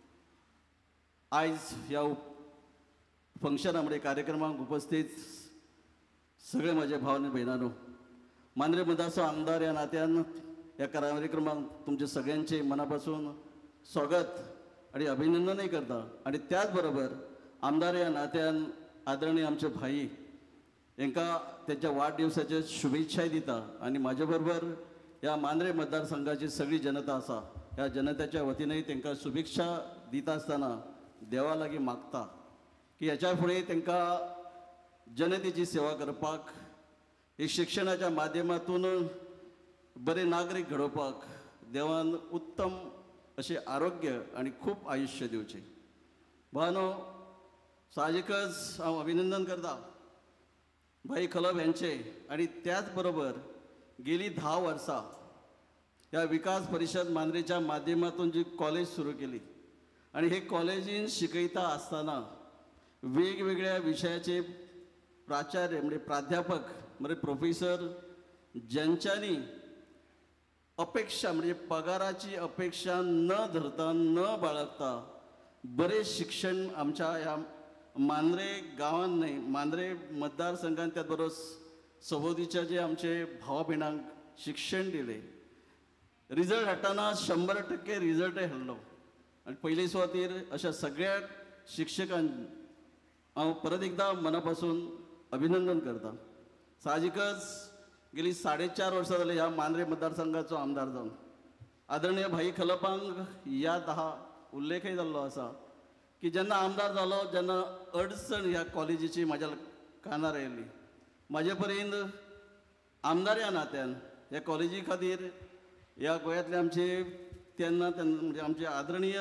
आयज ह्या फंक्शनामध्ये कार्यक्रमाक उपस्थित सगळे माझे भाव आणि बहिणांनो, मांद्रे मतदारचो आमदार या नात्यान या कार्यक्रमाक तुमचे सगळ्यांचे मनापासून स्वागत आणि अभिनंदनही करता आणि त्याचबरोबर आमदार या नात्यान आदरणीय आमचे भाई यांका त्यांच्या वाढदिवसाच्या शुभेच्छाय दिता आणि माझ्याबरोबर या मांद्रे मतदारसंघाची सगळी जनता असा या जनतेच्या वतीनंही त्यांना शुभेच्छा दिता असताना देवा लागी मागता की याच्या फुडें त्यांना जनतेची सेवा करपाक, एक शिक्षणाच्या माध्यमातून बरे नागरिक घडोवपाक देवान उत्तम असे आरोग्य आणि खूप आयुष्य दिवचे. भावानो, साहजिकच हांव अभिनंदन करता भाई खलप यांचे आणि त्याचबरोबर गेली दहा वर्सां या विकास परिषद मांद्रेच्या माध्यमातून जी कॉलेज सुरू केली आणि हे कॉलेजीन शिकयता असताना वेगवेगळ्या विषयाचे प्राचार्य म्हणजे प्राध्यापक म्हणजे प्रोफेसर ज्यांच्यानी अपेक्षा म्हणजे पगाराची अपेक्षा न धरता न बाळगता बरे शिक्षण आमच्या या मांद्रे गांवांत नाही मांद्रे मतदारसंघात त्याचबरोबर सभोवतीच्या जे आमचे भावा भयणांक शिक्षण दिले. रिजल्ट हाडटाना शंबर टक्के रिजल्टय हाडलो आणि पयले सुवातेर अशा सगळ्या शिक्षकांक हांव परत एकदा मनापासून अभिनंदन करता. साहजिकच गेली साडेचार वर्सां जाली ह्या मांद्रे मतदारसंघाचो आमदार जावन. आदरणीय भाई खलपांक याद आहा, उल्लेखय जाल्लो आसा की जेन्ना आमदार जालो जेन्ना अडचण ह्या कॉलेजीची म्हाज्या कानार आयली, म्हाजे पर्यंत आमदार ह्या नात्यान ह्या कॉलेजी खातीर ह्या गोंयांतले आमचे तेन्ना तेन्ना म्हणजे आमचे आदरणीय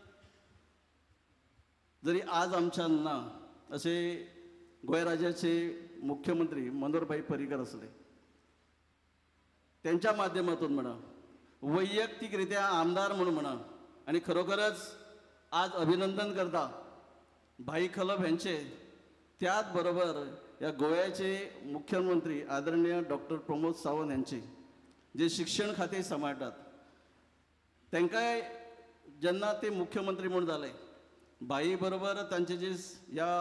जरी आज आमच्यान ना असे गोंय राज्याचे मुख्यमंत्री मनोहरभाई पर्रीकर असले, त्यांच्या माध्यमातून म्हणा वैयक्तिकरित्या आमदार म्हणून म्हणा आणि खरोखरच आज अभिनंदन करता भाई खलप यांचे. त्याचबरोबर या गोव्याचे मुख्यमंत्री आदरणीय डॉक्टर प्रमोद सावंत यांचे जे शिक्षण खाते सांबाळटात, तांकांय जेन्ना ते मुख्यमंत्री म्हणून जाले भाई बरोबर तांचे जे या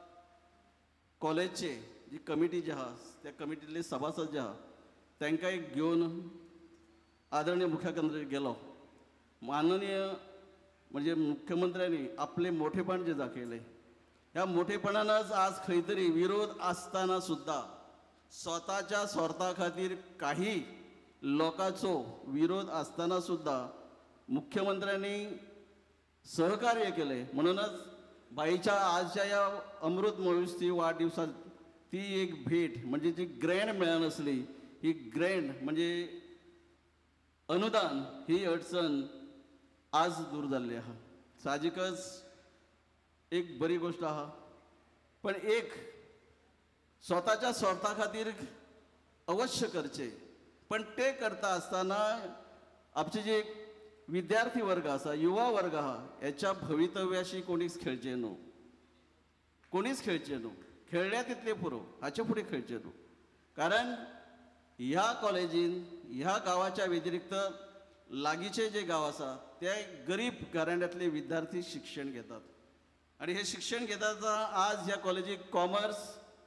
कॉलेजचे जी कमिटी जी आहा त्या कमिटीतले सभासद जे आहा तांकांय घेवन आदरणीय मुख्यमंत्री गेलो. माननीय म्हणजे मुख्यमंत्र्यांनी आपले मोठेपण जे दाखयले ह्या मोठेपणानच आज खंय तरी विरोध आसतना सुद्धा स्वताच्या स्वार्था खातीर काही लोकांचो विरोध आसतना सुद्धा मुख्यमंत्र्यांनी सहकार्य केले. म्हणूनच बाईच्या आजच्या या अमृत महोत्सवी वाढदिवसात ती एक भेट म्हणजे जी ग्रँड मेळन असली ही ग्रँड म्हणजे अनुदान ही अडचण आज दूर जाल्ली आहा. साहजिकच एक बरी गोष्ट आहा, पण एक स्वताच्या स्वार्था खातीर अवश्य करचे, पण ते करता असताना आमचे जे विद्यार्थी वर्ग आसा युवा वर्ग आहा याच्या भवितव्याशी कोणीच खेळचे न्हू, कोणीच खेळचे न्हू. खेळल्या तितले पुरो, हाचे फुडें खेळचे न्हू. कारण ह्या कॉलेजीन ह्या गावाच्या व्यतिरिक्त लागीचे जे गाव आसा ते गरीब घराण्यांतले विद्यार्थी शिक्षण घेतात आणि हे शिक्षण घेतात आज ह्या कॉलेजीक कॉमर्स,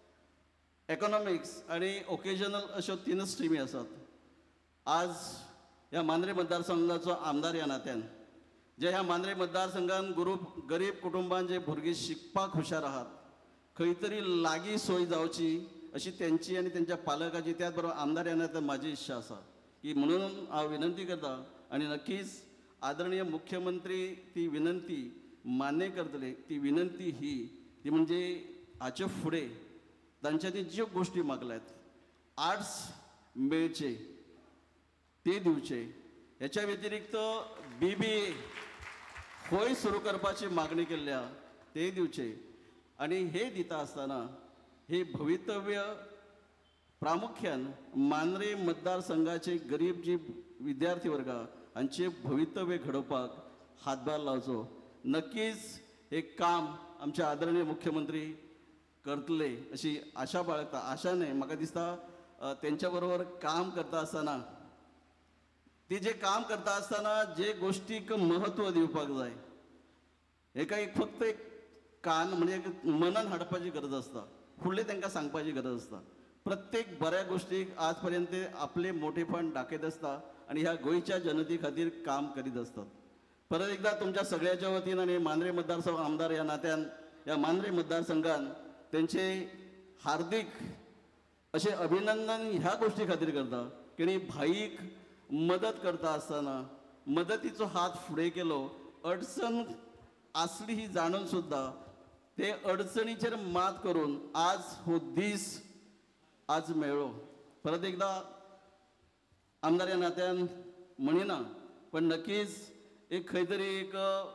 इकॉनॉमिक्स आणि ओकेजनल अश्यो तीनच स्ट्रिमी आसात. आज ह्या मांद्रे मतदारसंघाचो आमदार ह्या नात्यान जे ह्या मांद्रे मतदारसंघान गुरूप गरीब कुटुंबान जे भुरगीं शिकपाक हुशार आहात खंय तरी लागीं सोय जावची अशी त्यांची आणि त्यांच्या पालकाची त्याच बरोबर आमदार ह्या नात्यान म्हाजी इच्छा आसा. की म्हणून हांव विनंती करता आणि नक्कीच आदरणीय मुख्यमंत्री ती विनंती मान्य करतले. ती विनंती ही ती म्हणजे हाचे फुडें तांच्यांनी ज्यो गोष्टी मागल्यात आर्ट्स मेळचे ते दिवचे, ह्याच्या व्यतिरिक्त बी बी ए खंय सुरू करपाची मागणी केल्ल्या ते दिवचे. आणि हे दिता आसतना हे भवितव्य प्रामुख्यान मांद्रे मतदारसंघाचे गरीब जी विद्यार्थी वर्ग हांचे भवितव्य घडोवपाक हातभार लावचो. नक्कीच हे काम आमचे आदरणीय मुख्यमंत्री करतले अशी आशा बाळगता. आशा न्हय, म्हाका दिसता तेंच्या बरोबर काम करता आसतना ती जे काम करता आसतना जे गोष्टीक महत्व दिवपाक जाय, हेका एक फक्त एक कान म्हणजे एक मनन हाडपाची गरज आसता, फुडलें तांकां सांगपाची गरज आसता. प्रत्येक बऱ्या गोष्टीक आज पर्यंत आपले मोठेपण दाखयत आसता आणि ह्या गोंयच्या जनते खातीर काम करीत असतात. परत एकदा तुमच्या सगळ्याच्या वतीन आणि मांद्रे मतदारसंघ आमदार या नात्यान या मांद्रे मतदारसंघान त्यांचे हार्दिक असे अभिनंदन ह्या गोष्टी खातीर करता की भाईक मदत करता आसतना मदतीचो हात फुडें केलो. अडचण आसली ही जाणून सुद्धा ते अडचणीचेर मात करून आज हो दीस आज मेळ्ळो. परत एकदा आमदार या नात्यान म्हणिना पण नक्कीच एक खंय तरी एक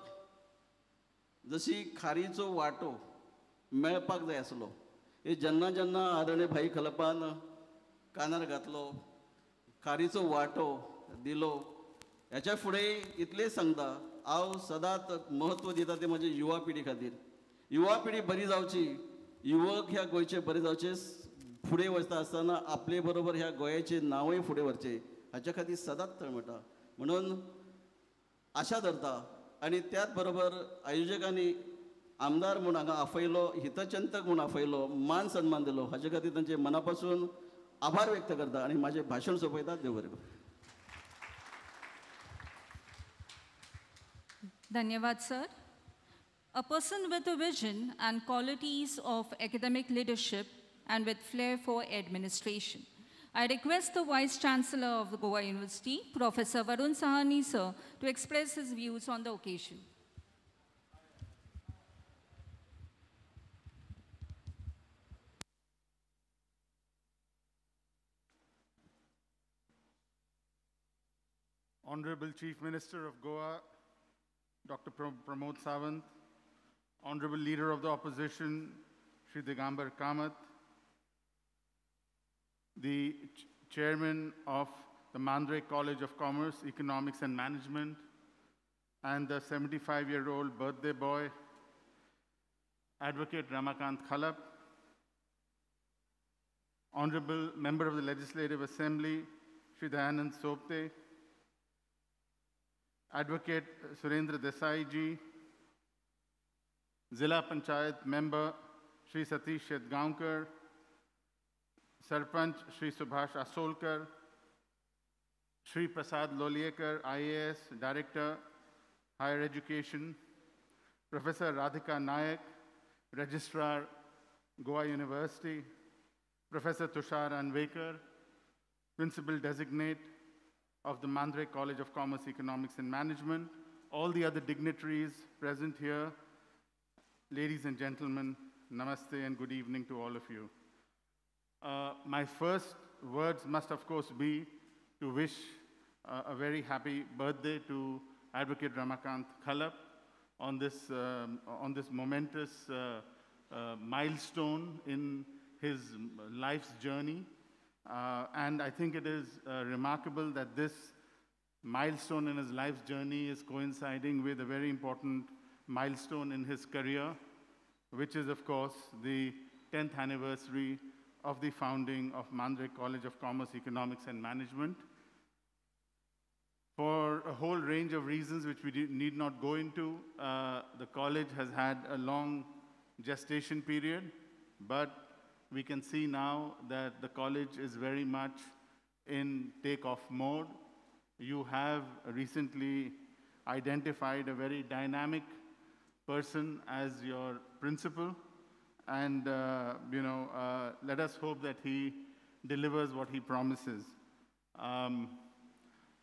जशी खारीचो वाटो मेळपाक जाय आसलो. हे जेन्ना जेन्ना आदरणीय भाई खलपान कानार घातलो, खारीचो वाटो दिलो, ह्याच्या फुडें इतलें सांगता हांव सदांच महत्व दिता ते म्हजे युवा पिढी खातीर. युवा पिढी बरी जावची, युवक ह्या गोंयचे बरे जावचे, फुडें वचता आसतना आपले बरोबर ह्या गोंयाचें नांवूय फुडें व्हरचें हाच्या खातीर सदांच तळमळटा. म्हणून आशा धरता आणि त्याच बरोबर आयोजकांनी आमदार म्हूण हांगा आफयलो, हितचिंतक म्हूण आफयलो, मान सन्मान दिलो, हाचे खातीर तांचे मना पासून आभार व्यक्त करता आणि माझे भाशण सोंपयता. देव बरें करूं. Dhanyavad sir. A person with a vision and qualities of academic leadership and with flair for administration. I request the Vice Chancellor of the Goa University, Professor Varun Sahani sir, to express his views on the occasion. Honorable Chief Minister of Goa, Doctor Pramod Sawant, Honorable Leader of the Opposition, Shri Digambar Kamath, the ch Chairman of the Mandre College of Commerce, Economics and Management, and the seventy-five-year-old birthday boy, Advocate Ramakant Khalap, Honorable Member of the Legislative Assembly, Shri Dayanand Sopte, Advocate Surendra Desai ji, Zilla Panchayat Member Shri Satish Shetgaonkar, Sarpanch Shri Subhash Asolkar, Shri Prasad Loliekar, I A S Director, Higher Education, Professor Radhika Nayak, Registrar, Goa University, Professor Tushar Anvekar, Principal Designate of the Mandre College of Commerce, Economics and Management, all the other dignitaries present here, ladies and gentlemen, namaste and good evening to all of you. Uh, my first words must of course be to wish uh, a very happy birthday to Advocate Ramakant Khalap on this, um, on this momentous uh, uh, milestone in his life's journey. Uh, and I think it is uh, remarkable that this milestone in his life's journey is coinciding with a very important milestone in his career, which is, of course, the tenth anniversary of the founding of Mandre College of Commerce, Economics and Management. For a whole range of reasons which we need not go into, uh, the college has had a long gestation period, but we can see now that the college is very much in take-off mode. You have recently identified a very dynamic person as your principal, and uh, you know, uh, let us hope that he delivers what he promises. Um,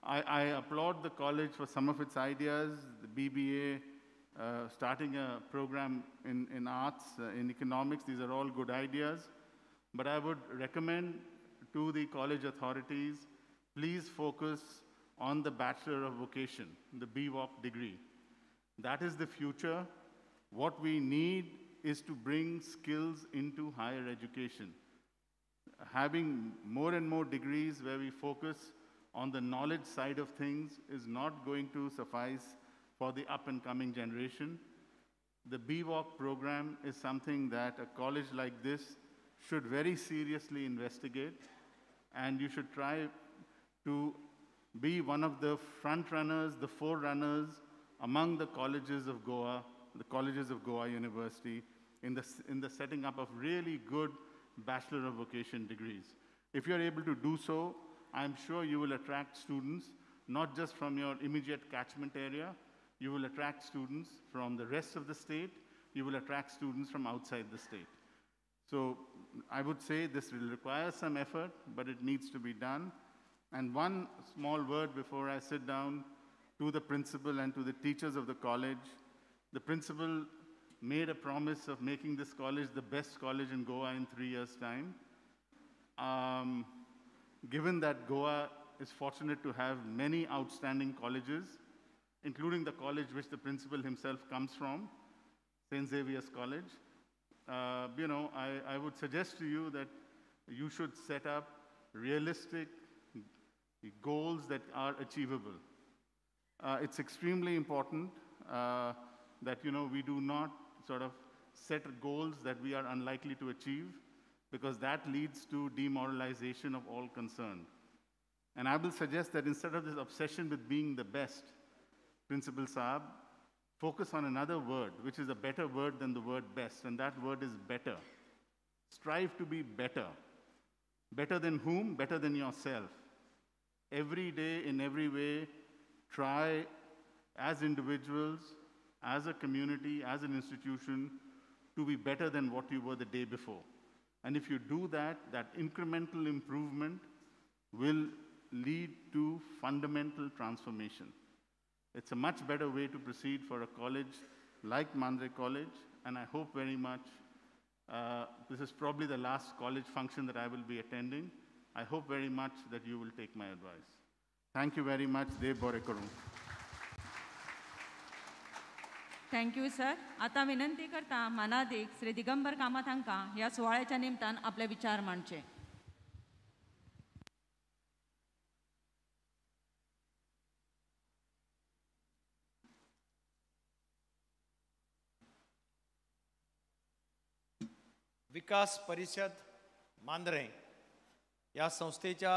I, I applaud the college for some of its ideas, the B B A, uh, starting a program in, in arts, uh, in economics. These are all good ideas. But I would recommend to the college authorities, please focus on the Bachelor of Vocation, the B V O C degree. That is the future. What we need is to bring skills into higher education. Having more and more degrees where we focus on the knowledge side of things is not going to suffice for the up-and-coming generation. The B V O C program is something that a college like this should very seriously investigate, and you should try to be one of the front runners, the forerunners among the colleges of Goa, the colleges of Goa University, in the, in the setting up of really good Bachelor of Vocation degrees. If you're able to do so, I'm sure you will attract students, not just from your immediate catchment area, you will attract students from the rest of the state, you will attract students from outside the state. So I would say this will require some effort, but it needs to be done. And one small word before I sit down to the principal and to the teachers of the college. The principal made a promise of making this college the best college in Goa in three years' time. Um, given that Goa is fortunate to have many outstanding colleges, including the college which the principal himself comes from, Saint Xavier's College, uh, you know, I, I would suggest to you that you should set up realistic goals that are achievable. Uh, it's extremely important uh, that, you know, we do not sort of set goals that we are unlikely to achieve, because that leads to demoralization of all concerned. And I will suggest that instead of this obsession with being the best, Principal Saab, focus on another word, which is a better word than the word best, and that word is better. Strive to be better. Better than whom? Better than yourself. Every day, in every way, try as individuals, as a community, as an institution, to be better than what you were the day before. And if you do that, that incremental improvement will lead to fundamental transformation. It's a much better way to proceed for a college like Mandre College, and I hope very much, uh, this is probably the last college function that I will be attending. I hope very much that you will take my advice. Thank you very much. Dev Borekarum. Thank you sir. आता विनंती करता मानाधिक श्री दिगंबर कामत हांकां ह्या सुवाळ्याच्या निमतान आपले विचार मांडचे. विकास परिषद मांद्रे या संस्थेच्या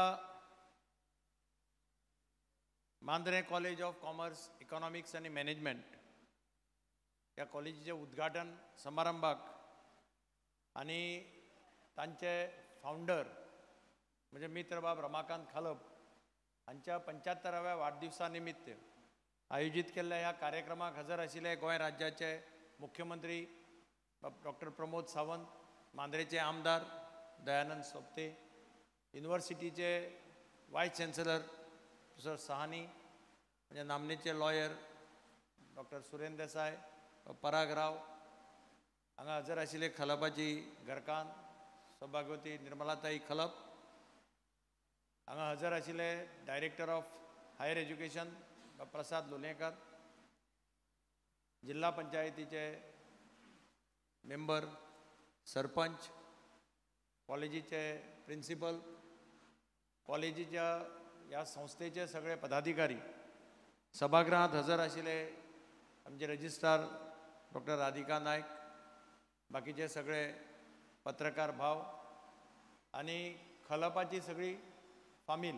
Mandre college of commerce economics आणि मॅनेजमेंट या कॉलेजीचे उद्घाटन समारंभाक आणि तांचे फाउंडर म्हणजे मित्र बाब रमाकांत खलप हांच्या पंच्याहत्तराव्या वाढदिवसा निमित्त आयोजित केल्ल्या ह्या कार्यक्रमाक हजर आशिल्ले गोंय राज्याचे मुख्यमंत्री डॉक्टर प्रमोद सावंत, मांद्रेचे आमदार दयानंद सोपते, युनिव्हर्सिटीचे वायस चॅन्सलर प्रोफेसर सहानी, म्हणजे नामनेचे लॉयर डॉक्टर सुरेंद्र देसाय, पराग राव, हांगा हजर आशिल्ले खलपाची घरकान्न सौभाग्यवती निर्मलाताई खलप, हांगा हजर आशिल्ले director of higher education Prasad Lolayekar, जिल्हा पंचायतीचे मेंबर, सरपंच, कॉलेजीचे प्रिंसिपल, कॉलेजीच्या ह्या संस्थेचे सगळे पदाधिकारी, सभागृहात हजर आशिल्ले आमचे रजिस्ट्रार डॉक्टर राधिका नायक, बाकीचे सगळे पत्रकार भाव आणि खलपाची सगळी फामील,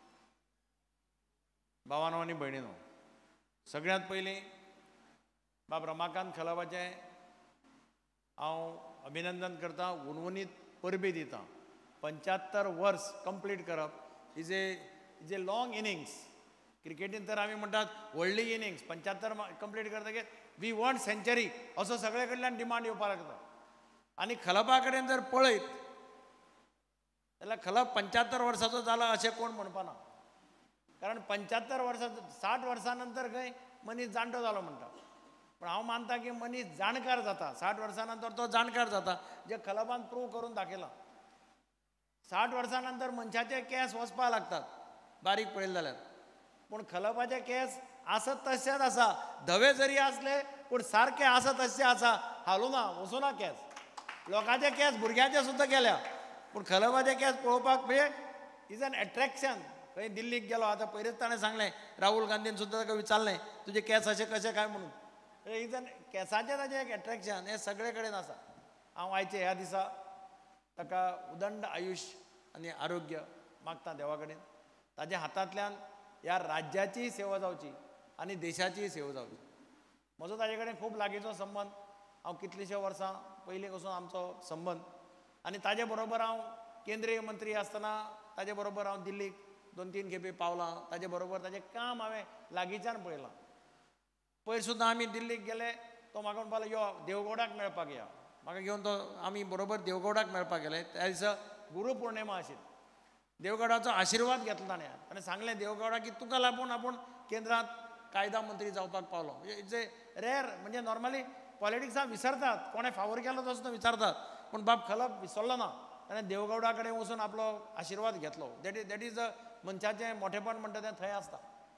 भावांनो आनी भयणीनो, सगळ्यांत पयलीं बाब रमाकांत खलपाचें हांव अभिनंदन करता, उणवणीत परबी दिता. पंच्याहत्तर वर्स कंप्लीट करप is a is a long innings. क्रिकेटीन तर आमी म्हणटात व्हडली इनिंग्स, पंच्याहत्तर कंप्लीट करतकीर वी वॉन्ट सेंचुरी असो सगळे कडल्यान डिमांड येवपाक लागता. आनी खलपा कडेन जर पळयत जाल्यार खलप पंच्याहत्तर वर्साचो जाला अशें कोण म्हणपाना. कारण पंच्याहत्तर वर्सां साठ वर्सां नंतर खंय मनीस जाणटो जालो म्हणटा, पण हांव मानता की मनीस जाणकार जाता, साठ वर्सां नंतर तो जाणकार जाता, जे खलपान प्रूव करून दाखयलां. साठ वर्सां नंतर मनशाचे केंस वचपाक लागतात बारीक पळयले जाल्यार, पूण खलपाचे केंस आसत तशेंच आसा, धवे जरी आसले पूण सारके आसत तशें आसा, हालूं ना वचूं ना केंस. लोकांचे केंस भुरग्यांचे सुद्दां केल्या, पूण खलपाचे केंस पळोवपाक म्हणजे इज एन एट्रॅक्शन. खंय दिल्लीक गेलो आतां पयलींच ताणें सांगलें, राहुल गांधीन सुद्दां ताका विचारलें तुजे केंस अशें कशें काय म्हणून. इज एन केंसाचें ताजें एक एट्रॅक्शन हें सगळे कडेन आसा. हांव आयचे ह्या दिसा ताका उदंड आयुश्य आनी आरोग्य मागता देवा कडेन. ताज्या हातांतल्यान ह्या राज्याचीय सेवा जावची आनी देशाचीय सेवा जावची. म्हजो ताजे कडेन खूब लागींचो संबंद, हांव कितलींशीं वर्सां पयलीं पासून आमचो संबंद. आनी ताजे बरोबर हांव केंद्रीय मंत्री आसतना ताजे बरोबर हांव दिल्लीक दोन तीन खेपे पावलां, ताजे बरोबर ताजें काम हांवें लागींच्यान पळयलां. पयर सुद्दां आमी दिल्लीक गेले, तो म्हाका म्हणपालो यो देवगौडाक मेळपाक या. म्हाका घेवन तो आमी बरोबर देवगौडाक मेळपाक गेले. त्या दिसा गुरू पौर्णिमा आशिल्ली. देवगौडाचो आशिर्वाद घेतलो ताणें आनी सांगलें देवगौडाक की तुका लागून आपूण केंद्रांत कायदा मंत्री जावपाक पावलो. म्हणजे इट्स ए रेर, म्हणजे नॉर्मली पॉलिटिक्सांत विसरतात, कोणें फावोर केलो तो सुद्दां विचारतात, पूण बाब खलप विसरलो ना. ताणें देवगौडा कडेन वचून आपलो आशिर्वाद घेतलो. That is that is a मनशाचें मोठेपण म्हणटा तें थंय आसता.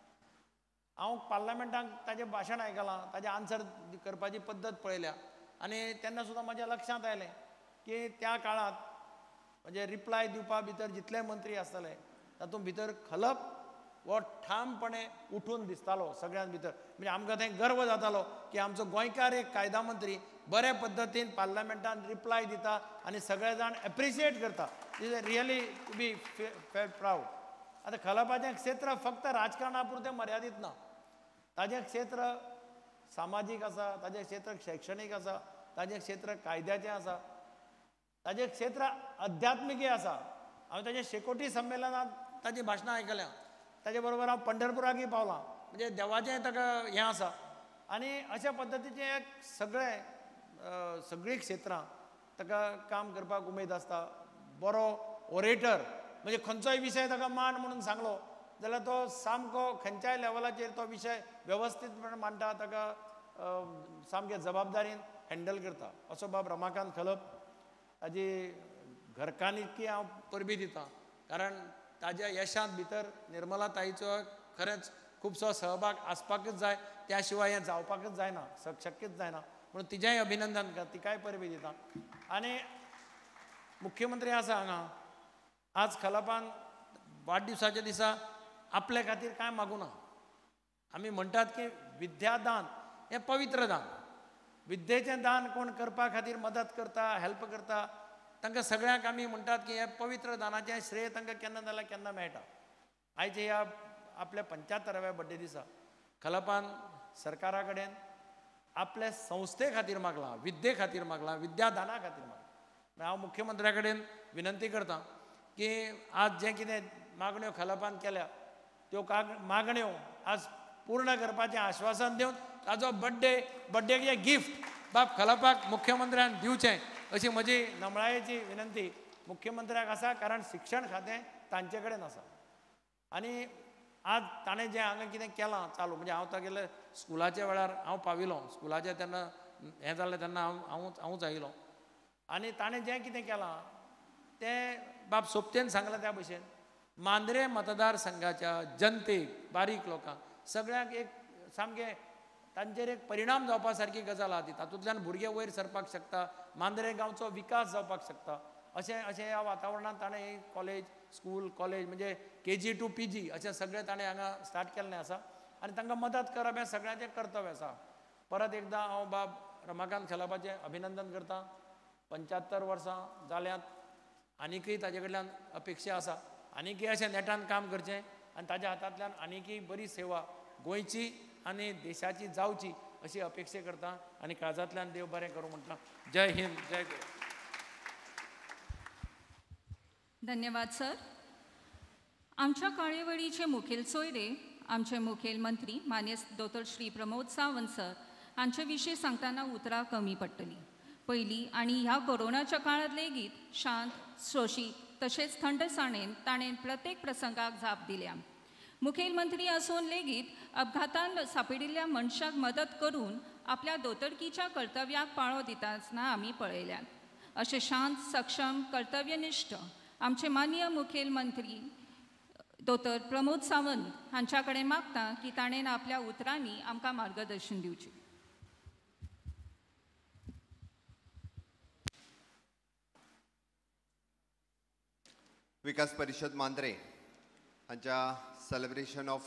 हांव पार्लमेंटाक ताजें भाशण आयकलां, ताजें आन्सर करपाची पद्दत पळयल्या आनी तेन्ना सुद्दां म्हज्या लक्षांत आयलें की त्या काळांत म्हणजे रिप्लाय दिवपा भितर जितले मंत्री आसताले तातूंत भितर खलप हो ठामपणे उठून दिसतालो सगळ्यां भितर. म्हणजे आमकां थंय गर्व जातालो की आमचो गोंयकार एक कायदा मंत्री बरे पद्दतीन पार्लमेंटान रिप्लाय दिता आनी सगळे जाण एप्रिशिएट करता. Is really to be feel proud. आतां खलपाचें क्षेत्र फक्त राजकारणा पुरतें मर्यादीत ना. ताजें क्षेत्र सामाजीक आसा, ताजें क्षेत्र शैक्षणीक आसा, ताजें क्षेत्र कायद्याचें आसा, ताजें क्षेत्र अध्यात्मिकय आसा. हांवें ताजें शेकोटी संमेलनांत ताजीं भाशणां आयकल्या. ताजे बरोबर हांव पंढरपुराकय पावलां. म्हणजे देवाचें ताका हें आसा. आनी अशा पद्दतीचें एक सगळें सगळीं क्षेत्रां ताका काम करपाक उमेद आसता. बरो ओरेटर, म्हणजे खंयचोय विशय ताका मांड म्हणून सांगलो जाल्यार तो सामको खंयच्याय लेवलाचेर तो विशय वेवस्थीतपणे मांडटा, ताका सामके जबाबदारीन हँडल करता. असो बाब रमाकांत खलप. ताजी घरकान्नीकी हांव परबी दितां, कारण ताज्या यशांत भितर निर्मला ताईचो खरेंच खुबसो सहभाग आसपाकच जाय, त्या शिवाय हें जावपाकच जायना, शक्यच जायना. म्हणून तिजेंय अभिनंदन करता, तिकाय परबी दितां. आनी मुख्यमंत्री आसा हांगा, आज खलपान वाडदिवसाच्या दिसा आपले खातीर कांय मागूं ना. आमी म्हणटात की विद्यादान हें पवित्र दान. विद्येचें दान कोण करपा खातीर मदत करता, हेल्प करता, तांकां सगळ्यांक आमी म्हणटात की हें पवित्र दानाचें श्रेय तांकां केन्ना जाल्यार केन्ना मेळटा. आयच्या ह्या आपल्या पंच्यात्तराव्या बड्डे दिसा खलपान सरकारा कडेन आपल्या संस्थे खातीर मागलां, विद्ये खातीर मागलां, विद्यादाना खातीर मागलां. हांव मुख्यमंत्र्या कडेन विनंती करतां की आज जें कितें मागण्यो खलपान केल्या त्यो काग मागण्यो आज पूर्ण करपाचें आश्वासन दिवन ताजो बड्डे बड्डेक हें गिफ्ट बाब खलपाक मुख्यमंत्र्यान दिवचें अशी म्हजी नमळायेची विनंती मुख्यमंत्र्याक आसा. कारण शिक्षण खातें तांचे कडेन आसा. आनी आज ताणें जें हांगा कितें केलां चालू, म्हणजे हांव तागेले स्कुलाच्या वेळार हांव पाविलो, स्कुलाचें तेन्ना हें जालें तेन्ना हांव हांवूच हांवूच आयिलो. आनी ताणें जें कितें केलां तें बाब सोबतेन सांगलां त्या भशेन मांद्रे मतदारसंघाच्या जनतेक, बारीक लोकांक सगळ्यांक एक सामकें तांचेर एक परिणाम जावपा सारकी गजाल आहा ती. तातूंतल्यान भुरगे वयर सरपाक शकता, मांद्रे गांवचो विकास जावपाक शकता. अशें अशें ह्या वातावरणांत ताणें कॉलेज, स्कूल, कॉलेज म्हणजे के जी टू पी जी अशें सगळें ताणें हांगा स्टार्ट केल्लें आसा. आनी तांकां मदत करप हें सगळ्यांचें कर्तव्य आसा. परत एकदां हांव बाब रमाकांत खलपाचें अभिनंदन करतां. पंच्यात्तर वर्सां जाल्यांत आनीकय ताजे कडल्यान अपेक्षा आसा, आनीकय अशें नेटान काम करचें आनी ताज्या हातांतल्यान आनीकय बरी सेवा गोंयची आनी देशाची जावची अशी अपेक्षा करता. आनी काळजांतल्यान देव बरें करूं म्हणटा. जय हिंद, जय गोवा. धन्यवाद सर. आमच्या कार्यावळीचे मुखेल सोयरे आमचे मुखेल मंत्री मान्य दोतोर श्री प्रमोद सावंत सर हांचे विशीं सांगतना उतरां कमी पडटलीं. पयलीं आनी ह्या कोरोनाच्या काळांत लेगीत शांत, सोशीत तशेंच थंडसाणेन ताणें प्रत्येक प्रसंगाक जाप दिल्या. मुखेलमंत्री असून लेगीत अपघातान सापडिल्ल्या मनशाक मदत करून आपल्या दोतडकीच्या कर्तव्याक पाळो दिताना आमी पळयल्यात. अशें शांत, सक्षम, कर्तव्यनिश्ठ आमचे माननीय मुखेलमंत्री दोतोर प्रमोद सावंत हांच्या कडेन मागता की ताणें आपल्या उतरांनी आमकां मार्गदर्शन दिवचें. विकास परिषद मांद्रे हांच्या सेलिब्रेशन ऑफ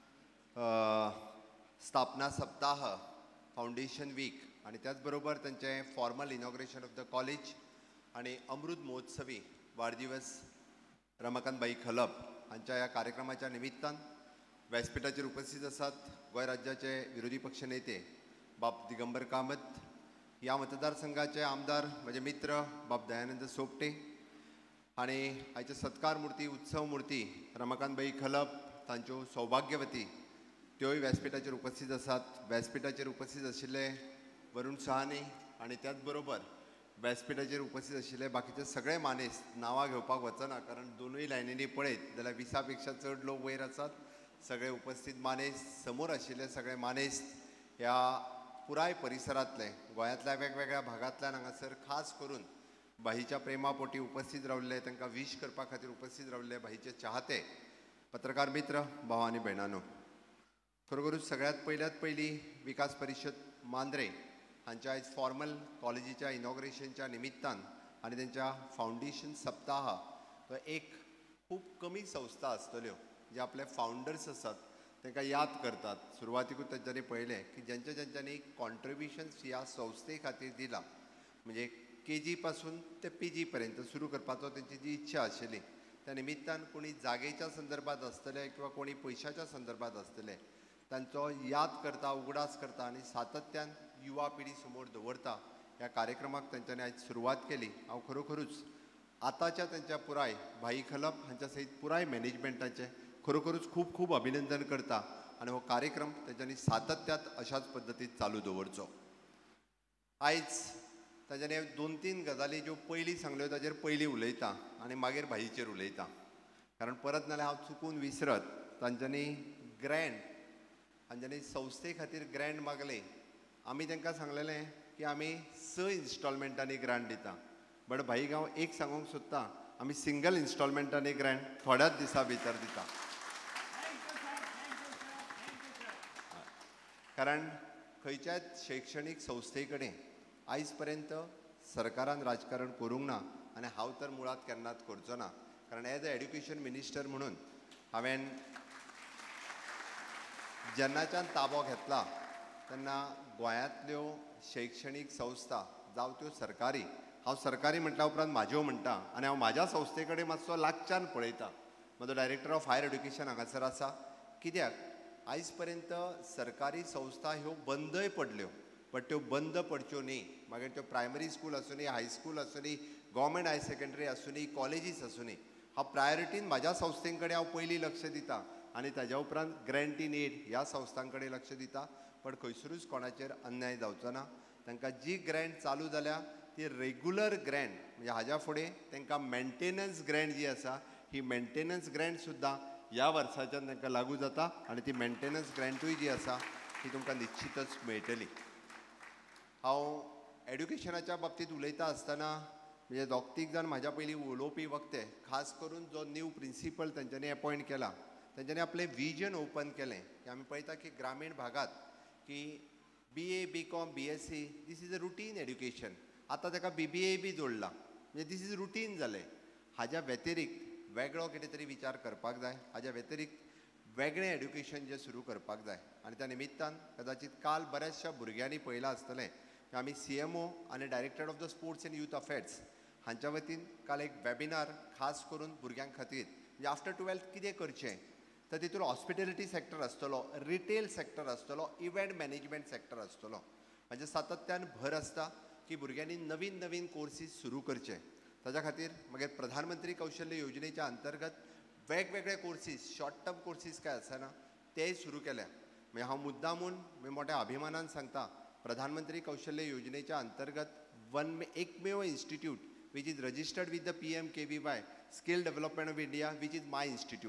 स्थापना सप्ताह फाउंडेशन वीक आणि त्याचबरोबर त्यांचे formal inauguration of the college आणि अमृत महोत्सवी वाढदिवस रमाकांतबाई खलप हांच्या ह्या कार्यक्रमाच्या निमित्तान व्यासपीठाचेर उपस्थित आसात गोंय राज्याचे विरोधी पक्ष नेते बाब दिगंबर कामत, ह्या मतदारसंघाचे आमदार म्हजे मित्र बाब दयानंद सोपटे आणि आयचे सत्कार मुर्ती उत्सव मुर्ती रमाकांतबाई खलप तांच्यो सौभाग्यवती त्योय व्यासपीठाचेर उपस्थित आसात. व्यासपीठाचेर उपस्थित आशिल्ले वरुण सहानी आणि त्याच बरोबर व्यासपीठाचेर उपस्थित आशिल्ले बाकीचे सगळे मानेस्त नांवां घेवपाक वचना, कारण दोनूय लायनींनी पळयत जाल्यार वीसा पेक्षा चड लोक वयर आसात. सगळे उपस्थित मानेस्त, समोर आशिल्ले सगळे मानेस्त ह्या पुराय परिसरांतले गोंयांतल्या वेगवेगळ्या भागांतल्यान हांगासर खास करून भाईच्या प्रेमापोटी उपस्थित रावल्ले, तांकां विश करपा खातीर उपस्थित रावल्ले भाईचे चाहते, पत्रकार मित्र, भाव आनी भयणांनो, खरोखरूच सगळ्यात पयल्यात पयली विकास परिशद मांद्रे हांच्या आयज फॉर्मल कॉलेजीच्या इनॉग्रेशनच्या निमित्तान आनी तेंच्या फाउंडेशन सप्ताह तो एक खूब कमी संस्था आसतल्यो जे आपले फाउंडर्स आसात तांकां याद करतात. सुरवातीकूच तेंच्यांनी पळयलें की ज्यांच्या ज्यांच्यांनी कॉन्ट्रिब्युशन्स ह्या संस्थे खातीर दिला, म्हणजे के जी पासून ते पी जी पर्यंत सुरू करपाचो तेंची जी इच्छा आशिल्ली, त्या निमित्तान कोणी जागेच्या संदर्भात आसतले किंवा कोणी पयशाच्या संदर्भात आसतले, तांचो याद करता, उगडास करता आनी सातत्यान युवा पिढी समोर दवरता. ह्या कार्यक्रमाक तेंच्यांनी आयज सुरवात केली. हांव खरोखरूच आतांच्या तेंच्या पुराय भाई खलप हांच्या सयत पुराय मॅनेजमेंटाचे खरोखरूच खूब खूब अभिनंदन करता आनी हो कार्यक्रम तेंच्यांनी सातत्यात अशाच पद्दतीन चालू दवरचो. आयज तांच्यांनी दोन तीन गजाली ज्यो पयलीं सांगल्यो ताजेर पयलीं उलयतां आनी मागीर भाईचेर उलयतां, कारण परत नाल्यार हांव चुकून विसरत. तांच्यांनी ग्रँड तांच्यांनी संस्थे खातीर ग्रँड मागले. आमी तांकां सांगलेलें की आमी स इन्स्टॉलमेंटांनी ग्रांट दिता, बट भाई हांव एक सांगूंक सोदतां, आमी सिंगल इन्स्टॉलमेंटांनी ग्रँट थोड्याच दिसा भितर दिता. कारण खंयच्याच शैक्षणीक संस्थे कडेन आयज पर्यंत सरकारान राजकारण करूंक ना आनी हांव तर मुळात केन्नाच करचो ना. कारण एज अ एड्युकेशन मिनिस्टर म्हणून हांवें जेन्नाच्यान ताबो घेतला तेन्ना गोंयांतल्यो शैक्षणीक संस्था जावं त्यो सरकारी, हांव सरकारी म्हटल्या उपरांत म्हाज्यो म्हणटा आनी हांव म्हाज्या संस्थे कडेन मातसो लागच्यान पळयता. म्हजो डायरेक्टर ऑफ हायर एड्युकेशन हांगासर आसा. कित्याक आयज पर्यंत सरकारी संस्था ह्यो बंदय पडल्यो, बट त्यो बंद पडच्यो न्ही. मागीर त्यो प्रायमरी स्कूल आसूं दी, हायस्कूल आसूं दी, गव्हर्मेंट हायर सेकंडरी आसूं दी, कॉलेजीस आसूं दी, हांव प्रायोरिटीन म्हाज्या संस्थें कडेन हांव पयलीं लक्ष दितां आनी ताज्या उपरांत ग्रँट इन एड ह्या संस्थां कडेन लक्ष दितां. पण खंयसरूच कोणाचेर अन्याय जावचो ना. तांकां जी ग्रँट चालू जाल्या ती रेग्युलर ग्रँट, म्हणजे हाज्या फुडें तांकां मेंटेनन्स ग्रँट जी आसा ही मेंटेनन्स ग्रँट सुद्दां ह्या वर्साच्यान तांकां लागू जाता आनी ती मेंटेनन्स ग्रँटूय जी आसा ती तुमकां निश्चितच मेळटली. हांव एड्युकेशनाच्या बाबतींत उलयता आसतना म्हणजे दोग तीग जाण म्हाज्या पयलीं उलोवपी वक्ते, खास करून जो न्यू प्रिंसिपल तांच्यांनी अपॉयंट केला, तांच्यांनी आपलें विजन ओपन केलें की आमी पळयता की ग्रामीण भागात की B A B com B S C this is a routine education. आतां ताका बी बी ए बी जोडला, म्हणजे दीस इज रुटीन जालें. हाज्या व्यतिरिक्त वेगळो कितें तरी विचार करपाक जाय. हाज्या व्यतिरिक्त वेगळें एड्युकेशन जें सुरू करपाक जाय. आनी त्या निमित्तान कदाचित काल बऱ्याचशा भुरग्यांनी पळयलां आसतलें की आमी सी एम ओ आनी director of the sports and youth affairs हांच्या वतीन काल एक वेबिनार खास करून भुरग्यां खातीर, म्हणजे आफ्टर टुवेल्थ कितें करचें, तर तितून हॉस्पिटॅलिटी सेक्टर आसतलो, रिटेल सेक्टर आसतलो, इव्हेंट मॅनेजमेंट सेक्टर आसतलो. म्हणजे सातत्यान भर आसता की भुरग्यांनी नवीन नवीन कोर्सीस सुरू करचे. ताच्या खातीर मागीर प्रधानमंत्री कौशल्य योजनेच्या अंतर्गत वेगवेगळे कोर्सीस, शॉर्ट टर्म कोर्सीस काय आसना तेय सुरू केल्या. म्हणजे हांव मुद्दामून मोठ्या अभिमानान सांगता, प्रधानमंत्री कौशल्य योजनेच्या अंतर्गत वन एकमेव institute which is registered with the P M K V Y skill development of India which is my institute,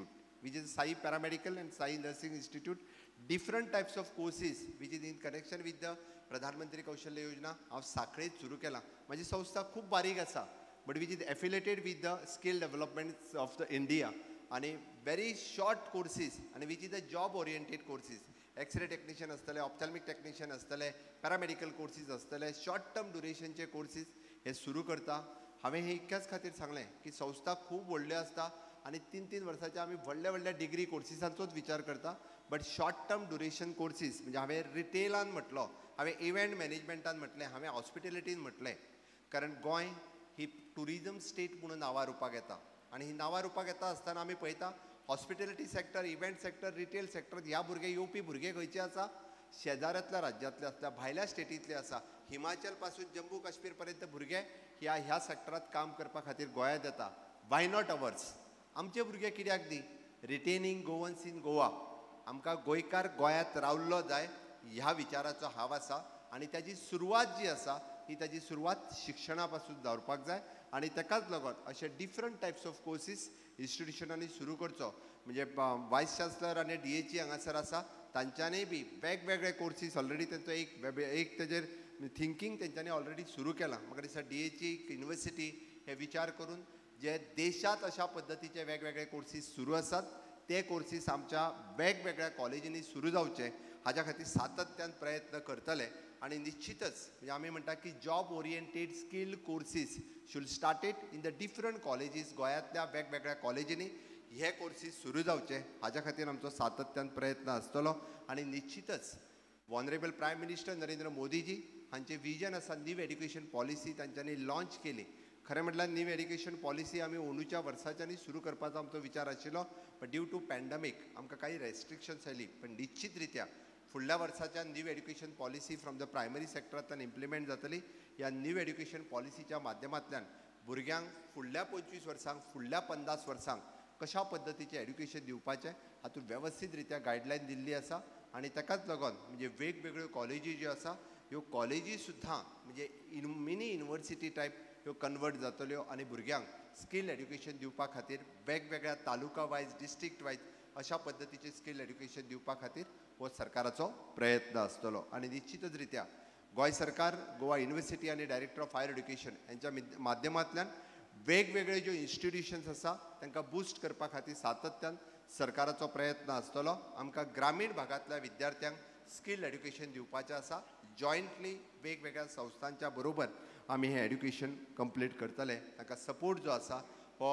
which is Sai Paramedical and Sai Nursing Institute, different types of courses which is in connection with the Pradhan Mantri Kaushalya Yojana हांव साखळेत सुरू केला. माझी संस्था खूप बारीक आसा, but which is affiliated with the skill development of the India आणि very short courses आणि which is the job oriented courses. X ray technician असतले, ऑप्थॅल्मिक टेक्निशियन असतले, पॅरामेडिकल कोर्सीस असतले, शॉर्ट टर्म ड्युरेशनचे कोर्सीस हे सुरू करता. हांवें हे इतक्याच खातीर सांगलें की संस्था खूब व्हडल्यो आसता आनी तीन तीन वर्सांचे आमी व्हडल्या व्हडल्या डिग्री कोर्सिसांचोच विचार करता, but short term duration courses म्हणजे हांवें रिटेलान म्हटलो, हांवें इव्हेंट मॅनेजमेंटान म्हटलें, हांवें हॉस्पिटॅलिटीन म्हटलें, कारण गोंय ही टुरिजम स्टेट म्हणून नांवार रुपाक येता आनी ही नांवार रुपाक येता आसतना आमी पळयता hospitality sector, event sector, retail sector ह्या भुरगे येवपी भुरगे खंयचे आसा, शेजाऱ्यांतल्या राज्यांतले आसता, भायल्या स्टेटींतले आसा, हिमाचल पासून जम्मू काश्मीर पर्यंत भुरगे ह्या ह्या सेक्टरांत काम करपा खातीर गोंयांत येता. Why not ours? आमचे भुरगे कित्याक दी? Retaining Goans in Goa. आमकां गोंयकार गोंयांत रावल्लो जाय ह्या विचाराचो हांव आसा आनी ताजी सुरवात जी आसा ही ताजी सुरवात शिक्षणा पासून जावपाक जाय आनी ताकाच लागून अशे डिफरंट टायप्स ऑफ कोर्सीस इन्स्टिट्युशनांनी सुरू करचो. म्हणजे वायस चान्सलर आनी डी एच ई हांगासर आसा, तांच्यांनी बी वेगवेगळे कोर्सीस ऑलरेडी तेंचो एक एक तेजेर थिंकींग तेंच्यांनी ऑलरेडी सुरू केलां. म्हाका दिसता डी एच ई युनिवर्सिटी हे विचार करून जे देशांत अशा पद्दतीचे वेगवेगळे कोर्सीस सुरू आसात ते कोर्सीस आमच्या वेगवेगळ्या कॉलेजींनी सुरू जावचे हाच्या खातीर सातत्यान प्रयत्न करतले. आणि निश्चितच म्हणजे आमी म्हणटा की job oriented skill courses should started in the different colleges. गोंयांतल्या वेगवेगळ्या कॉलेजींनी हे कोर्सीस सुरू जावचे हाच्या खातीर आमचो सातत्यान प्रयत्न आसतलो. आनी निश्चितच honourable prime minister Narendra Modiji हांचे विजन आसा, नीव एड्युकेशन पॉलिसी तांच्यांनी लॉन्च केली. खरें म्हटल्यार नीव एड्युकेशन पॉलिसी आमी अंदूच्या वर्साच्यांनी सुरू करपाचो आमचो विचार आशिल्लो, बट ड्यू टू पॅन्डमीक आमकां काही रेस्ट्रिक्शन्स आयली. पण निश्चित रित्या फुडल्या वर्साच्या नीव education policy from the primary सेक्टरांतल्यान इम्प्लिमेंट जातली. ह्या नीव एड्युकेशन पॉलिसीच्या माध्यमांतल्यान भुरग्यांक फुडल्या पंचवीस वर्सांक, फुडल्या पन्नास वर्सांक कशा पद्दतीचें एड्युकेशन दिवपाचें हातूंत वेवस्थीत रित्या गायडलायन दिल्ली आसा. आनी ताकाच लागून म्हणजे वेगवेगळ्यो कॉलेजी ज्यो आसा ह्यो कॉलेजी सुद्दां म्हणजे इन मिनी युनिवर्सिटी टायप ह्यो कन्वर्ट जातल्यो आनी भुरग्यांक स्कील एड्युकेशन दिवपा खातीर वेगवेगळ्या तालुका वायज, डिस्ट्रिक्ट वायज अशा पद्दतीचें स्कील एड्युकेशन दिवपा खातीर हो सरकाराचो प्रयत्न आसतलो. आनी निश्चितच रित्या गोंय सरकार, गोवा युनिवर्सिटी आनी डायरेक्टर ऑफ हायर एड्युकेशन यांच्या माध्यमांतल्यान वेगवेगळे ज्यो इन्स्टिट्युशन्स आसा तांकां बूस्ट करपा खातीर सातत्यान सरकाराचो प्रयत्न आसतलो. आमकां ग्रामीण भागांतल्या विद्यार्थ्यांक स्कील एड्युकेशन दिवपाचें आसा. जॉयंटली वेगवेगळ्या संस्थांच्या बरोबर आमी हें एड्युकेशन कंप्लीट करतले. ताका सपोर्ट जो आसा हो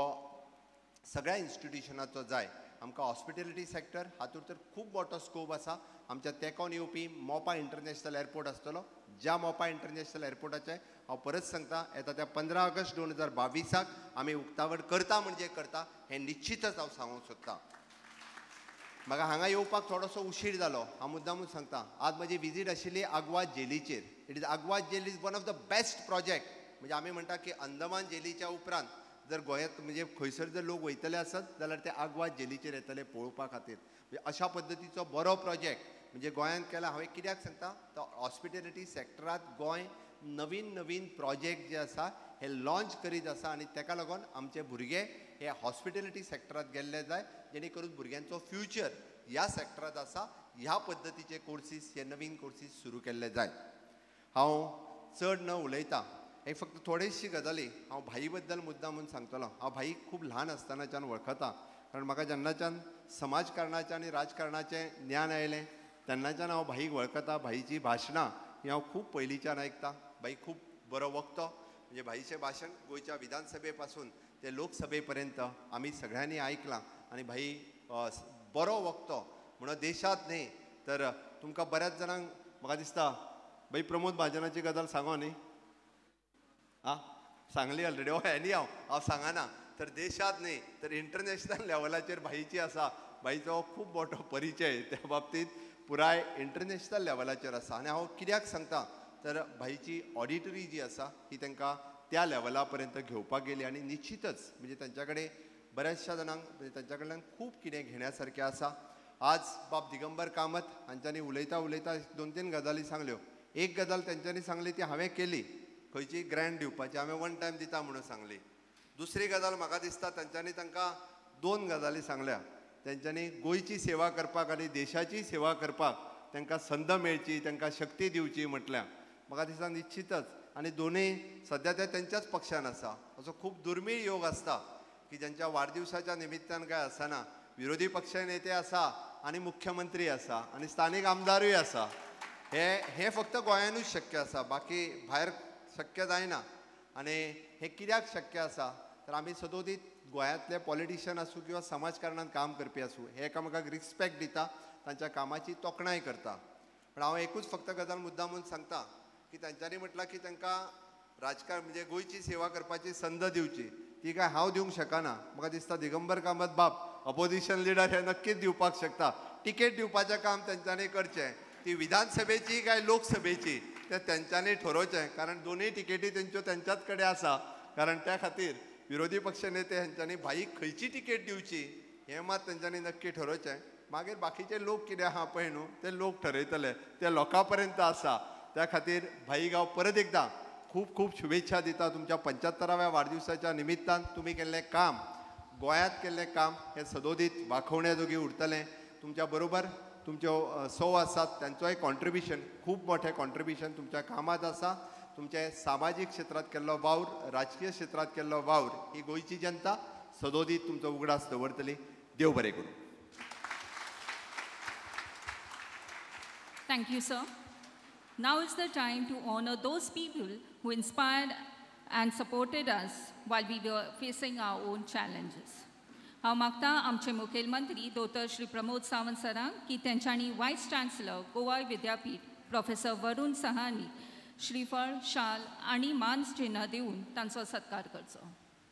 सगळ्या इन्स्टिट्युशनाचो जाय. आमकां हॉस्पिटॅलिटी सेक्टर हातूंत तर खूब मोठो स्कोप आसा. आमच्या तेंकोन येवपी मोपा इंटरनॅशनल एअरपोर्ट आसतलो, ज्या मोपा इंटरनॅशनल एअरपोर्टाचें हांव परत सांगता येता त्या पंदरा ऑगस्ट दोन हजार बावीसाक आमी उक्तावण करता म्हणजे करता हें निश्चितच हांव सांगूंक सोदतां. म्हाका हांगा येवपाक थोडोसो उशीर जालो, हांव मुद्दामूच सांगता. आज म्हजी विजीट आशिल्ली आग्वाद जेलीचेर. It is Aguada jail is one of the best project. म्हणजे आमी म्हणटा की अंदमान जेलीच्या उपरांत जर गोंयांत म्हणजे खंयसर जर लोक वयतले आसत जाल्यार ते आग्वाद जेलीचेर येतले पळोवपा खातीर. म्हणजे अशा पद्दतीचो बरो प्रोजेक्ट म्हणजे गोंयांत केला. हांवें कित्याक सांगता तो हॉस्पिटॅलिटी सेक्टरांत गोंय नवीन नवीन प्रोजेक्ट जे आसा हे लॉन्च करीत आसा आनी ताका लागून आमचे भुरगे हे हॉस्पिटॅलिटी सेक्टरांत गेल्ले जाय जेणे करून भुरग्यांचो फ्युचर ह्या सेक्टरांत आसा. ह्या पद्दतीचे कोर्सीस हे नवीन कोर्सीस सुरू केल्ले जाय. हांव चड न उलयता, हे फक्त थोडेशी गजाली हांव भाई बद्दल मुद्दामून सांगतलो. हांव भाईक खूब ल्हान आसतनाच्यान वळखता, कारण म्हाका जेन्नाच्यान समाजकारणाचें आनी राजकारणाचें ज्ञान आयलें तेन्नाच्यान हांव भाईक वळखता. भाईची भाशणां ही हांव खूब पयलींच्यान आयकतां. भाई खूब बरो वक्तो. म्हणजे भाईचें भाशण गोंयच्या विधानसभे पासून ते लोकसभे पर्यंत आमी सगळ्यांनी आयकलां. आनी भाई बरो वक्तो म्हणून देशांत न्ही तर तुमकां बऱ्याच जाणांक म्हाका दिसता भाई प्रमोद महाजनाची गजाल सांगो न्ही. आं सांगली ऑलरेडी. हो एनी हांव हांव सांगना तर देशांत न्ही तर इंटरनॅशनल लेवलाचेर भाईची आसा. भाईचो खूब मोठो परिचय त्या बाबतींत पुराय इंटरनॅशनल लेवलाचेर आसा. आनी हांव कित्याक सांगता तर भाईची ऑडिटरी जी आसा ही तांकां त्या लेवला पर्यंत घेवपाक गेली आनी निश्चितच म्हणजे तांच्या कडेन बऱ्याचशा जाणांक म्हणजे तांच्या कडल्यान खूब कितें घेण्यासारकें आसा. आज बाब दिगंबर कामत हांच्यांनी उलयता उलयता दोन तीन गजाली सांगल्यो. एक गजाल तेंच्यांनी सांगली ती हांवें केली, खंयची ग्रँट दिवपाची हांवें वन टायम दिता म्हणून सांगली. दुसरी गजाल म्हाका दिसता तांच्यांनी तांकां दोन गजाली सांगल्या. तेंच्यांनी गोंयची सेवा करपाक आनी देशाची सेवा करपाक तांकां संद मेळची, तांकां शक्ती दिवची म्हटल्यार म्हाका दिसता निश्चितच. आनी दोनूय सद्या ते तेंच्याच पक्षान आसा. असो खूब दुर्मीळ योग आसता की ज्यांच्या वाडदिवसाच्या निमित्तान काय आसना विरोधी पक्ष नेते आसा आनी मुख्यमंत्री आसा आनी स्थानीक आमदारूय आसा. हे हे फक्त गोंयानूच शक्य आसा, बाकी भायर शक्य जायना. आनी हे कित्याक शक्य आसा तर आमी सदोदीत गोंयांतले पॉलिटिशियन आसूं किंवा समाजकारणांत काम करपी आसूं हे एकामेकाक रिस्पेक्ट दिता, तांच्या कामाची तोखणाय करता. पण हांव एकूच फक्त गजाल मुद्दामून सांगता की तांच्यांनी म्हटलां की तांकां राजकारण म्हणजे गोंयची सेवा करपाची संद दिवची. ती काय हांव दिवंक शकना. म्हाका दिसता दिगंबर कामत बाब अपोजिशन लिडर हे नक्कीच दिवपाक शकता. टिकेट दिवपाचें काम तेंच्यांनी करचें. ती विधानसभेची काय लोकसभेची तें तेंच्यांनी ठरोवचें, कारण दोनूय टिकेटी तेंच्यो तेंच्याच कडेन आसा. कारण त्या खातीर विरोधी पक्ष नेते हांच्यांनी भाईक खंयची टिकेट दिवची हें मात तेंच्यांनी नक्की ठरोवचें. मागीर बाकीचे लोक कितें आहा पळय न्हू ते लोक ठरयतले, ते लोकां पर्यंत आसा. त्या खातीर भाईक हांव परत एकदां खूब खूब शुभेच्छा दिता तुमच्या पंच्यात्तराव्या वाडदिवसाच्या निमित्तान. तुमी केल्लें काम, गोंयांत केल्लें काम हें सदोदीत वाखवण्या जोगी उरतलें. तुमच्या बरोबर तुमच्यो सौ आसात तांचोय कॉन्ट्रिब्युशन, खूब मोठें कॉन्ट्रिब्युशन तुमच्या कामात आसा. तुमचे सामाजीक क्षेत्रांत केल्लो वावर, राजकीय क्षेत्रांत केल्लो वावर ही गोंयची जनता सदोदीत तुमचो उगडास दवरतली. देव बरें करूं. Thank you, sir. Now is the time to honor those people who inspired and supported us while we were facing our own challenges. हांव मागता आमचे मुखेलमंत्री दोतोर श्री प्रमोद सावंत सरांक की तेंच्यांनी वायस चान्सलर गोवा विद्यापीठ प्रोफेसर वरुण सहानी श्रीफळ, शाल आनी मानस चिन्ह दिवन तांचो सत्कार करचो.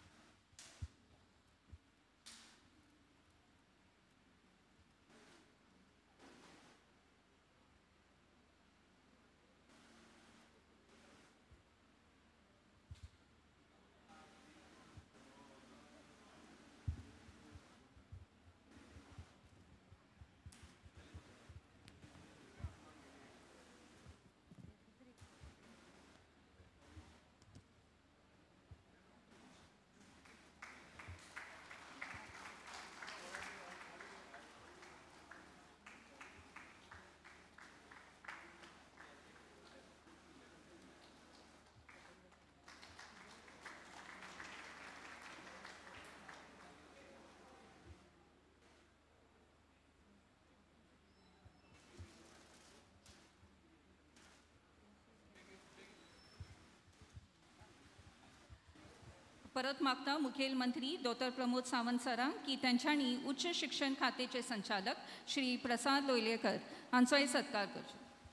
परत मागता मुखेलमंत्री दोतोर प्रमोद सावंत सरांक की तेंच्यांनी उच्च शिक्षण खात्याचे संचालक श्री प्रसाद लोलयेकर हांचोय सत्कार करचो.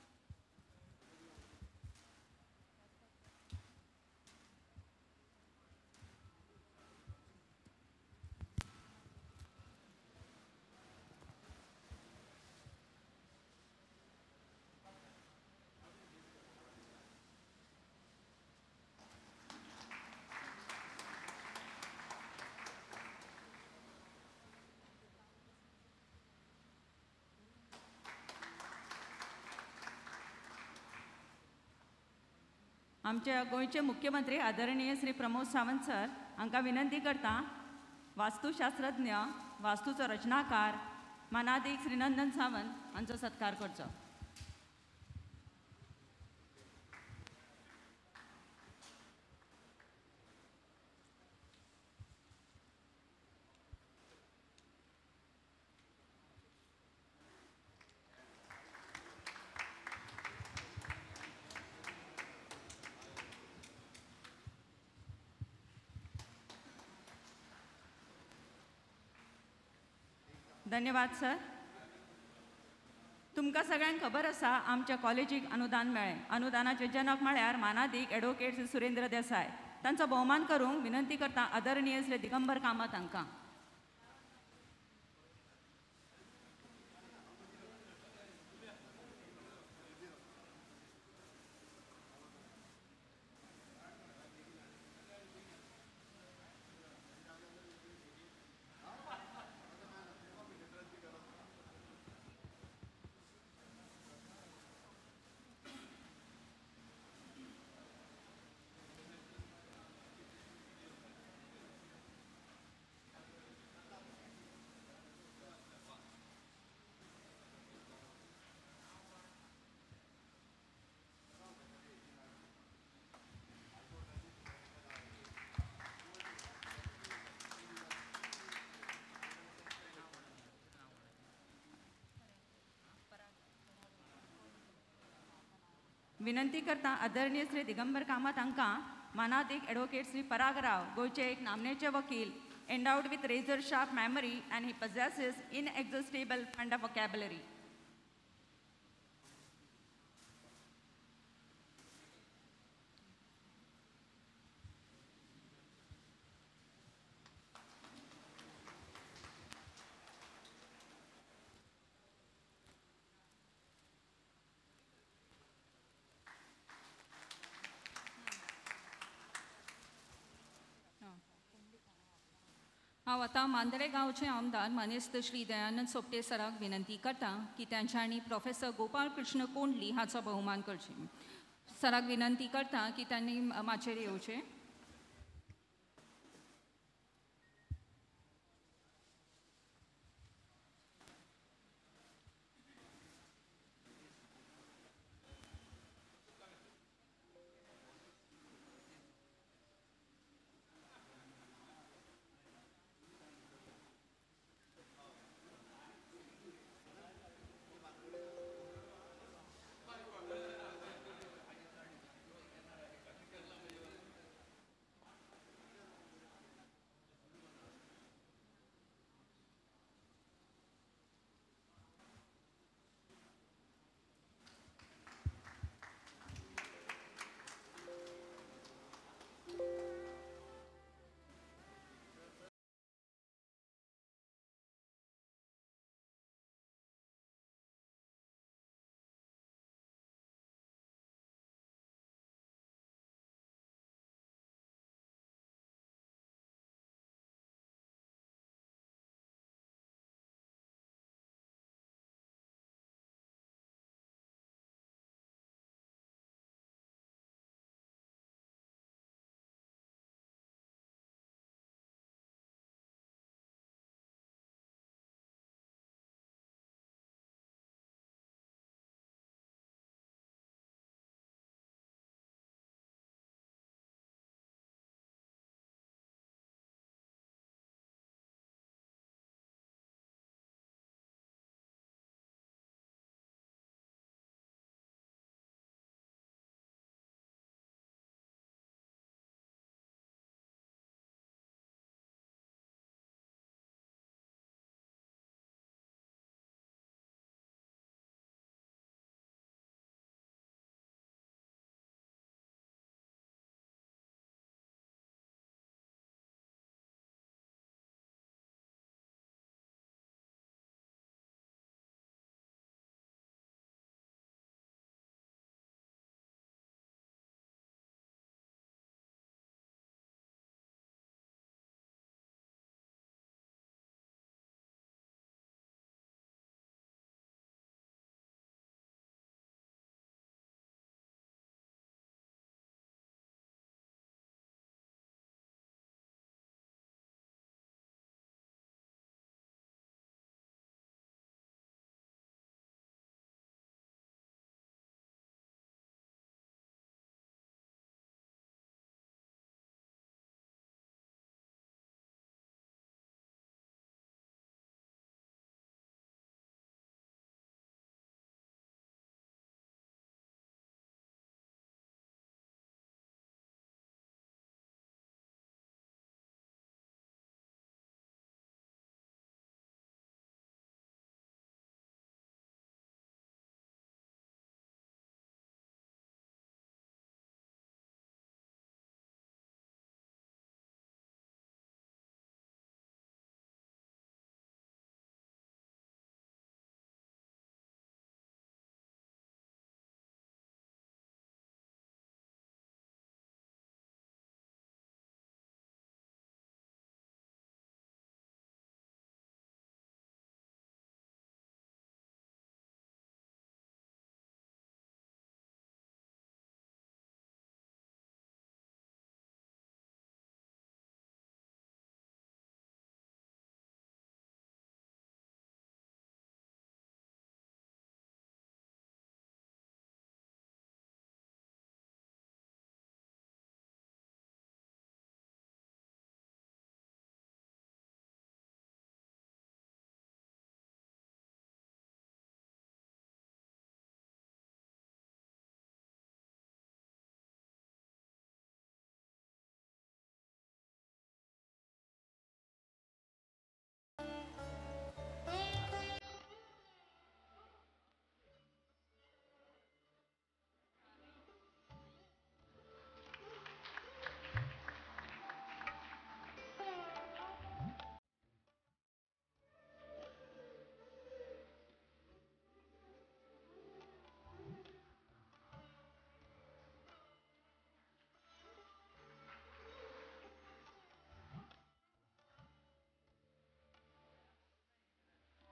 आमच्या गोंयचे मुख्यमंत्री आदरणीय श्री प्रमोद सावंत सर हांकां विनंती करता वास्तुशास्त्रज्ञ, वास्तूचो रचनाकार मानादीक श्रीनंदन सावंत हांचो सत्कार करचो. धन्यवाद सर. तुमकां सगळ्यांक खबर आसा आमच्या कॉलेजीक अनुदान मेळ्ळें. अनुदानाचे जनक म्हळ्यार मानादीक एडवोकेट श्री सुरेंद्र देसाय. तांचो भोवमान करूंक विनंती करता आदरणीय श्री दिगंबर कामत हांकां. विनंती करता आदरणीय श्री दिगंबर कामत हांकां मानात एक ॲडव्होकेट श्री पराग राव गोंयचे एक नामनेचे वकील endowed with razor sharp memory and he possesses inexhaustible fund of vocabulary. हांव आतां मांद्रे गांवचे आमदार मानेस्त श्री दयानंद सोपटे सराक विनंती करता की तांच्यांनी प्रोफेसर गोपाळ कृष्ण कोंडली हाचो भोवमान करचे. सराक विनंती करता की त्यांनी माचेर येवचे.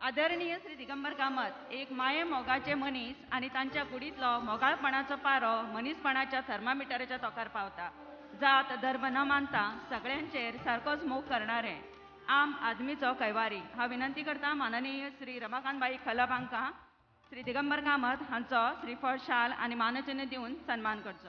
आदरणीय श्री दिगंबर कामत एक माये मोगाचे मनीस आणि तांच्या कुडीतलो मोगाळपणाचो पारो मनीसपणाच्या थर्मामिटराच्या तोकार पावता. जात धर्म न मानता सगळ्यांचेर सारकोच मोग करणारे आम आदमीचो कैवारी. हांव विनंती करता माननीय श्री रमाकांतबाई खलप हांकां श्री दिगंबर कामत हांचो श्रीफळ शाल आनी मानचिन्ह दिवन सन्मान करचो.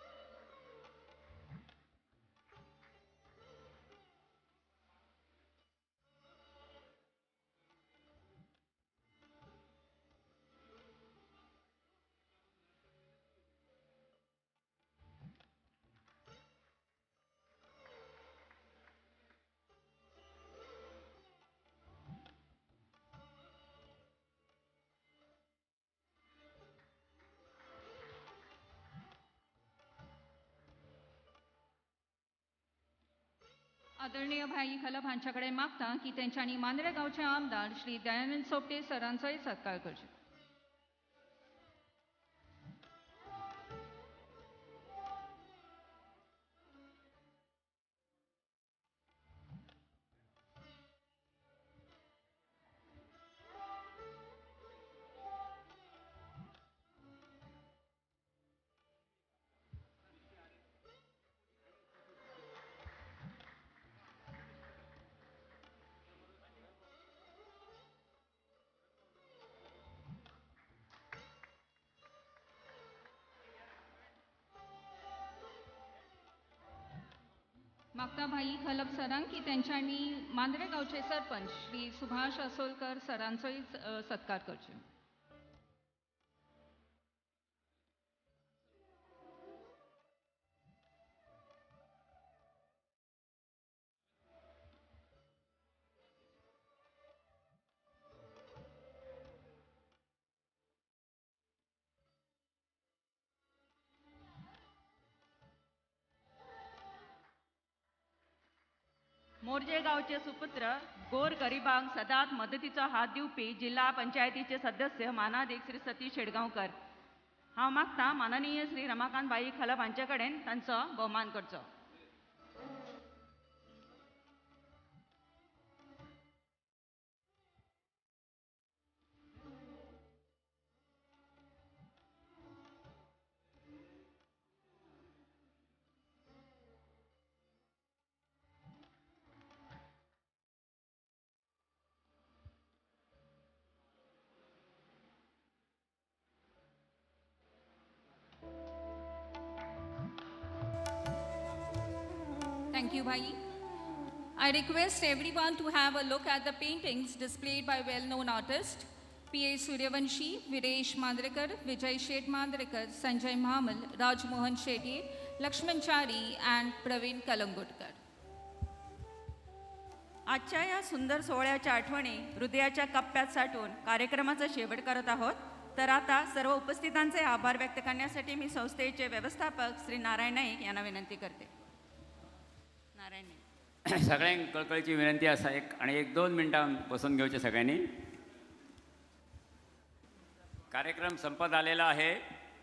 आदरणीय भाई खलप हांच्याकडे मागता की तेंच्यांनी मांद्रे गांवचे आमदार श्री दयानंद सोपटे सरांचोय सत्कार करचो. मागता भाई खलप सरांक की तेंच्यांनी मांद्रे गांवचे सरपंच श्री सुभाष असोलकर सरांचोय सत्कार करचो. मोर्जे गांवचे सुपुत्र गोर गरिबांक सदांच मदतीचो हात दिवपी जिल्हा पंचायतीचे सदस्य मानाधिक श्री सतीश शेडगांवकर. हांव मागता माननीय श्री रमाकांतबाई खलप हांचे कडेन तांचो भोवमान करचो. Thank you, Bhai. I request everyone to have a look at the paintings displayed by well-known artists P A Suryavanshi, Viresh Mandrekar, Vijay Shet Mandrekar, Sanjay Mahamal, Raj Mohan Shetty, Lakshman Chari and Praveen Kalangutkar. आजच्या या सुंदर सोहळ्याच्या आठवणी हृदयाच्या कप्प्यात साठवून कार्यक्रमाचा शेवट करत आहोत. तर आता सर्व उपस्थितांचे आभार व्यक्त करण्यासाठी मी संस्थेचे व्यवस्थापक श्री नारायण नाईक यांना विनंती करते. नारायण नाईक. सगळ्यांक कळकळीची विनंती असा एक आणि एक दोन मिनटां बसून घेवचे सगळ्यांनी. कार्यक्रम संपत आलेला आहे.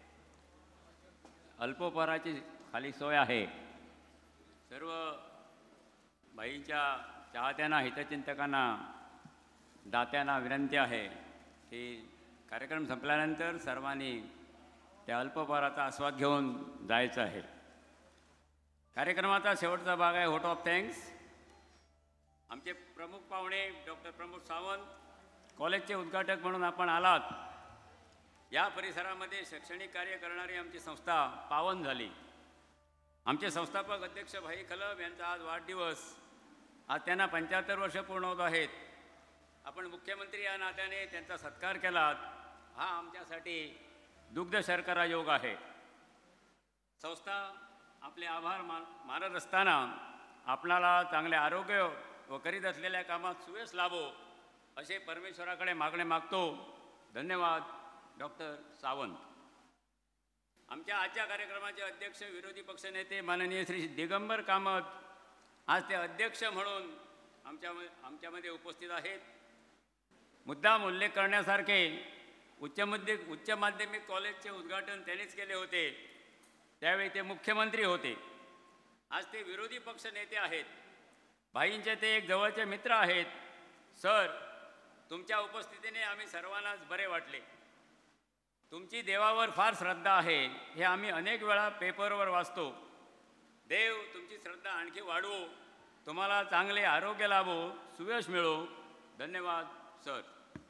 अल्पोपहाराची खाली सोय आहे. सर्व भाईंच्या चाहत्यांना हितचिंतकांना दात्यांना विनंती आहे की कार्यक्रम संपल्यानंतर सर्वांनी त्या अल्पोपहाराचा आस्वाद घेऊन जायचं आहे. कार्यक्रमाचा शेवटचा भाग आहे व्होट ऑफ थँक्स. आमचे प्रमुख पाहुणे डॉक्टर प्रमोद सावंत, कॉलेजचे उद्घाटक म्हणून आपण आलात. या परिसरामध्ये शैक्षणिक कार्य करणारी आमची संस्था पावन झाली. आमचे संस्थापक अध्यक्ष भाई खलप यांचा आज वाढदिवस. आज त्यांना पंच्याहत्तर वर्ष पूर्ण होत आहेत. आपण मुख्यमंत्री या नात्याने त्यांचा सत्कार केलात हा आमच्यासाठी दुग्ध शर्करा योग आहे. संस्था आपले आभार मा मानत असताना आपणाला चांगले आरोग्य व करीत असलेल्या कामात सुयश लाभो असे परमेश्वराकडे मागणे मागतो. धन्यवाद डॉक्टर सावंत. आमच्या आजच्या कार्यक्रमाचे अध्यक्ष विरोधी पक्षनेते माननीय श्री दिगंबर कामत आज ते अध्यक्ष म्हणून आमच्या आमच्यामध्ये उपस्थित आहेत. मुद्दाम उल्लेख करण्यासारखे उच्च माध्यमिक उच्च माध्यमिक कॉलेजचे उद्घाटन त्यांनीच केले होते. त्यावेळी ते मुख्यमंत्री होते. आज ते विरोधी पक्ष नेते आहेत. भाईंचे ते एक जवळचे मित्र आहेत. सर तुमच्या उपस्थितीने आम्ही सर्वांनाच बरे वाटले. तुमची देवावर फार श्रद्धा आहे हे आम्ही अनेक वेळा पेपरवर वाचतो. देव तुमची श्रद्धा आणखी वाढवो, तुम्हाला चांगले आरोग्य लाभो, सुयश मिळो. धन्यवाद सर.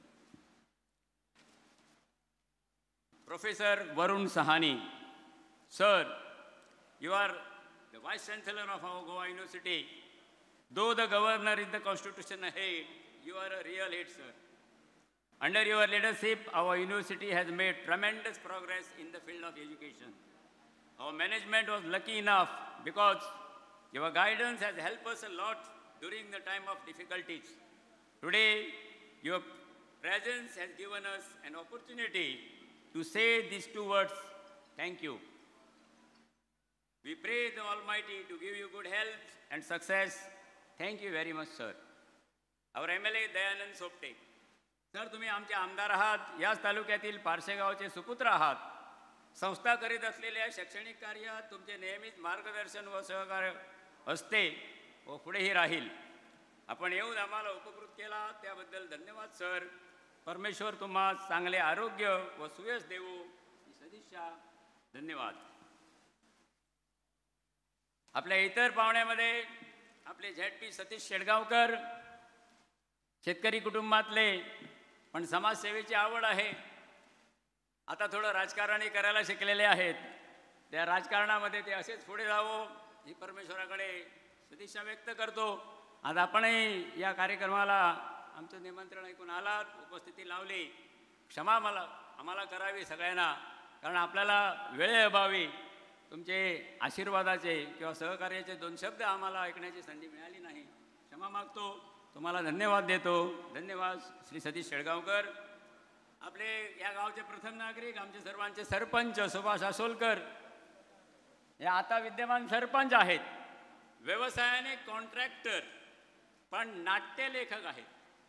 Professor Varun Sahani. Sir, you are the Vice Chancellor of our Goa University. Though the governor is the constitution head, you are a real head, sir. Under your leadership, our university has made tremendous progress in the field of education. Our management was lucky enough because your guidance has helped us a lot during the time of difficulties. Today, your presence has given us an opportunity to say these two words, thank you. We pray the Almighty to give you good health and success. Thank you very much, sir. Our M L A Dayanand Sopte. Sir, तुम्ही आमचे आमदार आहात, याच तालुक्यातील पारशेगावचे सुपुत्र आहात. संस्था करीत असलेल्या शैक्षणिक कार्यात तुमचे नेहमीच मार्गदर्शन व सहकार्य असते व पुढेही राहील. आपण येऊन आम्हाला उपकृत केला त्याबद्दल धन्यवाद सर. परमेश्वर तुम्हा चांगले आरोग्य व सुयश देवो. सदिच्छा. धन्यवाद. आपल्या इतर पाहुण्यामध्ये आपले झेड पी सतीश शेडगावकर, शेतकरी कुटुंबातले पण समाजसेवेची आवड आहे. आता थोडं राजकारणी करायला शिकलेले आहेत. त्या राजकारणामध्ये ते असेच पुढे जावो ही परमेश्वराकडे सदिच्छा व्यक्त करतो. आज आपणही या कार्यक्रमाला आमचं निमंत्रण ऐकून आलात, उपस्थिती लावली. क्षमा मला आम्हाला करावी सगळ्यांना, कारण आपल्याला वेळेअभावी तुमचे आशीर्वादाचे किंवा सहकार्याचे दोन शब्द आम्हाला ऐकण्याची संधी मिळाली नाही. क्षमा मागतो. तुम्हाला धन्यवाद देतो. धन्यवाद श्री सतीश शेळगावकर. आपले या गावचे प्रथम नागरिक, आमचे सर्वांचे सरपंच सुभाष आसोलकर हे आता विद्यमान सरपंच आहेत. व्यवसायाने कॉन्ट्रॅक्टर पण नाट्यलेखक आहेत.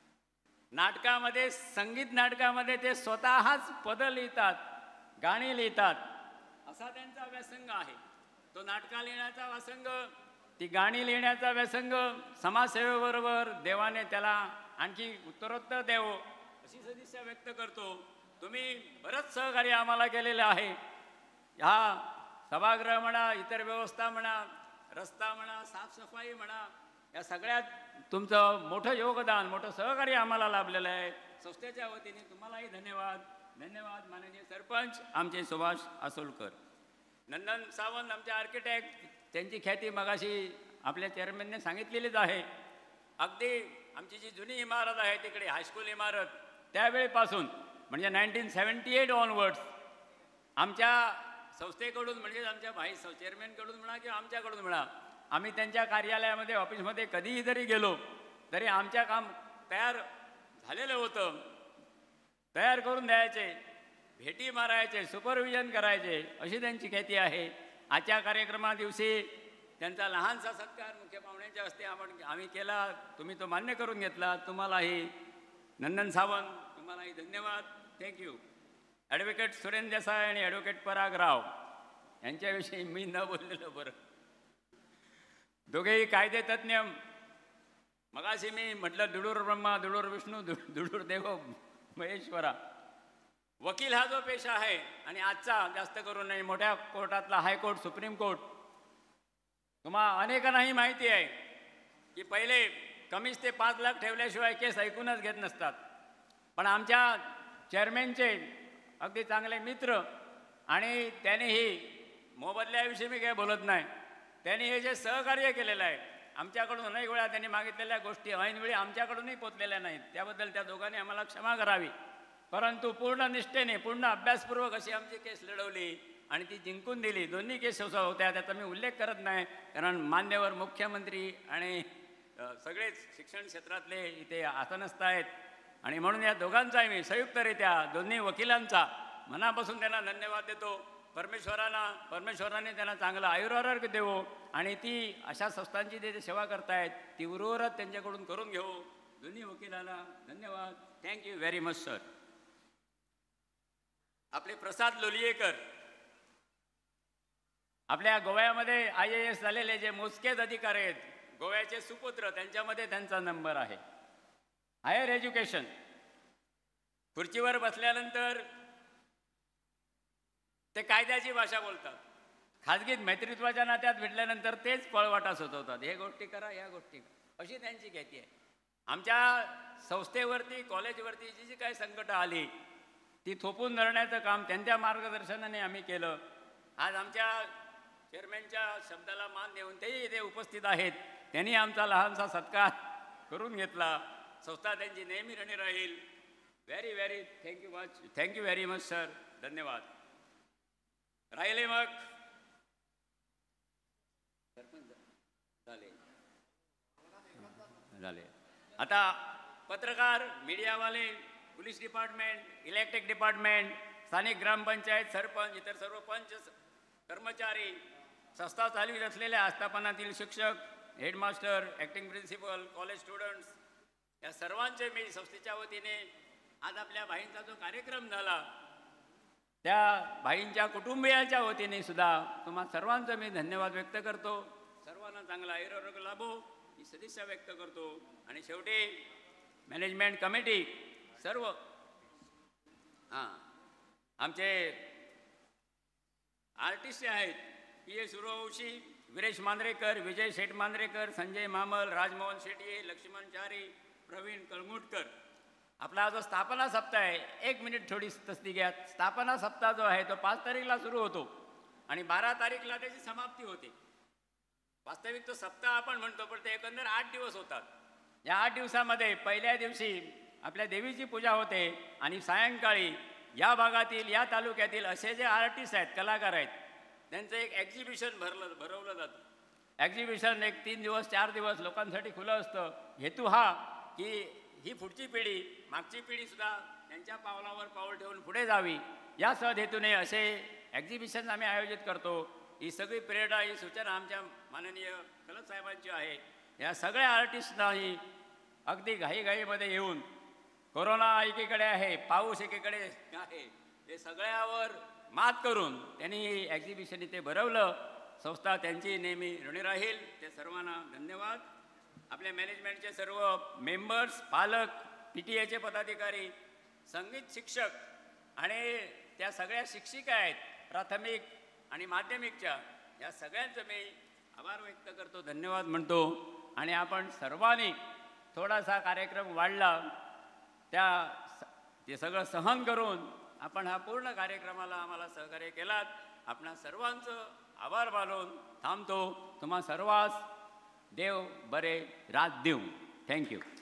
नाटकामध्ये, संगीत नाटकामध्ये ते स्वतःच पदं लिहितात, गाणी लिहितात. असा त्यांचा व्यासंग आहे. तो नाटका लिहिण्याचा व्यासंग, ती गाणी लिहिण्याचा व्यासंग, समाजसेवेबरोबर देवाने त्याला आणखी उत्तरोत्तर द्यावं अशी सदिच्छा व्यक्त करतो. तुम्ही बरंच सहकार्य आम्हाला केलेलं आहे. ह्या सभागृह म्हणा, इतर व्यवस्था म्हणा, रस्ता म्हणा, साफसफाई म्हणा, या सगळ्यात तुमचं मोठं योगदान, मोठं सहकार्य आम्हाला लाभलेलं आहे. संस्थेच्या वतीने तुम्हालाही धन्यवाद. धन्यवाद माननीय सरपंच आमचे सुभाष आसोलकर. नंदन सावंत आमचे आर्किटेक्ट, त्यांची ख्याती मगाशी आपल्या चेअरमॅनने सांगितलेलीच आहे. अगदी आमची जी जुनी इमारत आहे तिकडे हायस्कूल इमारत, त्यावेळेपासून म्हणजे नाईन्टीन सेवन्टी एट ऑनवर्ड्स आमच्या संस्थेकडून म्हणजेच आमच्या भाई चेअरमॅनकडून म्हणा किंवा आमच्याकडून म्हणा, आम्ही त्यांच्या कार्यालयामध्ये ऑफिसमध्ये कधीही जरी गेलो तरी आमच्या काम तयार झालेलं होतं. तयार करून द्यायचे, भेटी मारायचे, सुपरविजन करायचे, अशी त्यांची ख्याती आहे. आजच्या कार्यक्रमा दिवशी त्यांचा लहानसा सत्कार मुख्य पाहुण्यांच्या हस्ते आपण आम्ही केला. तुम्ही तो मान्य करून घेतला. तुम्हालाही नंदन सावंत, तुम्हालाही धन्यवाद. थँक्यू. ॲडव्होकेट सुरेंद्र देसाई आणि ॲडव्होकेट पराग राव यांच्याविषयी मी न बोललेलं बरं. दोघेही कायदे तज्ज्ञ. मगाशी मी म्हटलं दुडूर ब्रह्मा, दुडूर विष्णू, दुडूर देव महेश्वरा. वकील हा जो पेशा आहे आणि आजचा जास्त करून नाही मोठ्या कोर्टातला हायकोर्ट, सुप्रीम कोर्ट, तुम्हा अनेकांनाही माहिती आहे की पहिले कमीच ते पाच लाख ठेवल्याशिवाय केस ऐकूनच घेत नसतात. पण आमच्या चेअरमॅनचे अगदी चांगले मित्र आणि त्यानेही मोबदल्याविषयी मी काही बोलत नाही, त्यांनी हे जे सहकार्य केलेलं आहे आमच्याकडून अनेक वेळा त्यांनी मागितलेल्या गोष्टी ऐनवेळी आमच्याकडूनही पोचलेल्या नाहीत. त्याबद्दल त्या दोघांनी आम्हाला क्षमा करावी. परंतु पूर्ण निष्ठेने, पूर्ण अभ्यासपूर्वक अशी आमची केस लढवली आणि ती जिंकून दिली. दोन्ही केस होत्या, त्याचा मी उल्लेख करत नाही कारण मान्यवर मुख्यमंत्री आणि सगळेच शिक्षण क्षेत्रातले इथे आसनस्थ आहेत आणि म्हणून या दोघांचाही मी संयुक्तरित्या दोन्ही वकिलांचा मनापासून त्यांना धन्यवाद देतो. परमेश्वरांना परमेश्वराने त्यांना चांगलं आयुरारोग्य देवो आणि ती अशा संस्थांची जे सेवा करतायत ती उर्वरित त्यांच्याकडून करून घेऊ. दोन्ही वकिलांना धन्यवाद. Thank you very much sir. आपले प्रसाद लोलियेकर, आपल्या गोव्यामध्ये आय ए एस झालेले जे मोजकेच अधिकारी आहेत, गोव्याचे सुपुत्र, त्यांच्यामध्ये त्यांचा नंबर आहे. हायर एज्युकेशन खुर्चीवर बसल्यानंतर ते कायद्याची भाषा बोलतात. खाजगीत मैत्रित्वाच्या नात्यात भेटल्यानंतर तेच पळवाटा सुचवतात, हे गोष्टी करा, या गोष्टी करा, अशी त्यांची ख्याती आहे. आमच्या संस्थेवरती कॉलेजवरती जी जी काही संकटं आली ती थोपून धरण्याचं काम त्यांच्या मार्गदर्शनाने आम्ही केलं. आज आमच्या चेअरमॅनच्या शब्दाला मान देऊन तेही इथे उपस्थित आहेत. त्यांनी आमचा लहानसा सत्कार करून घेतला. संस्था त्यांची नेहमी ऋणी राहील. Very very thank you much, thank you very much sir, धन्यवाद. राहिले मग झाले झाले आता पत्रकार, मीडियावाले, पोलीस डिपार्टमेंट, इलेक्ट्रिक डिपार्टमेंट, स्थानिक ग्रामपंचायत, सरपंच, इतर सर्व पंच कर्मचारी, संस्था चालवित असलेल्या आस्थापनातील शिक्षक, headmaster, acting principal, college students, या सर्वांचे मी संस्थेच्या वतीने आज आपल्या भाईंचा जो कार्यक्रम झाला त्या भाईंच्या कुटुंबियाच्या वतीने सुद्धा तुम्हा सर्वांचं मी धन्यवाद व्यक्त करतो. सर्वांना चांगला आयुरारोग्य लाभो ही सदिच्छा व्यक्त करतो. आणि शेवटी मॅनेजमेंट कमिटी सर्व हां आमचे आर्टिस्ट आहेत, पी ए सूर्यवंशी, वीरेश मांजरेकर, विजय शेठ मांजरेकर, संजय मामल, राजमोहन शेट्टी, लक्ष्मण चारी, प्रवीण कळमुटकर. आपला जो स्थापना सप्ताह आहे, एक मिनिट थोडी तसदी घ्या. स्थापना सप्ताह जो आहे तो पाच तारीखला सुरू होतो आणि बारा तारीखला त्याची समाप्ती होते. वास्तविक तो सप्ताह आपण म्हणतो पण ते एकंदर आठ दिवस होतात. या आठ दिवसामध्ये पहिल्या दिवशी आपल्या देवीची पूजा होते आणि सायंकाळी या भागातील, या तालुक्यातील असे जे आर्टिस्ट आहेत, कलाकार आहेत, त्यांचं एक एक्झिबिशन भरलं भरवलं जातं. एक्झिबिशन एक तीन दिवस चार दिवस लोकांसाठी खुलं असतं. हेतू हा की ही पुढची पिढी, मागची पिढीसुद्धा त्यांच्या पावलावर पाऊल ठेवून पुढे जावी, या सहज हेतूने असे एक्झिबिशन आम्ही आयोजित करतो. ही सगळी प्रेरणा, ही सूचना आमच्या माननीय खलप साहेबांची आहे. या सगळ्या आर्टिस्टनाही अगदी घाईघाईमध्ये येऊन, कोरोना एकीकडे आहे, पाऊस एकीकडे आहे, हे सगळ्यावर मात करून त्यांनी ही एक्झिबिशन इथे भरवलं. संस्था त्यांची नेहमी ऋणी राहील. ते सर्वांना धन्यवाद. आपल्या मॅनेजमेंटचे सर्व मेंबर्स, पालक, पी टी एचे पदाधिकारी, संगीत शिक्षक आणि त्या सगळ्या शिक्षिका आहेत प्राथमिक आणि माध्यमिकच्या, या सगळ्यांचं मी आभार व्यक्त करतो, धन्यवाद म्हणतो. आणि आपण सर्वांनी थोडासा कार्यक्रम वाढला त्या ते सगळं सहन करून आपण हा पूर्ण कार्यक्रमाला आम्हाला सहकार्य केलात. आपणा सर्वांचं आभार मानून थांबतो. तुम्हा सर्वांस देव बरे रात देऊ. थँक्यू.